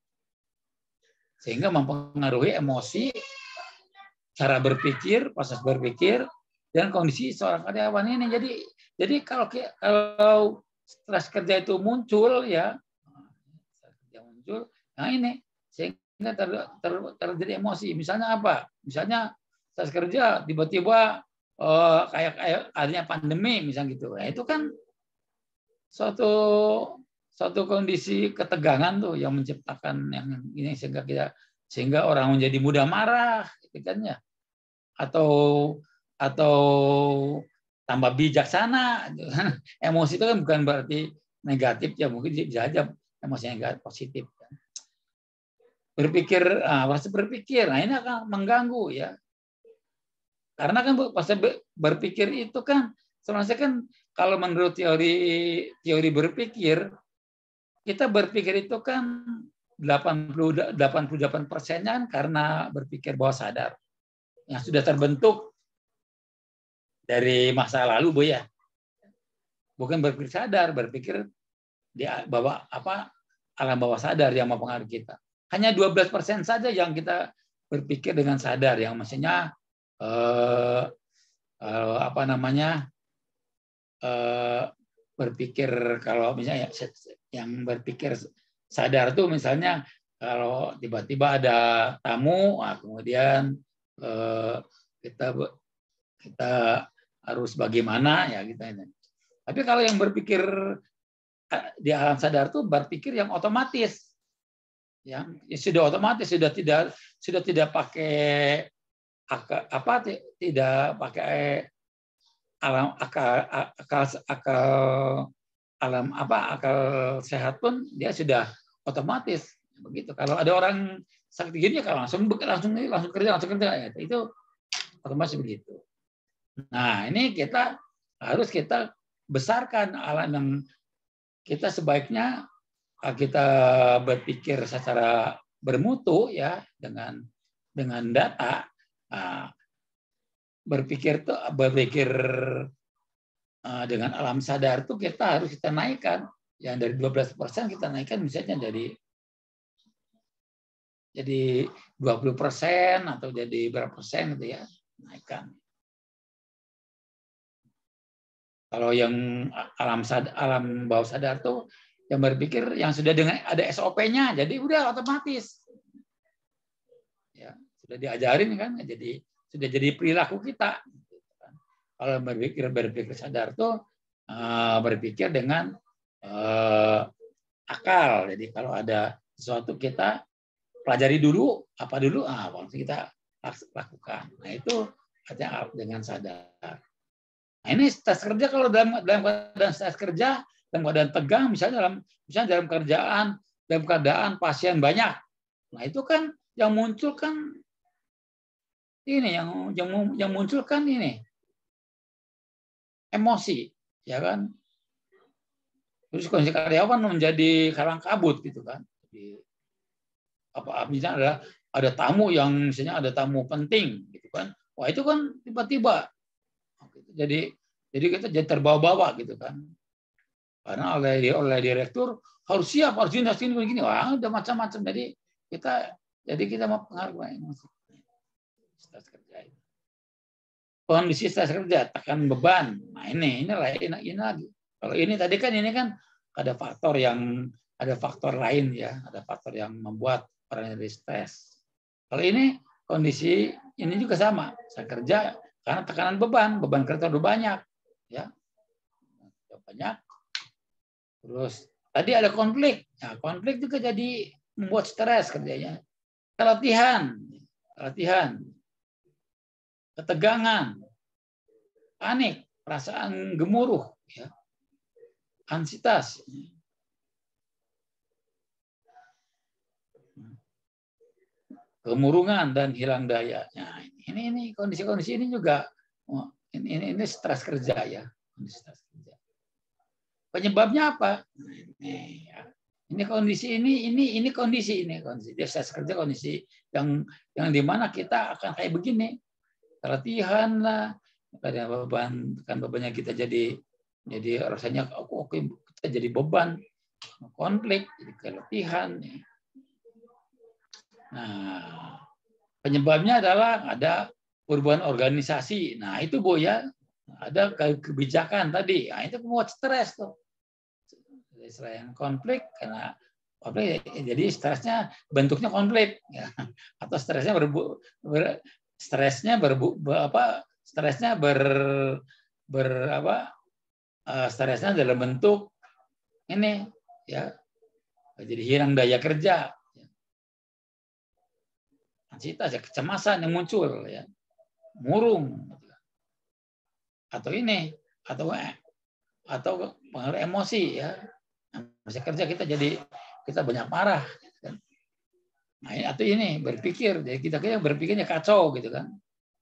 sehingga mempengaruhi emosi, cara berpikir, proses berpikir, dan kondisi seorang karyawan ini. Jadi jadi kalau kalau stres kerja itu muncul ya, stres kerja muncul, nah ini sehingga ter, ter, terjadi emosi. Misalnya apa? Misalnya stres kerja tiba-tiba eh, kayak kayak adanya pandemi misalnya gitu. Nah, itu kan suatu suatu kondisi ketegangan tuh yang menciptakan yang ini sehingga kita sehingga orang menjadi mudah marah, gitu kan ya, atau atau tambah bijaksana. Emosi itu kan bukan berarti negatif ya, mungkin bisa aja emosi negatif positif. Berpikir, ah, proses berpikir, nah ini akan mengganggu ya, karena kan proses berpikir itu kan sebenarnya kan kalau menurut teori teori berpikir, kita berpikir itu kan delapan puluh delapan persennya kan karena berpikir bawah sadar yang sudah terbentuk dari masa lalu, Bu ya. Bukan berpikir sadar, berpikir di bawah apa alam bawah sadar yang mempengaruhi kita. Hanya dua belas persen saja yang kita berpikir dengan sadar, yang maksudnya eh, eh, apa namanya eh, berpikir kalau misalnya yang berpikir sadar tuh misalnya kalau tiba-tiba ada tamu, nah kemudian eh, kita kita harus bagaimana ya kita ini. Tapi kalau yang berpikir di alam sadar tuh berpikir yang otomatis, yang ya sudah otomatis, sudah tidak sudah tidak pakai akal, apa tidak pakai alam akal akal akal alam apa akal sehat pun dia sudah otomatis begitu. Kalau ada orang sakit gini ya kalau langsung langsung langsung kerja langsung kerja ya, itu otomatis begitu. Nah ini kita harus kita besarkan alam yang kita sebaiknya kita berpikir secara bermutu ya dengan dengan data. Nah, berpikir tuh berpikir uh, dengan alam sadar tuh kita harus kita naikkan yang dari dua belas persen kita naikkan misalnya dari jadi dua puluh persen atau jadi berapa persen gitu ya naikkan. Kalau yang alam sadar, alam bawah sadar tuh yang berpikir yang sudah dengan ada S O P-nya, jadi udah otomatis. Ya, sudah diajarin kan, jadi sudah jadi perilaku kita. Kalau berpikir berpikir sadar tuh uh, berpikir dengan uh, akal. Jadi kalau ada sesuatu kita pelajari dulu apa dulu, ah kita lakukan. Nah itu artinya dengan sadar. Nah, ini stres kerja kalau dalam dalam keadaan stres kerja, dalam keadaan tegang, misalnya dalam misalnya dalam kerjaan, dalam keadaan pasien banyak. Nah, itu kan yang muncul kan ini yang yang yang muncul kan ini emosi, ya kan? Terus kondisi karyawan menjadi kalang kabut gitu kan. Jadi apa misalnya ada ada tamu yang misalnya ada tamu penting gitu kan. Wah, itu kan tiba-tiba jadi jadi kita jadi terbawa-bawa gitu kan, karena oleh oleh direktur harus siap harus ini harus ini begini, wah udah macam-macam. Jadi kita jadi kita mau pengaruh emosi stres kerja itu. Kondisi stres kerja tekan beban, nah ini ini lain ini lagi. Kalau ini tadi kan ini kan ada faktor yang ada faktor lain ya, ada faktor yang membuat orang jadi stres. Kalau ini kondisi ini juga sama, saya kerja karena tekanan beban, beban kerja udah banyak, ya, udah banyak. Terus tadi ada konflik, nah, konflik juga jadi membuat stres kerjanya. Keletihan, keletihan, ketegangan, panik, perasaan gemuruh, ya, ansietas. Kemurungan dan hilang daya. Nah, ini ini kondisi-kondisi ini juga oh, ini, ini ini stres kerja ya, kondisi stres kerja. Penyebabnya apa? Nah, ini ya. Ini kondisi ini ini ini kondisi ini kondisi dia stres kerja kondisi yang yang di mana kita akan kayak begini. Keletihan lah, ada beban kan bebannya kita jadi jadi rasanya oke oh, kita jadi beban, konflik, jadi keletihan. Ya. Nah, penyebabnya adalah ada perubahan organisasi. Nah, itu Bu ya. Ada kebijakan tadi. Nah, itu membuat stres tuh. Selain konflik karena konflik jadi stresnya bentuknya konflik ya. Atau stresnya berbu, ber, stresnya berbu, apa stresnya ber ber apa stresnya dalam bentuk ini ya. Jadi hilang daya kerja. Ansietas ya, kecemasan yang muncul ya, murung atau ini atau atau pengaruh emosi ya, masa kerja kita jadi kita banyak marah kan? Nah, atau ini berpikir jadi kita kayak berpikirnya kacau gitu kan.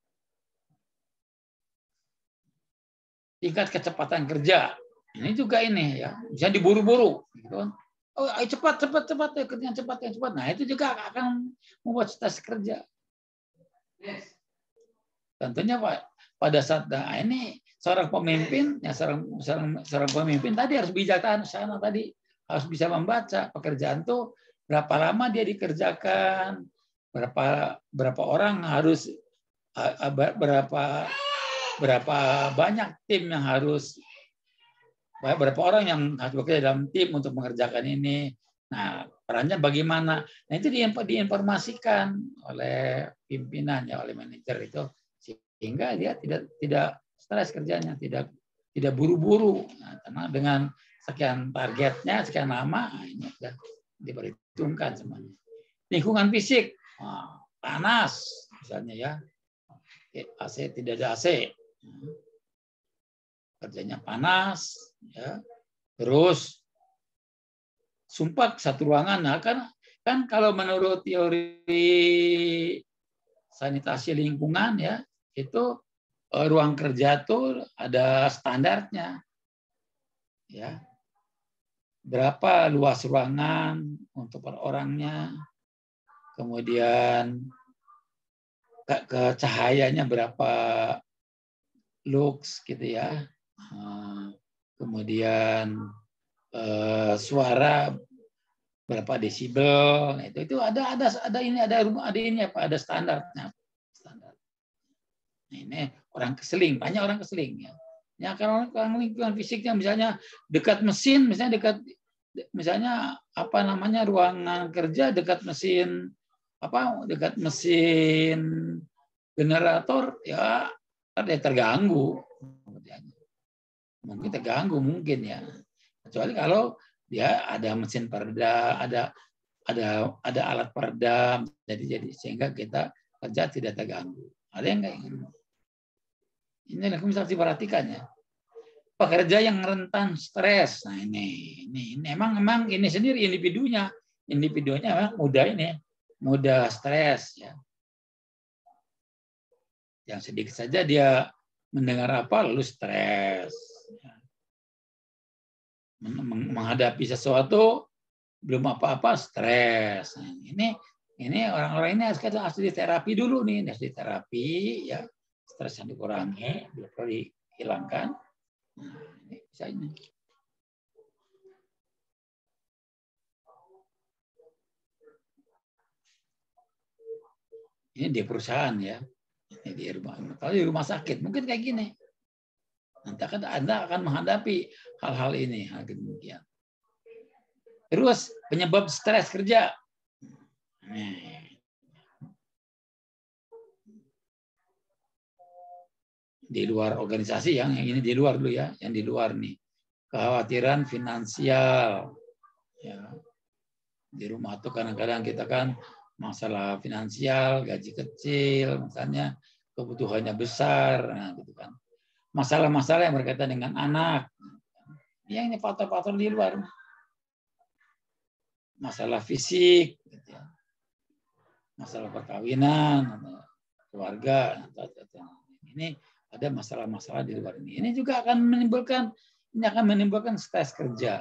Tingkat kecepatan kerja ini juga ini ya, bisa diburu-buru gitu kan. Oh, ayo cepat, cepat, cepat, ya kerjaan cepat, yang cepat. Nah, itu juga akan membuat stres kerja. Yes. Tentunya Pak, pada saat nah, ini seorang pemimpin, ya seorang, seorang, seorang pemimpin tadi harus bijaksana tadi, harus bisa membaca pekerjaan tuh berapa lama dia dikerjakan, berapa berapa orang harus berapa berapa banyak tim yang harus berapa orang yang harus bekerja dalam tim untuk mengerjakan ini. Nah, perannya bagaimana? Nah, itu diinformasikan oleh pimpinan ya, oleh manajer itu sehingga dia tidak tidak stres kerjanya, tidak tidak buru-buru. Nah, karena dengan sekian targetnya, sekian lama, ini sudah diperhitungkan semuanya. Lingkungan fisik, nah, panas misalnya ya, A C tidak ada A C, kerjanya panas, ya. Terus sumpah satu ruangan, nah kan kan kalau menurut teori sanitasi lingkungan ya itu ruang kerja tuh ada standarnya, ya. Berapa luas ruangan untuk per orangnya, kemudian ke, ke cahayanya berapa lux gitu ya, kemudian eh, suara berapa desibel, itu itu ada ada ada ini ada rumah ada ini apa ada standarnya standar. Nah, ini orang keseling, banyak orang keseling ya. Ya kalau orang lingkungan fisiknya misalnya dekat mesin, misalnya dekat misalnya apa namanya ruangan kerja dekat mesin apa dekat mesin generator ya ada terganggu, mungkin terganggu mungkin ya, kecuali kalau dia ada mesin peredam, ada ada ada alat peredam, jadi jadi sehingga kita kerja tidak terganggu. Ada yang kayak gitu. Ini yang bisa diperhatikan ya. Pekerja yang rentan stres. Nah ini ini, ini emang emang ini sendiri individunya, individunya memang mudah ini, mudah stres ya. Yang sedikit saja dia mendengar apa lalu stres. Menghadapi sesuatu belum apa-apa stres. Nah, ini ini orang-orang ini harus kita harus diterapi dulu nih, harus diterapi ya, stres yang dikurangi, perlu dihilangkan. Nah, ini bisa ini. Ini di perusahaan ya, ini di rumah, kalau di rumah sakit mungkin kayak gini. Nanti akan Anda akan menghadapi hal-hal ini, hal demikian. Terus penyebab stres kerja. Di luar organisasi, yang ini di luar dulu ya, yang di luar nih. Kekhawatiran finansial. Ya. Di rumah tuh kadang-kadang kita kan masalah finansial, gaji kecil, misalnya kebutuhannya besar, nah gitu kan. Masalah-masalah yang berkaitan dengan anak. Ya ini faktor-faktor di luar. Masalah fisik, masalah perkawinan, keluarga. Ini ada masalah-masalah di luar ini. Ini juga akan menimbulkan ini akan menimbulkan stres kerja.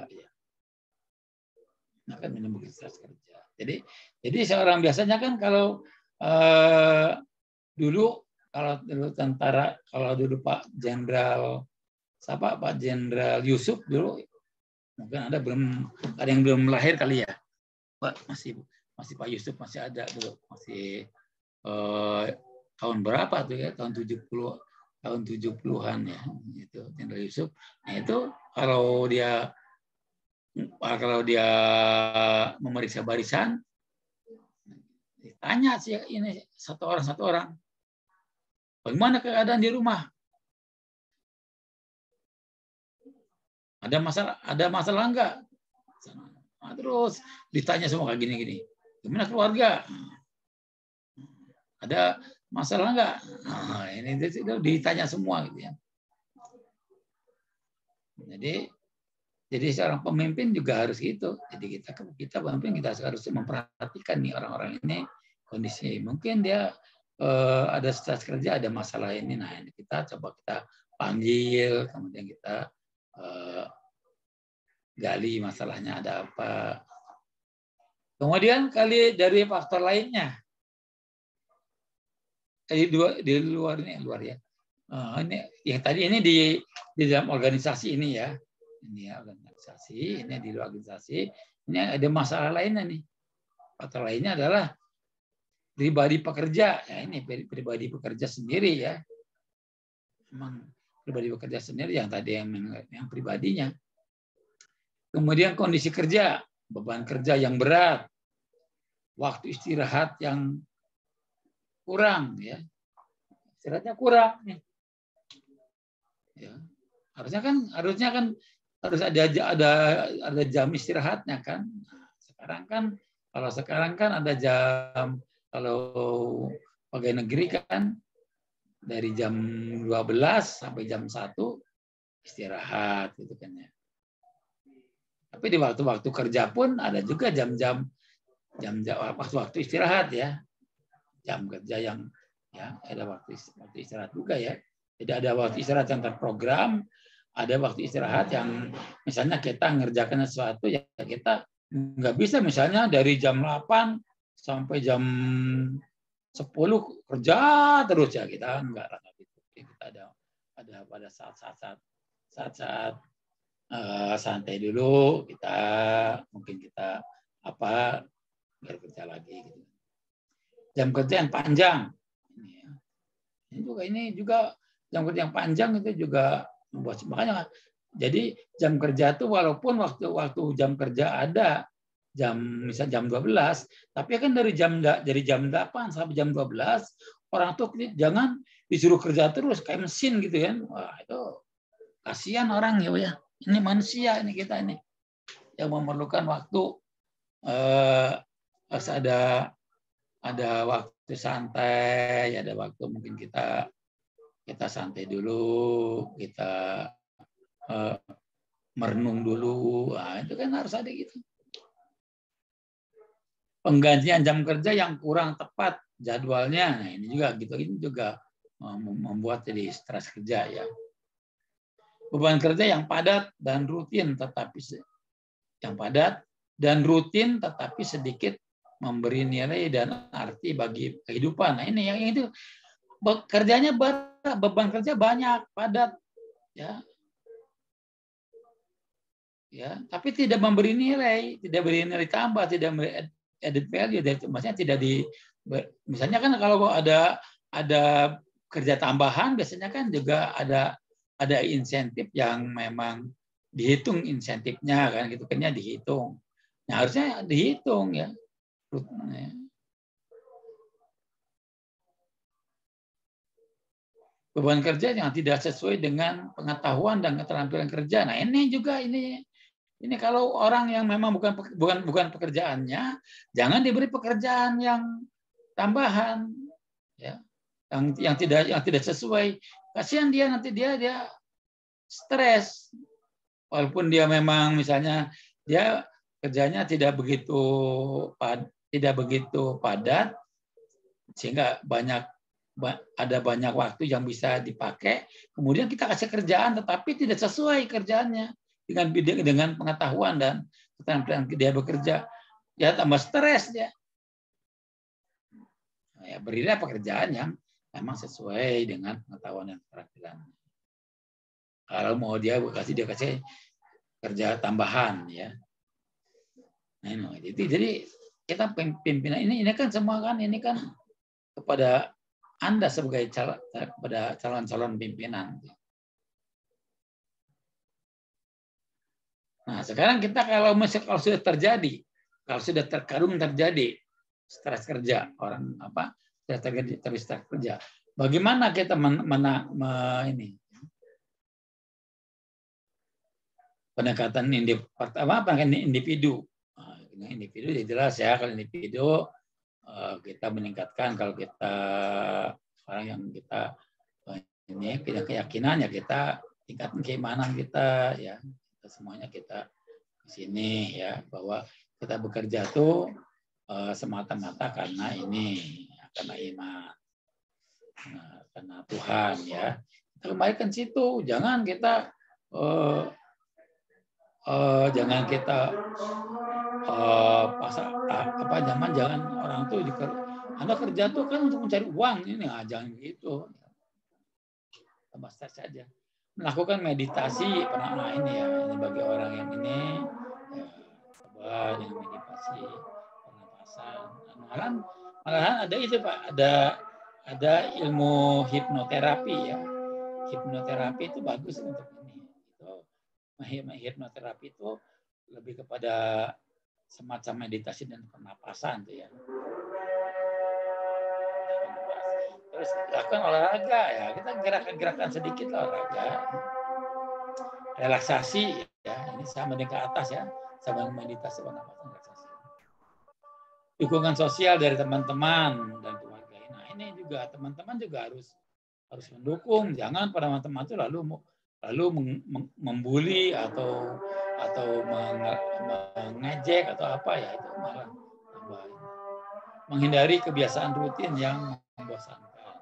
Ini akan menimbulkan stres kerja. Jadi jadi seorang biasanya kan kalau eh, dulu kalau dulu tentara, kalau dulu Pak Jenderal siapa Pak Jenderal Yusuf dulu, mungkin ada belum ada yang belum lahir kali ya, Pak masih masih Pak Yusuf masih ada dulu, masih eh, tahun berapa tuh ya, tahun tujuh puluh tahun tujuh puluhan ya, itu Jenderal Yusuf. Nah itu kalau dia kalau dia memeriksa barisan, ditanya sih ini satu orang satu orang. Bagaimana keadaan di rumah? Ada masalah, ada masalah enggak? Nah, terus ditanya semua kayak gini-gini. Gimana keluarga? Ada masalah enggak? Nah, ini ditanya semua gitu ya. Jadi jadi seorang pemimpin juga harus gitu. Jadi kita kita pemimpin kita harus memperhatikan nih orang-orang ini kondisi. Mungkin dia Uh, ada stres kerja, ada masalah ini, nah ini kita coba kita panggil, kemudian kita uh, gali masalahnya ada apa. Kemudian kali dari faktor lainnya, di luar, di luar ini luar ya. Uh, ini yang tadi ini di di dalam organisasi ini ya, ini ya organisasi, ini di luar organisasi, ini ada masalah lainnya nih. Faktor lainnya adalah pribadi pekerja, ya ini pribadi pekerja sendiri ya, memang pribadi pekerja sendiri yang tadi yang yang pribadinya. Kemudian kondisi kerja, beban kerja yang berat, waktu istirahat yang kurang ya, istirahatnya kurang nih. Ya. Harusnya kan harusnya kan harus ada ada ada jam istirahatnya kan. Nah, sekarang kan kalau sekarang kan ada jam, kalau pegawai negeri kan dari jam dua belas sampai jam satu istirahat gitu kan ya. Tapi di waktu-waktu kerja pun ada juga jam-jam jam-jam waktu-waktu istirahat ya. Jam kerja yang ya ada waktu waktu istirahat juga ya. Jadi ada waktu istirahat yang terprogram, ada waktu istirahat yang misalnya kita ngerjakan sesuatu ya kita nggak bisa misalnya dari jam delapan sampai jam sepuluh kerja terus ya, kita enggak gitu. Kita ada ada pada saat-saat saat-saat uh, santai dulu, kita mungkin kita apa biar kerja lagi gitu. Jam kerja yang panjang ini, ya. Ini juga ini juga jam kerja yang panjang itu juga membuat, makanya jadi jam kerja itu walaupun waktu waktu jam kerja ada jam misal jam dua belas, tapi kan dari jam dari jam delapan sampai jam dua belas orang tuh jangan disuruh kerja terus kayak mesin gitu kan. Wah, itu kasihan orang ya, ya. Ini manusia ini kita ini yang memerlukan waktu, eh, harus ada ada waktu santai, ada waktu mungkin kita kita santai dulu, kita eh, merenung dulu. Nah, itu kan harus ada gitu. Penggantian jam kerja yang kurang tepat jadwalnya, nah ini juga gitu, ini juga membuat jadi stres kerja ya. Beban kerja yang padat dan rutin tetapi yang padat dan rutin tetapi sedikit memberi nilai dan arti bagi kehidupan. Nah ini yang itu kerjanya beban kerja banyak, padat ya. Ya, tapi tidak memberi nilai, tidak beri nilai tambah, tidak memberi added value, maksudnya tidak di, misalnya kan kalau ada ada kerja tambahan biasanya kan juga ada ada insentif yang memang dihitung insentifnya kan gitu kan ya, dihitung. Nah harusnya dihitung ya. Beban kerja yang tidak sesuai dengan pengetahuan dan keterampilan kerja. Nah ini juga ini Ini kalau orang yang memang bukan bukan bukan pekerjaannya, jangan diberi pekerjaan yang tambahan, ya, yang yang tidak yang tidak sesuai. Kasihan dia, nanti dia dia stres, walaupun dia memang misalnya dia kerjanya tidak begitu pad, tidak begitu padat, sehingga banyak ada banyak waktu yang bisa dipakai. Kemudian kita kasih kerjaan, tetapi tidak sesuai kerjaannya dengan dengan pengetahuan dan keterampilan dia bekerja, ya tambah stres dia. Ya, berilah pekerjaan yang memang sesuai dengan pengetahuan dan keterampilan. Kalau mau dia kasih dia kasih kerja tambahan ya. Nah, itu jadi kita pimpinan ini ini kan semua kan ini kan kepada Anda sebagai calon kepada calon-calon pimpinan. Nah, sekarang kita kalau kalau sudah terjadi, kalau sudah terkadung terjadi stres kerja, orang apa sudah terjadi terus stres kerja, bagaimana kita men, mena, me, ini pendekatan individu, apa pendekatan individu, nah, individu jelas ya, kalau individu kita meningkatkan, kalau kita orang yang kita ini punya keyakinan ya kita tingkatkan keimanan kita ya. Semuanya kita di sini ya, bahwa kita bekerja tuh uh, semata-mata karena ini, karena iman, nah, karena Tuhan ya. Kita kembalikan situ, jangan kita uh, uh, jangan kita uh, pasar apa zaman jangan orang tuh Anda kerja tuh kan untuk mencari uang ini, nah, jangan gitu. Tambah stres saja. Melakukan meditasi, pernah ini ya, ini bagi orang yang ini ya, coba dengan meditasi, pernapasan. Malahan, malahan ada itu Pak, ada ada ilmu hipnoterapi ya. Hipnoterapi itu bagus untuk ini. Itu hipnoterapi itu lebih kepada semacam meditasi dan pernapasan tuh ya. harus lakukan olahraga ya, kita gerakan-gerakan sedikit lah olahraga, relaksasi ya, ini sama dengan ke atas ya, sama meditasi pernapasan, relaksasi. Dukungan sosial dari teman-teman dan keluarga. Nah ini juga teman-teman juga harus harus mendukung, jangan pada teman-teman itu lalu lalu membuli atau atau mengejek atau apa ya, itu malah tambah. Menghindari kebiasaan rutin yang membosankan.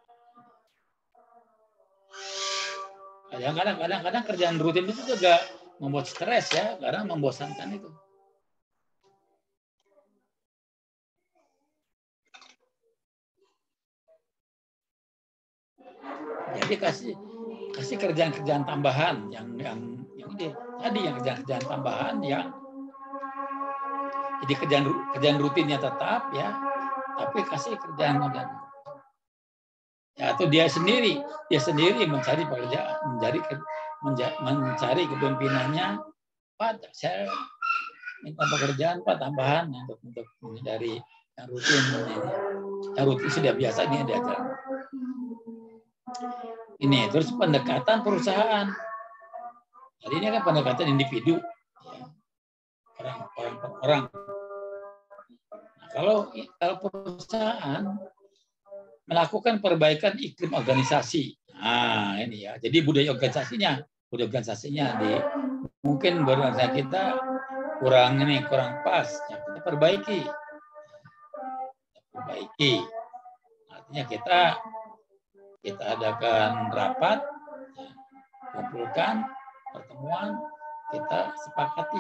Kadang-kadang kadang kerjaan rutin itu juga membuat stres ya, karena membosankan itu. Jadi kasih kasih kerjaan-kerjaan tambahan yang yang yang ini tadi yang kerjaan-kerjaan tambahan yang jadi kerjaan kerjaan rutinnya tetap ya, tapi kasih kerjaan kerjaan ya, atau dia sendiri dia sendiri mencari pekerjaan, mencari mencari kepemimpinannya, Pak saya minta pekerjaan Pak tambahan untuk untuk dari yang rutin yang rutin sudah biasa ini diajar. Ini terus pendekatan perusahaan. Jadi ini kan pendekatan individu, ya. orang orang per orang. Nah, kalau kalau perusahaan melakukan perbaikan iklim organisasi, nah ini ya. Jadi budaya organisasinya, budaya organisasinya di mungkin berorganisasi kita kurang ini kurang pas, ya kita perbaiki, perbaiki. Artinya kita kita adakan rapat, ya, kumpulkan pertemuan, kita sepakati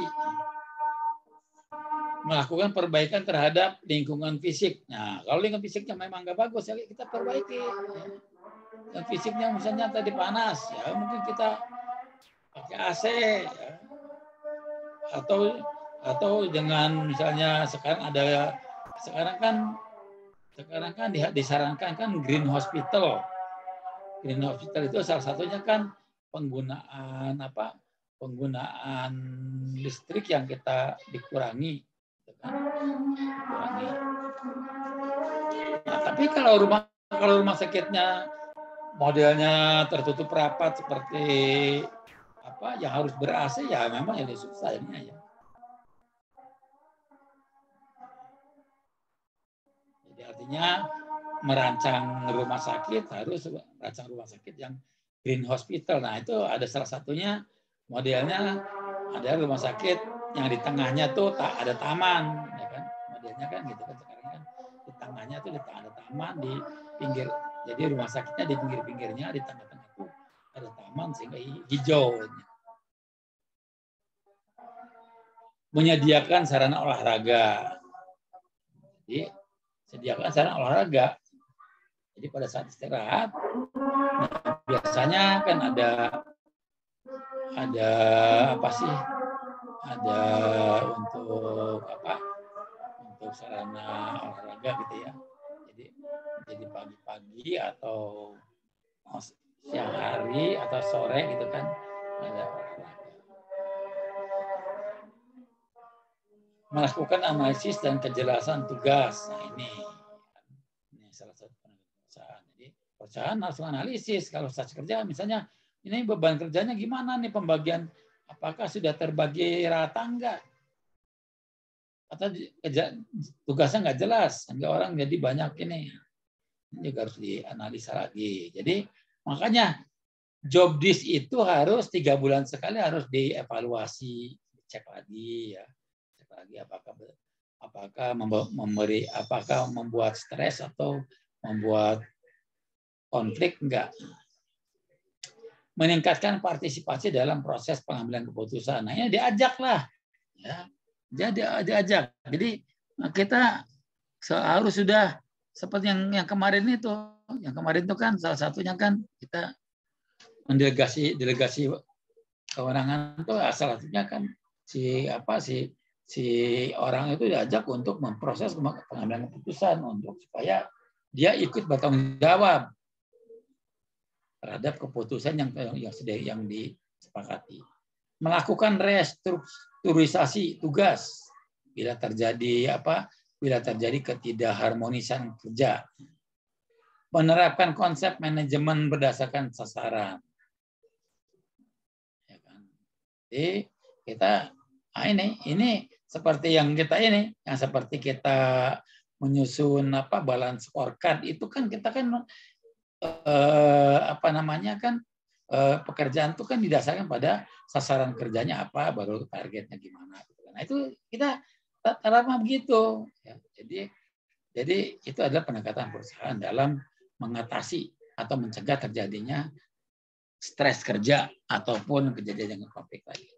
melakukan perbaikan terhadap lingkungan fisik. Nah, kalau lingkungan fisiknya memang nggak bagus, ya kita perbaiki. Yang fisiknya misalnya tadi panas, ya mungkin kita pakai A C, ya. atau atau dengan misalnya sekarang ada sekarang kan sekarang kan disarankan kan green hospital. Green hospital itu salah satunya kan penggunaan apa? Penggunaan listrik yang kita dikurangi, dikurangi. Nah, tapi kalau rumah kalau rumah sakitnya modelnya tertutup rapat seperti apa yang harus ber-A C ya memang ini susah ini ya. Jadi artinya merancang rumah sakit harus merancang rumah sakit yang green hospital. Nah itu ada salah satunya modelnya ada rumah sakit yang di tengahnya tuh tak ada taman, ya kan? Modelnya kan gitu kan sekarang kan di tengahnya tuh ada taman di pinggir. Jadi rumah sakitnya di pinggir-pinggirnya di tengah-tengah tuh ada taman sehingga hijau. Menyediakan sarana olahraga. Jadi sediakan sarana olahraga. Jadi pada saat istirahat, nah, biasanya kan ada ada apa sih? Ada untuk apa? Untuk sarana olahraga gitu ya. Jadi jadi pagi-pagi atau siang hari atau sore gitu kan ada olahraga. Melakukan analisis dan kejelasan tugas. Nah ini, ini salah satu perusahaan. Jadi perusahaan harus analisis kalau saat kerja misalnya ini beban kerjanya gimana nih pembagian, apakah sudah terbagi rata enggak? Atau tugasnya enggak jelas, sehingga orang jadi banyak ini. Ini juga harus dianalisa lagi. Jadi makanya job disk itu harus tiga bulan sekali harus dievaluasi, dicek lagi ya. Cek lagi apakah apakah memberi apakah membuat stres atau membuat konflik enggak. Meningkatkan partisipasi dalam proses pengambilan keputusan. Nah, ini diajaklah ya. Jadi diajak. Jadi kita harus sudah seperti yang yang kemarin itu, yang kemarin itu kan salah satunya kan kita mendelegasi delegasi kewenangan itu salah satunya kan si apa si si orang itu diajak untuk memproses pengambilan keputusan untuk supaya dia ikut bertanggung jawab terhadap keputusan yang yang sudah yang disepakati. Melakukan restrukturisasi tugas bila terjadi apa bila terjadi ketidakharmonisan kerja. menerapkan konsep manajemen berdasarkan sasaran. Ya kan? Jadi kita nah ini ini seperti yang kita ini, yang seperti kita menyusun apa balance scorecard itu kan kita kan eh, apa namanya kan eh, pekerjaan itu kan didasarkan pada sasaran kerjanya apa, baru targetnya gimana. Nah itu kita terapkan begitu. Ya, jadi jadi itu adalah pendekatan perusahaan dalam mengatasi atau mencegah terjadinya stres kerja ataupun kejadian yang konflik lagi.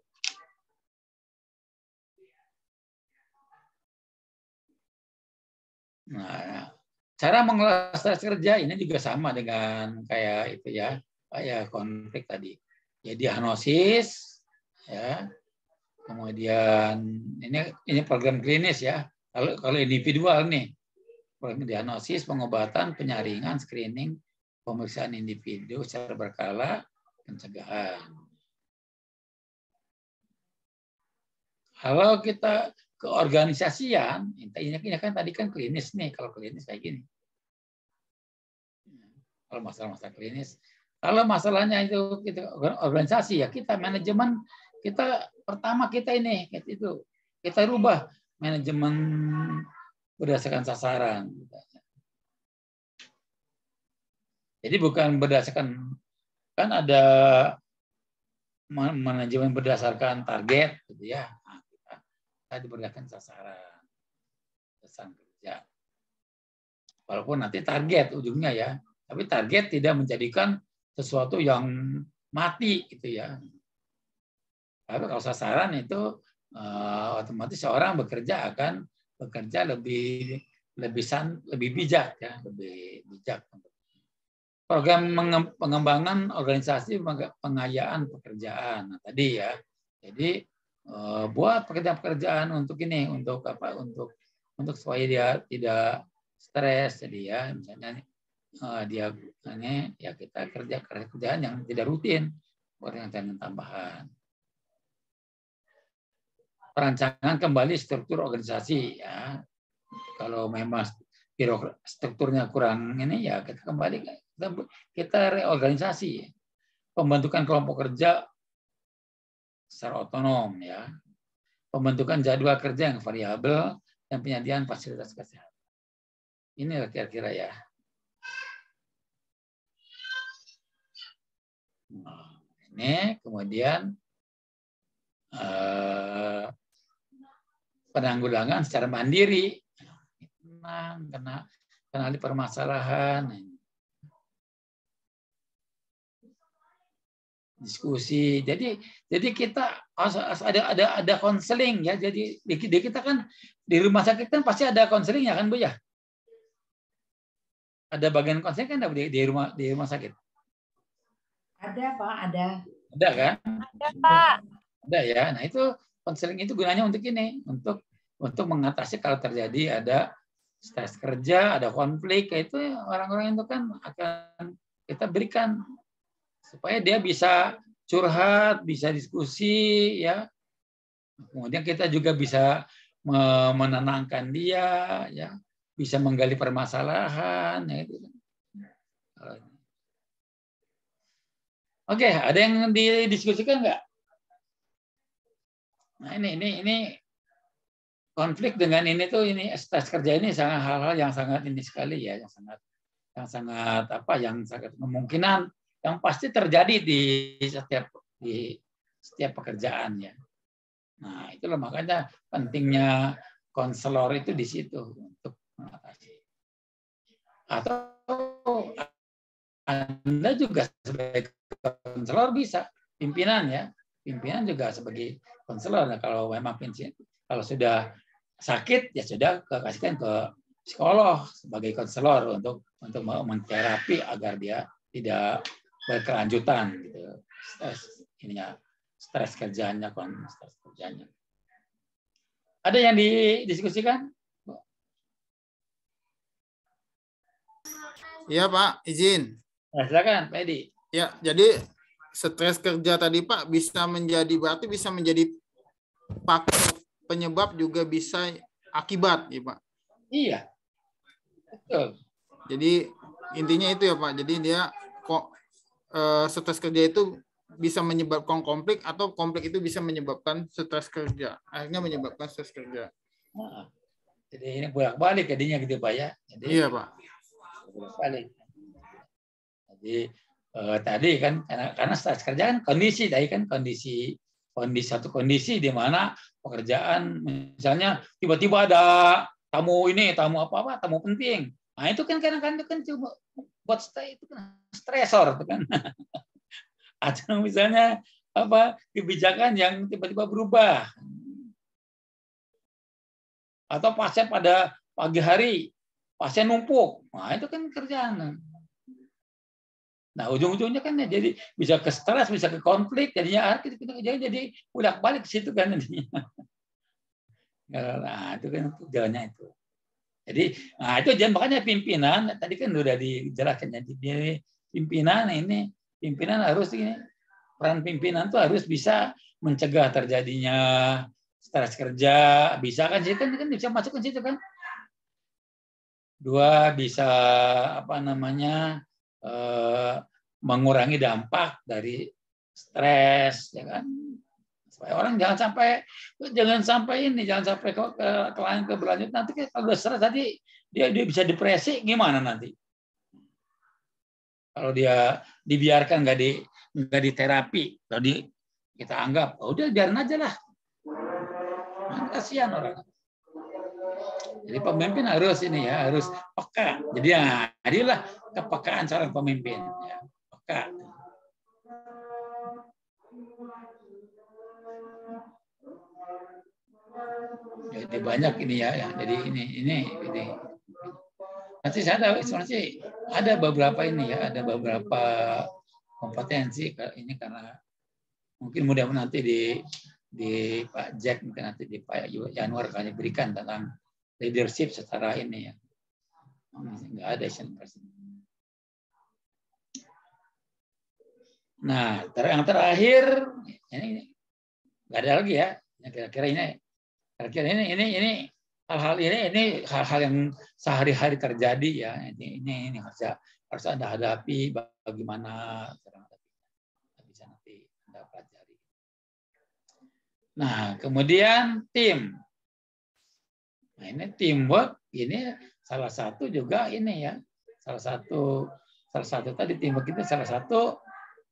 Nah, cara mengelola stres kerja ini juga sama dengan kayak itu ya, kayak konflik tadi. Ya diagnosis, ya. Kemudian ini ini program klinis ya. Kalau kalau individual nih, program diagnosis, pengobatan, penyaringan, screening, pemeriksaan individu secara berkala, pencegahan. Kalau kita keorganisasian, ini kan tadi kan klinis nih, kalau klinis kayak gini. Kalau masalah-masalah klinis, kalau masalahnya itu kita organisasi ya kita manajemen, kita pertama kita ini itu kita rubah manajemen berdasarkan sasaran. Jadi bukan berdasarkan, kan ada manajemen berdasarkan target gitu ya. Tadi berdasarkan sasaran, sasaran kerja. Walaupun nanti target ujungnya ya, tapi target tidak menjadikan sesuatu yang mati gitu ya. Tapi kalau sasaran itu uh, otomatis seorang bekerja akan bekerja lebih lebih san, lebih bijak ya, lebih bijak. Program pengembangan organisasi pengayaan pekerjaan. Nah, tadi ya, jadi buat pekerjaan-pekerjaan untuk ini, untuk apa, untuk untuk supaya dia tidak stres, jadi ya misalnya dia ini ya kita kerja kerjaan yang tidak rutin, buat yang tambahan. Perancangan kembali struktur organisasi ya, kalau memang strukturnya kurang ini ya kita kembali kita, kita reorganisasi, pembentukan kelompok kerja secara otonom ya, pembentukan jadwal kerja yang variabel dan penyediaan fasilitas kesehatan. Ini kira-kira ya. Nah, ini kemudian eh, penanggulangan secara mandiri, tenang, kena kenali permasalahan. Diskusi. Jadi jadi kita ada ada ada konseling ya. Jadi di, di kita kan di rumah sakit kan pasti ada konseling ya kan Bu ya? Ada bagian konseling kan di, di rumah di rumah sakit? Ada Pak, ada. Ada kan? Ada Pak. Ada ya. Nah itu konseling itu gunanya untuk ini, untuk untuk mengatasi kalau terjadi ada stres kerja, ada konflik, itu orang-orang itu kan akan kita berikan supaya dia bisa curhat, bisa diskusi, ya. Kemudian kita juga bisa menenangkan dia, ya, bisa menggali permasalahan, ya itu. Oke, ada yang didiskusikan nggak? Nah ini ini ini konflik dengan ini tuh ini stres kerja ini sangat hal-hal yang sangat ini sekali ya, yang sangat yang sangat apa, yang sangat kemungkinan yang pasti terjadi di setiap di setiap pekerjaan ya. Nah, itulah makanya pentingnya konselor itu di situ untuk mengatasi. Atau Anda juga sebagai konselor bisa, pimpinan ya, pimpinan juga sebagai konselor. Nah, kalau memang pensiun, kalau sudah sakit ya sudah kasihkan ke psikolog sebagai konselor untuk untuk menterapi agar dia tidak berkelanjutan gitu, stres ininya, stres kerjanya, kon stres kerjanya. Ada yang didiskusikan? Iya Pak, izin. Nah, silakan Pak Edi. Ya, jadi stres kerja tadi Pak bisa menjadi, berarti bisa menjadi faktor penyebab juga bisa akibat ya Pak. Iya, betul. Jadi Intinya itu ya Pak. Jadi dia kok eh, stres kerja itu bisa menyebabkan konflik atau konflik itu bisa menyebabkan stres kerja. Akhirnya menyebabkan stres kerja. Nah, jadi ini bolak-balik jadinya gitu Pak ya. Jadi, iya Pak. Bolak-balik. Jadi eh, tadi kan karena, karena stres kerja kan kondisi tadi kan kondisi kondisi satu kondisi di mana pekerjaan misalnya tiba-tiba ada tamu ini tamu apa apa tamu penting. Nah itu kan kadang-kadang itu kan coba buat stay itu kan stresor itu kan. Atau misalnya apa kebijakan yang tiba-tiba berubah. Atau pasien pada pagi hari pasien numpuk. Nah itu kan kerjaan. Nah ujung-ujungnya kan jadi bisa ke stres, bisa ke konflik, jadinya jadi jadi bolak-balik ke situ kan jadinya. Nah itu kan tujuannya itu. Jadi nah itu jangan makanya pimpinan tadi kan sudah dijelaskan jadi pimpinan ini pimpinan harus ini peran pimpinan tuh harus bisa mencegah terjadinya stres kerja, bisa kan sih kan kan bisa masuk ke situ kan. Dua bisa apa namanya eh, mengurangi dampak dari stres ya kan. Supaya orang jangan sampai jangan sampai ini jangan sampai ke ke kelainan keberlanjutan nanti kalau udah stres tadi dia dia bisa depresi gimana nanti kalau dia dibiarkan nggak di nggak di terapi kalau di kita anggap oh, udah biarin aja lah nah, kasihan orang jadi pemimpin harus ini ya harus peka jadi ya jadilah kepekaan seorang pemimpin ya peka. Jadi banyak ini ya, ya. Jadi ini ini ini. Nanti saya ada sebenarnya ada beberapa ini ya, ada beberapa kompetensi ini karena mungkin mudah nanti di di Pak Jack mungkin nanti di Pak Januar akan diberikan tentang leadership secara ini ya. Enggak ada Asian person. Nah, yang terakhir ini enggak ada lagi ya. Kira-kira ini Kira-kira ini ini ini hal-hal ini ini hal-hal yang sehari-hari terjadi ya ini ini ini harus harus Anda hadapi bagaimana cara menghadapinya bisa nanti Anda pelajari. Nah kemudian tim, nah ini teamwork ini salah satu juga ini ya salah satu salah satu tadi teamwork itu salah satu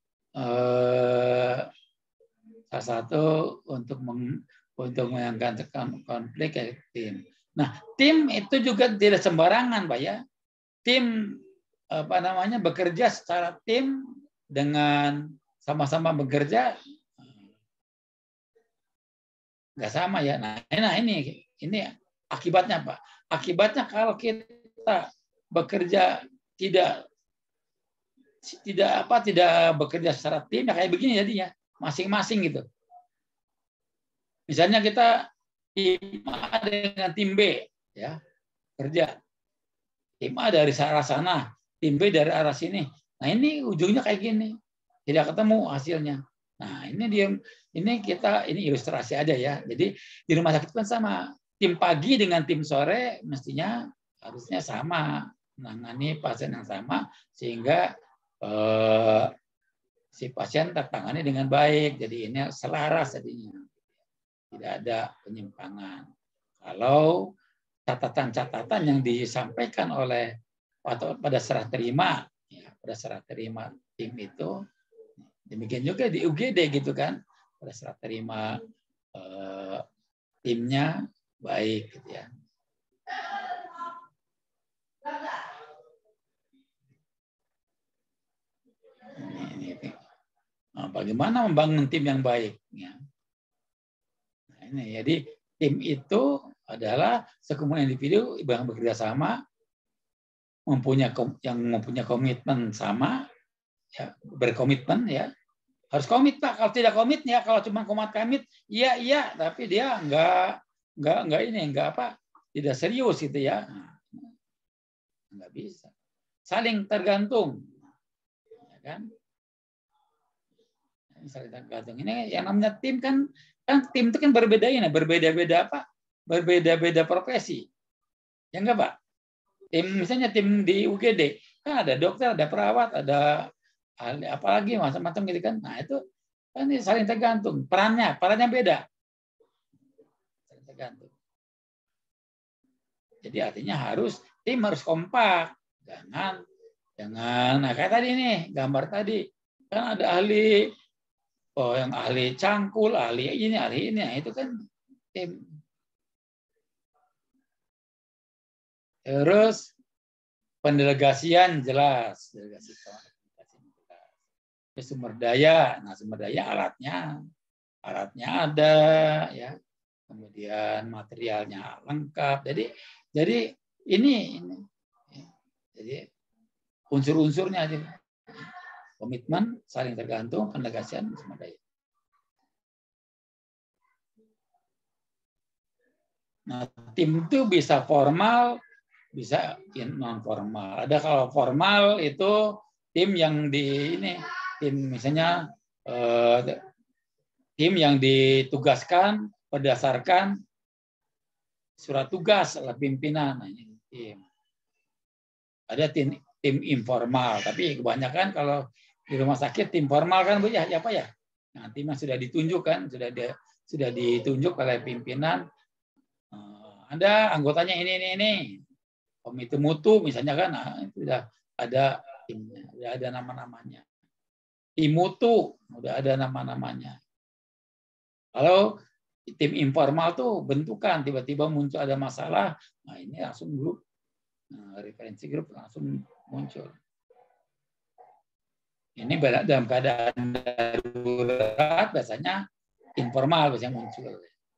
eh, salah satu untuk meng untuk menangkan konflik ya tim. Nah, tim itu juga tidak sembarangan, Pak ya. Tim apa namanya bekerja secara tim dengan sama-sama bekerja nggak sama ya. Nah, nah ini ini akibatnya Pak. Akibatnya kalau kita bekerja tidak tidak apa tidak bekerja secara tim ya kayak begini jadinya masing-masing gitu. Misalnya kita tim A dengan tim B, ya kerja. Tim A dari arah sana, tim B dari arah sini. Nah ini ujungnya kayak gini, tidak ketemu hasilnya. Nah ini dia, ini kita ini ilustrasi aja ya. Jadi di rumah sakit kan sama, tim pagi dengan tim sore mestinya harusnya sama, menangani pasien yang sama sehingga eh, si pasien tertangani dengan baik. Jadi ini selaras jadinya. Tidak ada penyimpangan. Kalau catatan-catatan yang disampaikan oleh atau pada serah terima, ya, pada serah terima tim itu, demikian juga di U G D gitu kan, pada serah terima eh, timnya baik, gitu ya. Ini, ini, ini. Nah, bagaimana membangun tim yang baik? Ya. Ini, jadi tim itu adalah sekumpulan individu yang bekerja sama, mempunyai yang mempunyai komitmen sama, ya, berkomitmen ya harus komit Pak. Kalau tidak komit ya kalau cuma komat komit, iya iya, tapi dia enggak enggak enggak ini enggak apa tidak serius gitu ya, enggak bisa. Saling tergantung, ya kan? Saling tergantung. Ini yang namanya tim kan. Kan tim itu kan berbeda ini, berbeda-beda apa? Berbeda-beda profesi. Ya enggak, Pak? Tim misalnya tim di U G D, Kan ada dokter, ada perawat, ada ahli apalagi macam-macam gitu kan. Nah, itu kan ini saling tergantung. Perannya, perannya beda. Saling tergantung. Jadi artinya harus tim harus kompak. Jangan jangan nah kayak tadi nih, gambar tadi. Kan ada ahli oh yang ahli cangkul, ahli ini, ahli ini. Nah, itu kan tim. Terus pendelegasian jelas, delegasi sumber daya. Nah, sumber daya alatnya, alatnya ada, ya. Kemudian materialnya lengkap. Jadi, jadi ini, ini. Jadi unsur-unsurnya aja. Komitmen, saling tergantung, pendelegasian sumber daya. Nah, tim itu bisa formal, bisa non formal. Ada kalau formal itu tim yang di ini tim misalnya eh, tim yang ditugaskan berdasarkan surat tugas oleh pimpinan. Nah, ini tim. Ada tim tim informal, tapi kebanyakan kalau di rumah sakit tim formal kan Bu ya, apa ya? Nah, timnya sudah ditunjuk kan, sudah di, sudah ditunjuk oleh pimpinan. Ada anggotanya ini ini ini. Komite mutu misalnya kan, nah, itu sudah ada timnya, sudah ada nama-namanya. Tim mutu sudah ada nama-namanya. Kalau tim informal tuh bentukan, tiba-tiba muncul ada masalah, nah ini langsung grup, nah, referensi grup langsung muncul. Ini dalam keadaan darurat biasanya informal biasanya muncul.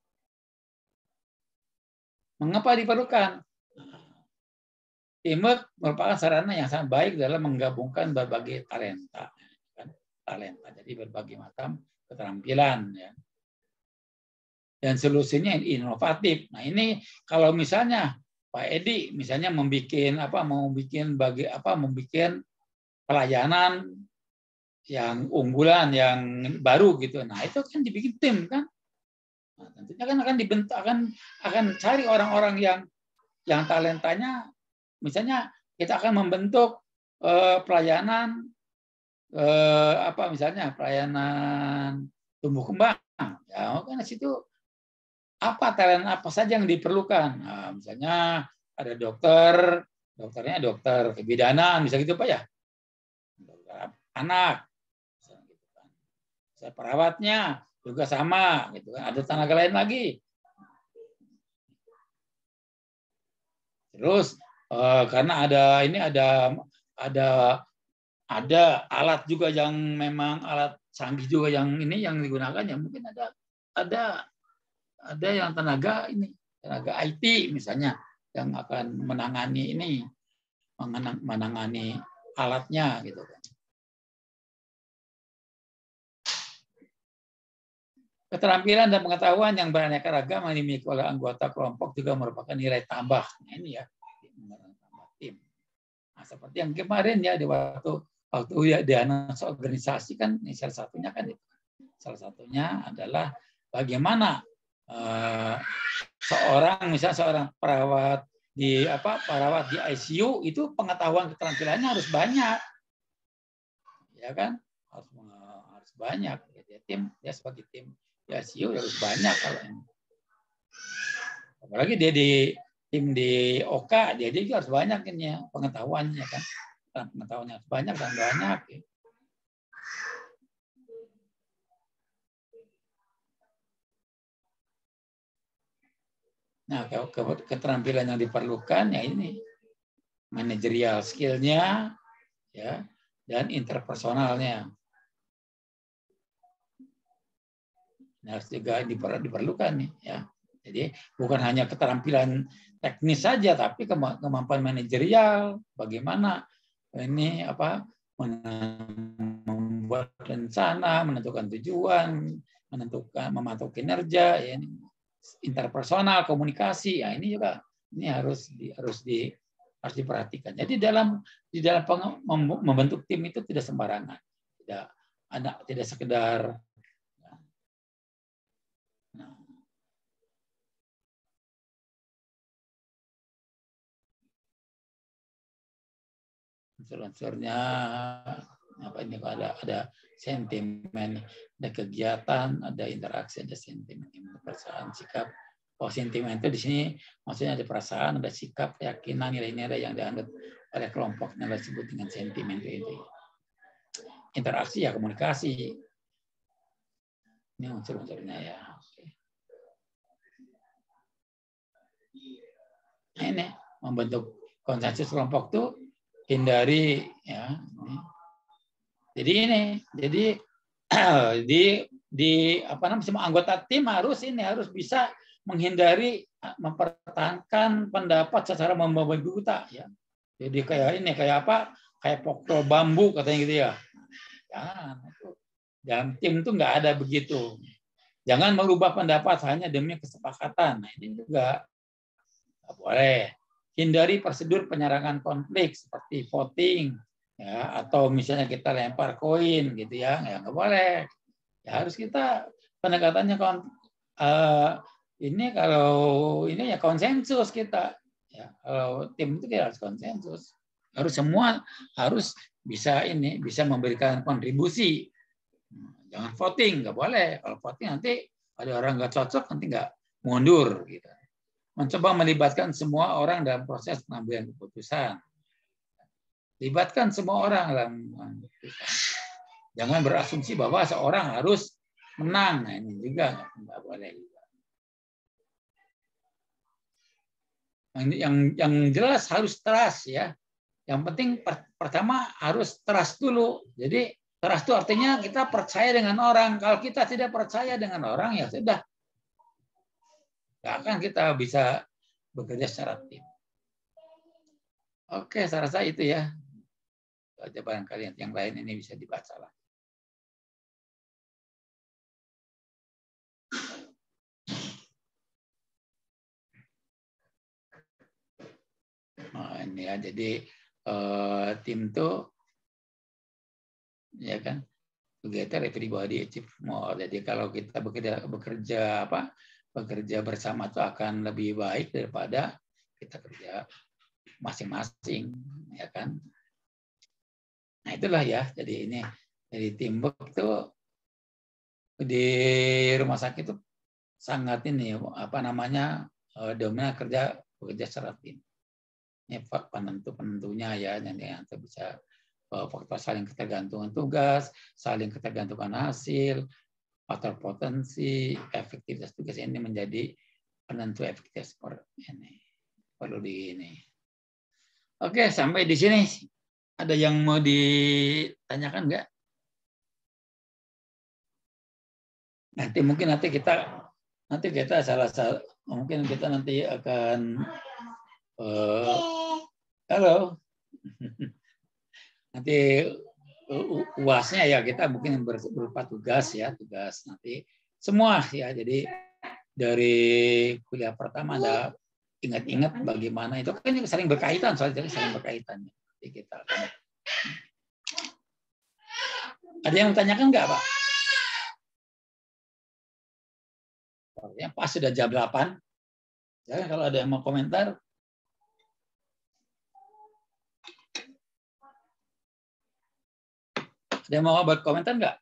Mengapa diperlukan? Teamwork merupakan sarana yang sangat baik dalam menggabungkan berbagai talenta, kan? Talenta, jadi berbagai macam keterampilan, ya. Dan solusinya inovatif. Nah ini kalau misalnya Pak Edi misalnya membuat apa, mau bikin bagi apa, membuat pelayanan yang unggulan, yang baru gitu. Nah itu kan dibikin tim kan. Nah, tentunya kan akan dibentuk, akan akan cari orang-orang yang yang talentanya. Misalnya kita akan membentuk eh, pelayanan eh, apa misalnya pelayanan tumbuh kembang, ya kan di situ apa talent apa saja yang diperlukan. Nah, misalnya ada dokter, dokternya dokter kebidanan, bisa gitu Pak ya, dokter anak, misalnya gitu kan. Saya perawatnya juga sama, gitu kan. Ada tenaga lain lagi. Terus Uh, karena ada ini ada ada ada alat juga yang memang alat canggih juga yang ini yang digunakan, ya mungkin ada ada ada yang tenaga ini tenaga I T misalnya yang akan menangani ini menangani alatnya gitu kan. Keterampilan dan pengetahuan yang beraneka ragam yang dimiliki oleh anggota kelompok juga merupakan nilai tambah. Nah, ini ya. Tim. Nah, seperti yang kemarin ya di waktu waktu ya di organisasi kan ini salah satunya kan itu. Salah satunya adalah bagaimana uh, seorang misalnya seorang perawat di apa perawat di I C U itu pengetahuan keterampilannya harus banyak, ya kan, harus harus banyak. Jadi tim dia sebagai tim di I C U harus banyak kalau ini. Apalagi dia di tim di O K, dia juga harus banyak ini ya, pengetahuannya kan. Pengetahuannya harus banyak dan banyak. Ya. Nah, keterampilan yang diperlukan ya ini manajerial skill-nya ya dan interpersonalnya. Nah, harus juga diperlukan nih ya. Jadi bukan hanya keterampilan teknis saja, tapi kemampuan manajerial, bagaimana ini apa membuat rencana, menentukan tujuan, menentukan memantau kinerja, ya, interpersonal, komunikasi, ya ini juga ini harus di, harus di harus diperhatikan. Jadi dalam di dalam membentuk tim itu tidak sembarangan, tidak ada tidak sekedar. Nah, unsur-unsurnya apa ini ada ada sentimen, ada kegiatan, ada interaksi, ada sentimen, perasaan, sikap. Oh, sentimen itu di sini maksudnya ada perasaan, ada sikap, keyakinan, nilai-nilai yang dianggap oleh kelompoknya disebut dengan sentimen itu. Interaksi ya komunikasi. Ini unsur-unsurnya ya. Oke. Nah, ini membentuk konsensus kelompok tuh hindari ya. Ini. Jadi ini, jadi di di apa namanya semua anggota tim harus ini harus bisa menghindari mempertahankan pendapat secara membabi buta ya. Jadi kayak ini kayak apa? Kayak pokok bambu katanya gitu ya. Jangan. Dalam tim itu nggak ada begitu. Jangan merubah pendapat hanya demi kesepakatan. Nah, ini juga nggak boleh. Hindari prosedur penyerangan konflik seperti voting ya, atau misalnya kita lempar koin gitu ya, ya nggak boleh. Ya harus kita pendekatannya uh, ini kalau ini ya konsensus kita. Ya, kalau tim itu kita harus konsensus. Harus semua harus bisa ini bisa memberikan kontribusi. Jangan voting, nggak boleh. Kalau voting nanti ada orang nggak cocok nanti nggak mundur gitu. Mencoba melibatkan semua orang dalam proses pengambilan keputusan. Libatkan semua orang dalam keputusan. Jangan berasumsi bahwa seorang harus menang. Nah, ini juga nggak boleh. Yang, yang yang jelas harus trust ya. Yang penting per, pertama harus trust dulu. Jadi trust itu artinya kita percaya dengan orang. Kalau kita tidak percaya dengan orang ya sudah. Nggak akan kita bisa bekerja secara tim. Oke, saya rasa itu ya. Coba barangkali yang lain ini bisa dibaca lah. Nah, ini ya, jadi uh, tim tuh ya kan together everybody achieve more. Jadi kalau kita bekerja bekerja apa bekerja bersama itu akan lebih baik daripada kita kerja masing-masing ya kan. Nah itulah ya, jadi ini jadi teamwork itu di rumah sakit itu sangat ini apa namanya dominan kerja bekerja secara tim. Ini penentu penentunya ya, jadi yang bisa faktor saling ketergantungan tugas, saling ketergantungan hasil, faktor potensi, efektivitas tugas ini menjadi penentu efektivitas ini perlu di ini. Oke, sampai di sini ada yang mau ditanyakan nggak? Nanti mungkin nanti kita nanti kita salah salah mungkin kita nanti akan uh, halo nanti uasnya ya kita mungkin berupa tugas ya tugas nanti semua ya jadi dari kuliah pertama ada ingat-ingat bagaimana itu kan saling berkaitan soalnya jadi saling berkaitan jadi kita ada yang tanyakan nggak Pak? Ya, pas sudah jam delapan ya kalau ada yang mau komentar. Ada yang mau buat komentar nggak?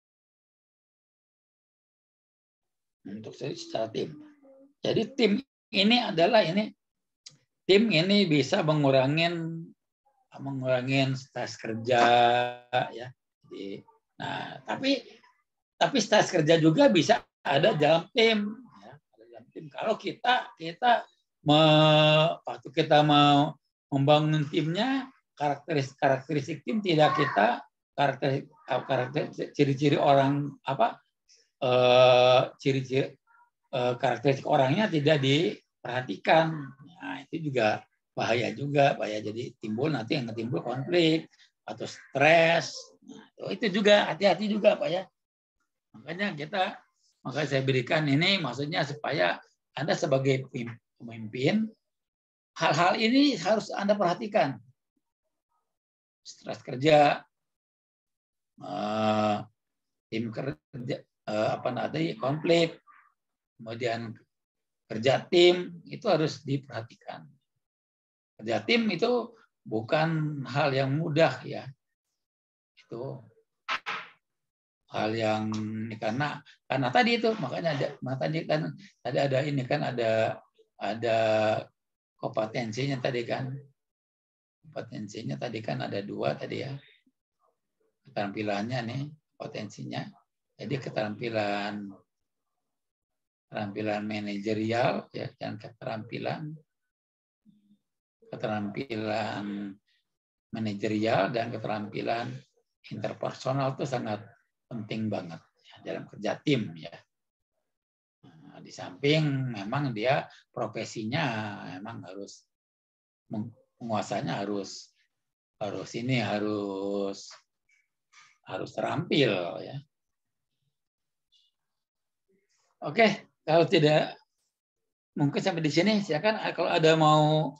Untuk saya secara tim. Jadi tim ini adalah ini tim ini bisa mengurangin mengurangin stres kerja ya. Jadi, nah tapi tapi stres kerja juga bisa ada dalam tim. Ya, ada dalam tim. Kalau kita kita me, waktu kita mau membangun timnya karakteristik karakteristik tim tidak kita karakter karakter ciri-ciri orang apa ciri-ciri eh, karakteristik orangnya tidak diperhatikan. Nah, itu juga bahaya juga, bahaya jadi timbul nanti yang timbul konflik atau stres. Nah, itu juga hati-hati juga Pak ya. Makanya kita makanya saya berikan ini maksudnya supaya Anda sebagai pemimpin hal-hal ini harus Anda perhatikan. Stres kerja, Uh, tim kerja uh, apa nanti konflik, kemudian kerja tim itu harus diperhatikan. Kerja tim itu bukan hal yang mudah ya. Itu hal yang karena karena tadi itu makanya ada tadi kan tadi ada ini kan ada ada kompetensinya tadi kan kompetensinya tadi kan ada dua tadi ya keterampilannya nih potensinya jadi keterampilan keterampilan manajerial ya dan keterampilan keterampilan manajerial dan keterampilan interpersonal itu sangat penting banget ya, dalam kerja tim ya. Nah, di samping memang dia profesinya memang harus penguasanya harus harus ini harus harus terampil ya. Oke, kalau tidak mungkin sampai di sini silakan kalau ada mau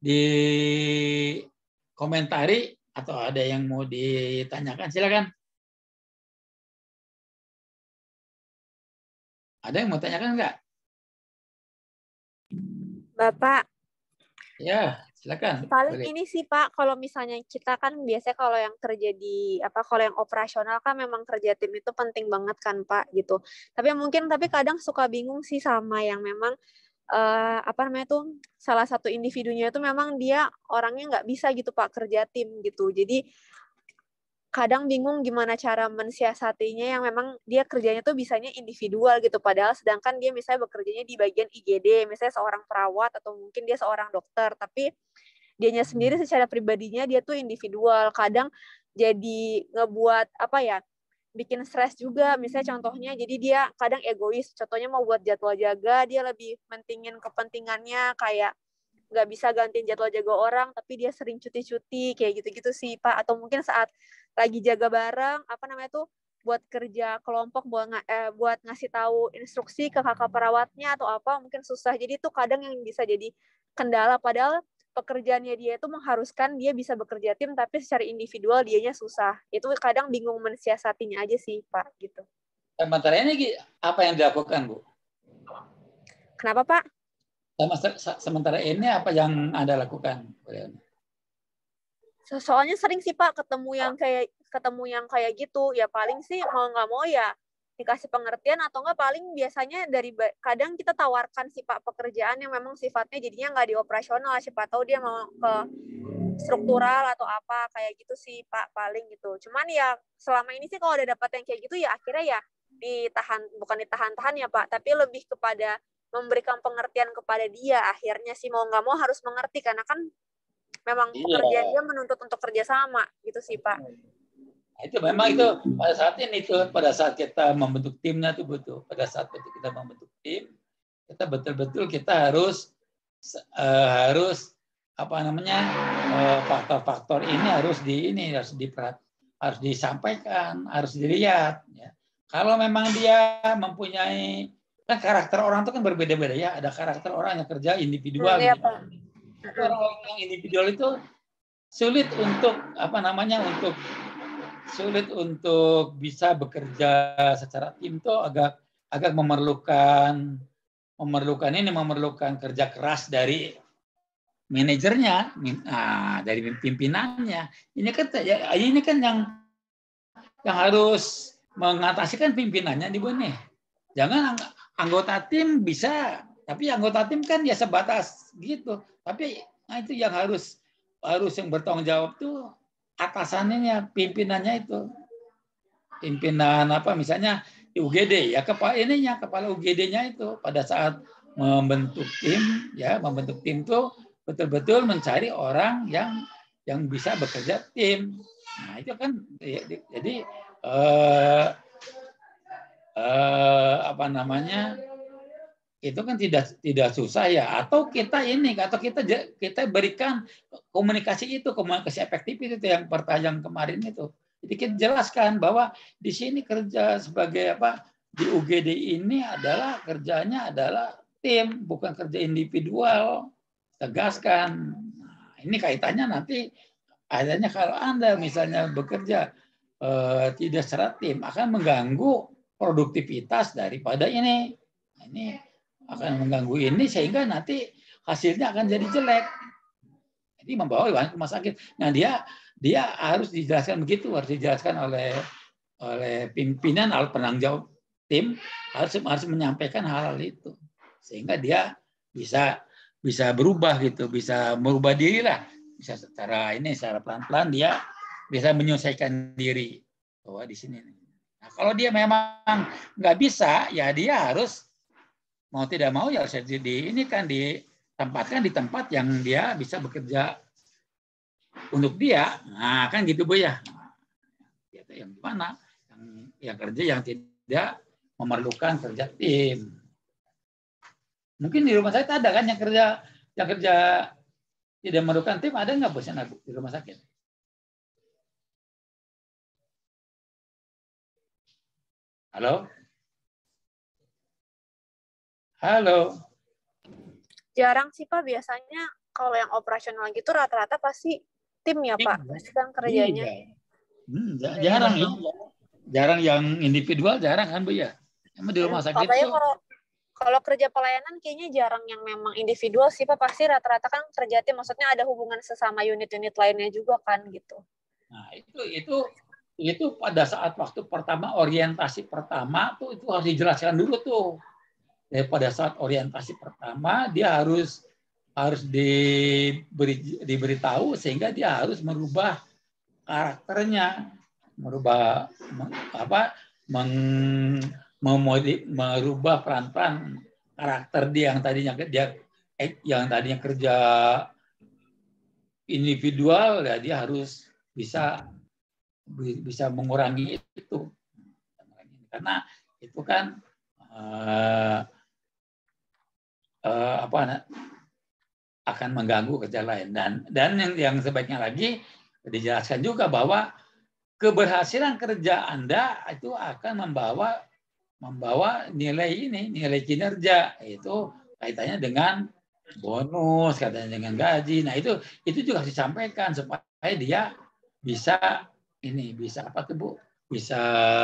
dikomentari atau ada yang mau ditanyakan silakan. Ada yang mau tanyakan enggak? Bapak. Ya, silakan. Paling boleh. ini sih Pak, kalau misalnya kita kan biasanya kalau yang kerja di apa kalau yang operasional kan memang kerja tim itu penting banget kan Pak gitu. Tapi mungkin tapi kadang suka bingung sih sama yang memang uh, apa namanya tuh salah satu individunya itu memang dia orangnya nggak bisa gitu Pak kerja tim gitu. Jadi kadang bingung gimana cara mensiasatinya yang memang dia kerjanya tuh bisanya individual gitu padahal sedangkan dia misalnya bekerjanya di bagian I G D misalnya seorang perawat atau mungkin dia seorang dokter tapi dianya sendiri secara pribadinya dia tuh individual kadang jadi ngebuat apa ya bikin stres juga misalnya contohnya jadi dia kadang egois contohnya mau buat jadwal jaga dia lebih mentingin kepentingannya kayak nggak bisa gantiin jadwal jaga orang tapi dia sering cuti-cuti kayak gitu-gitu sih Pak atau mungkin saat lagi jaga bareng apa namanya tuh buat kerja kelompok buat eh, buat ngasih tahu instruksi ke kakak perawatnya atau apa mungkin susah jadi itu kadang yang bisa jadi kendala padahal pekerjaannya dia itu mengharuskan dia bisa bekerja tim tapi secara individual dianya susah itu kadang bingung mensiasatinya aja sih Pak gitu. Sementara ini apa yang dilakukan Bu? Kenapa Pak? Sementara ini apa yang Anda lakukan? Soalnya sering sih Pak ketemu yang kayak ketemu yang kayak gitu ya paling sih mau nggak mau ya dikasih pengertian atau nggak paling biasanya dari kadang kita tawarkan sih Pak pekerjaan yang memang sifatnya jadinya nggak di operasional siapa tahu dia mau ke struktural atau apa kayak gitu sih Pak paling gitu cuman ya selama ini sih kalau udah dapat yang kayak gitu ya akhirnya ya ditahan bukan ditahan-tahan ya Pak tapi lebih kepada memberikan pengertian kepada dia akhirnya sih mau nggak mau harus mengerti karena kan memang iya. Pekerjaan dia menuntut untuk kerjasama gitu sih Pak. Nah, itu memang itu pada saat ini tuh pada saat kita membentuk timnya tuh betul pada saat itu kita membentuk tim kita betul-betul kita harus uh, harus apa namanya uh, faktor-faktor ini harus di ini harus diperat harus disampaikan harus dilihat ya. Kalau memang dia mempunyai kan karakter orang itu kan berbeda-beda ya ada karakter orang yang kerja individual hmm, ya, gitu. Pak. Orang yang individual itu sulit untuk apa namanya untuk sulit untuk bisa bekerja secara tim itu agak agak memerlukan memerlukan ini memerlukan kerja keras dari manajernya, nah, dari pimpinannya. Ini kan ya, ini kan yang yang harus mengatasi kan pimpinannya di nih. Jangan anggota tim bisa, tapi anggota tim kan ya sebatas gitu. Tapi nah itu yang harus harus yang bertanggung jawab tuh atasannya, pimpinannya itu. Pimpinan apa misalnya di U G D ya kepala ininya kepala U G D-nya itu pada saat membentuk tim ya membentuk tim tuh betul-betul mencari orang yang yang bisa bekerja tim. Nah itu kan jadi eh, eh, apa namanya itu kan tidak tidak susah ya atau kita ini atau kita kita berikan komunikasi itu komunikasi efektif itu yang pertanyaan kemarin itu. Jadi kita jelaskan bahwa di sini kerja sebagai apa di U G D ini adalah kerjanya adalah tim bukan kerja individual. Tegaskan. Nah, ini kaitannya nanti akhirnya kalau Anda misalnya bekerja eh, tidak secara tim akan mengganggu produktivitas daripada ini. Nah, ini akan mengganggu ini sehingga nanti hasilnya akan jadi jelek. Jadi membawa ke rumah sakit. Nah dia dia harus dijelaskan begitu, harus dijelaskan oleh oleh pimpinan atau penanggung jawab tim harus harus menyampaikan hal-hal itu sehingga dia bisa bisa berubah gitu, bisa merubah diri lah, bisa secara ini secara pelan-pelan dia bisa menyesuaikan diri bahwa di sini. Nah kalau dia memang nggak bisa, ya dia harus mau tidak mau ya harus di ini kan ditempatkan di tempat yang dia bisa bekerja untuk dia. Nah, kan gitu Bu ya. Yang gimana? Yang, yang kerja yang tidak memerlukan kerja tim. Mungkin di rumah sakit ada kan yang kerja yang kerja tidak memerlukan tim, ada nggak Bu di rumah sakit? Halo? Halo. Jarang sih Pak, biasanya kalau yang operasional gitu rata-rata pasti tim ya Pak, pasti kan kerjanya. Iya. Hmm, jarang ya. Jarang yang individual, jarang kan Bu ya. Emang di rumah sakit Apalagi itu. kalau kalau kerja pelayanan kayaknya jarang yang memang individual sih Pak, pasti rata-rata kan kerja tim, maksudnya ada hubungan sesama unit-unit lainnya juga kan gitu. Nah, itu itu itu pada saat waktu pertama orientasi pertama tuh itu harus dijelaskan dulu tuh. Jadi pada saat orientasi pertama dia harus harus diberi diberitahu sehingga dia harus merubah karakternya, merubah apa meng, memodi, merubah peran-peran karakter dia yang tadinya dia yang tadinya kerja individual ya dia harus bisa bisa mengurangi itu karena itu kan uh, uh, apa akan mengganggu kerja lain dan dan yang yang sebaiknya lagi dijelaskan juga bahwa keberhasilan kerja Anda itu akan membawa membawa nilai ini nilai kinerja itu kaitannya dengan bonus katanya dengan gaji. Nah itu itu juga harus disampaikan supaya dia bisa ini bisa apa tuh Bu bisa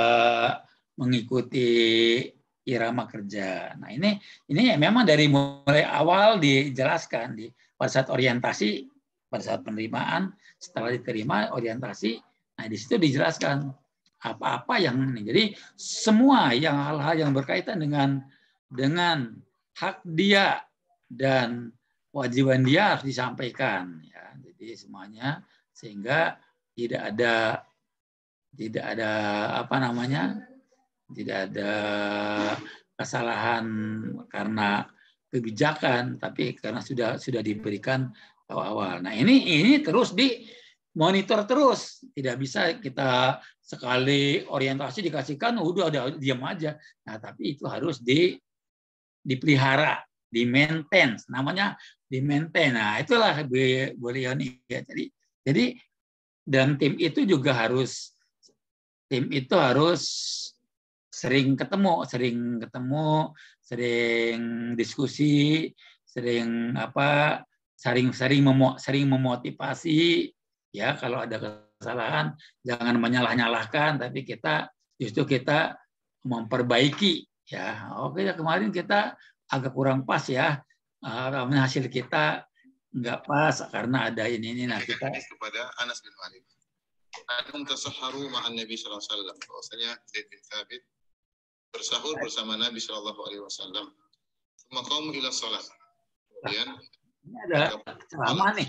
mengikuti irama kerja. Nah ini ini memang dari mulai awal dijelaskan di pada saat orientasi, pada saat penerimaan, setelah diterima orientasi, nah di situ dijelaskan apa-apa yang ini. Jadi semua yang hal-hal yang berkaitan dengan dengan hak dia dan kewajiban dia harus disampaikan. Ya, jadi semuanya sehingga tidak ada tidak ada apa namanya tidak ada kesalahan karena kebijakan, tapi karena sudah sudah diberikan awal-awal. Nah ini ini terus dimonitor terus, tidak bisa kita sekali orientasi dikasihkan, udah ada diam aja. Nah tapi itu harus di dipelihara, di maintain, namanya di maintain. Nah itulah Bu Leoni ya. Jadi jadi dan tim itu juga harus tim itu harus sering ketemu, sering ketemu, sering diskusi, sering apa, sering-sering memo, sering memotivasi ya kalau ada kesalahan jangan menyalah-nyalahkan tapi kita justru kita memperbaiki ya. Oke ya kemarin kita agak kurang pas ya. Uh, hasil kita nggak pas karena ada ini ini nah kita kepada Anas bin Malik. Anhum tasahharu ma'an Nabi sallallahu alaihi wasallam. Bahwasanya Zaid bin Thabit bersahur bersama Nabi Shallallahu Alaihi Wasallam. Maqam ila salat. Kemudian ini ada ceramah nih.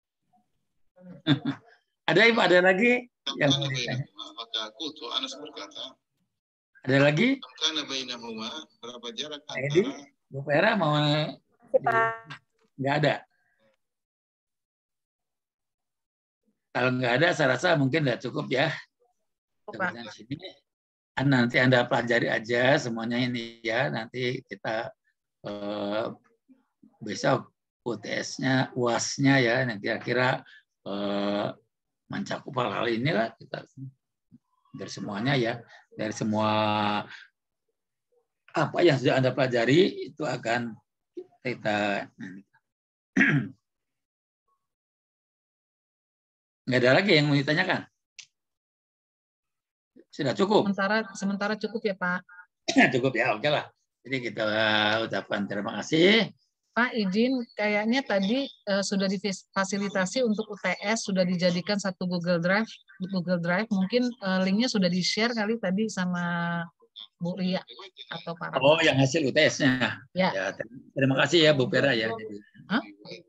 Ada ibu ada lagi yang maka aku tuh Anas berkata. Ada lagi? Karena bainahuma berapa jarak antara? Edi, Bu Vera mau? Nggak ada. Kalau nggak ada, saya rasa mungkin udah cukup ya. Kemudian sini. Nanti Anda pelajari aja semuanya ini ya. Nanti kita eh, besok U T S-nya, U A S-nya ya. Nah, kira-kira eh, mencakup hal-hal inilah kita dari semuanya ya. Dari semua apa yang sudah Anda pelajari itu akan kita. Nggak ada lagi yang mau ditanyakan? Sudah cukup? Sementara sementara cukup ya Pak. Cukup ya, oke lah. Jadi kita ucapkan terima kasih Pak izin, kayaknya tadi uh, sudah difasilitasi untuk U T S, sudah dijadikan satu Google Drive, Google Drive. Mungkin uh, linknya sudah di-share kali tadi sama Bu Ria atau Pak. Oh, yang hasil U T S-nya. Ya. Ya. Terima kasih ya Bu Pera ya. Hah?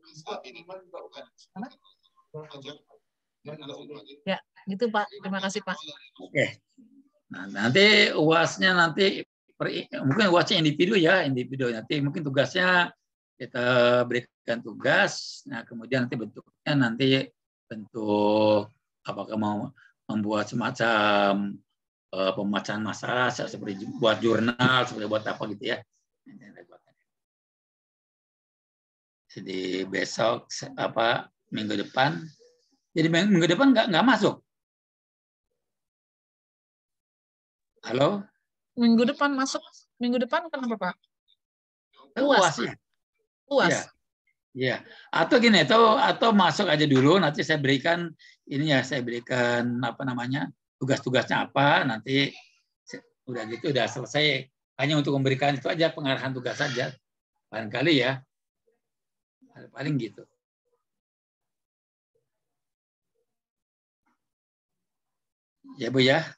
Ya, gitu Pak. Terima kasih Pak. Oke. Nah, nanti U A S-nya nanti mungkin U A S-nya individu ya, individu nanti mungkin tugasnya kita berikan tugas, nah kemudian nanti bentuknya nanti bentuk apakah mau membuat semacam uh, pemecahan masalah seperti buat jurnal, seperti buat apa gitu ya. Jadi besok apa minggu depan, jadi minggu depan nggak nggak masuk. Halo? Minggu depan masuk, minggu depan kenapa Pak? U A S ya. U A S. Ya. Ya. Atau gini, atau atau masuk aja dulu, nanti saya berikan ini ya, saya berikan apa namanya tugas-tugasnya apa, nanti udah gitu udah selesai, hanya untuk memberikan itu aja pengarahan tugas saja, barangkali ya, paling gitu. Ya Bu ya.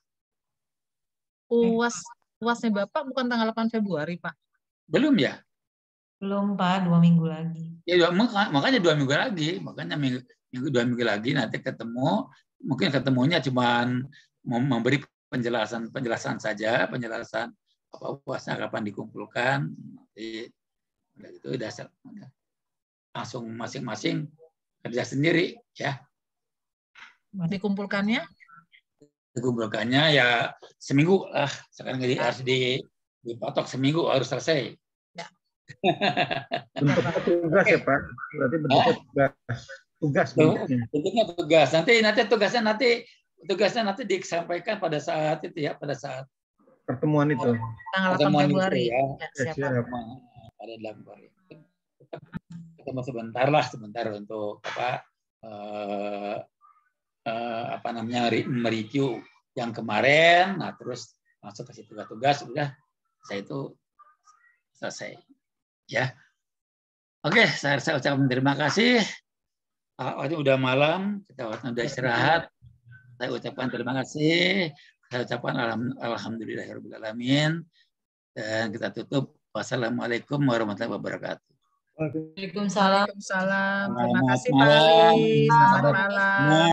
U A S, U A S-nya Bapak bukan tanggal delapan Februari Pak? Belum ya? Belum Pak, dua minggu lagi. Ya makanya dua minggu lagi, makanya minggu, minggu dua minggu lagi nanti ketemu, mungkin ketemunya cuman memberi penjelasan penjelasan saja, penjelasan apa U A S-nya kapan dikumpulkan, nanti udah gitu udah langsung masing-masing kerja sendiri ya. Dikumpulkannya? Dikumpulkannya ya seminggu lah, sekarang jadi harus di dipatok seminggu harus selesai. Bentuknya tugas ya Pak, berarti bentuknya tugas. Tugas bentuknya. Bentuknya tugas. Nanti nanti tugasnya nanti tugasnya nanti disampaikan pada saat itu ya, pada saat pertemuan itu. Tanggal delapan Februari. Ya. Ya, siap. Pada delapan Februari. Ketemu sebentar lah, sebentar untuk apa eh, eh, apa namanya mereview yang kemarin. Nah terus masuk ke tugas-tugas, udah saya itu selesai. Ya, oke, saya, saya ucapkan terima kasih. Oh, ini udah malam, kita udah istirahat. Saya ucapkan terima kasih. Saya ucapkan alhamdulillahirabbil alamin. Dan kita tutup. Wassalamualaikum warahmatullahi wabarakatuh. Waalaikumsalam. Terima kasih Pak malam. Ali. Selamat malam.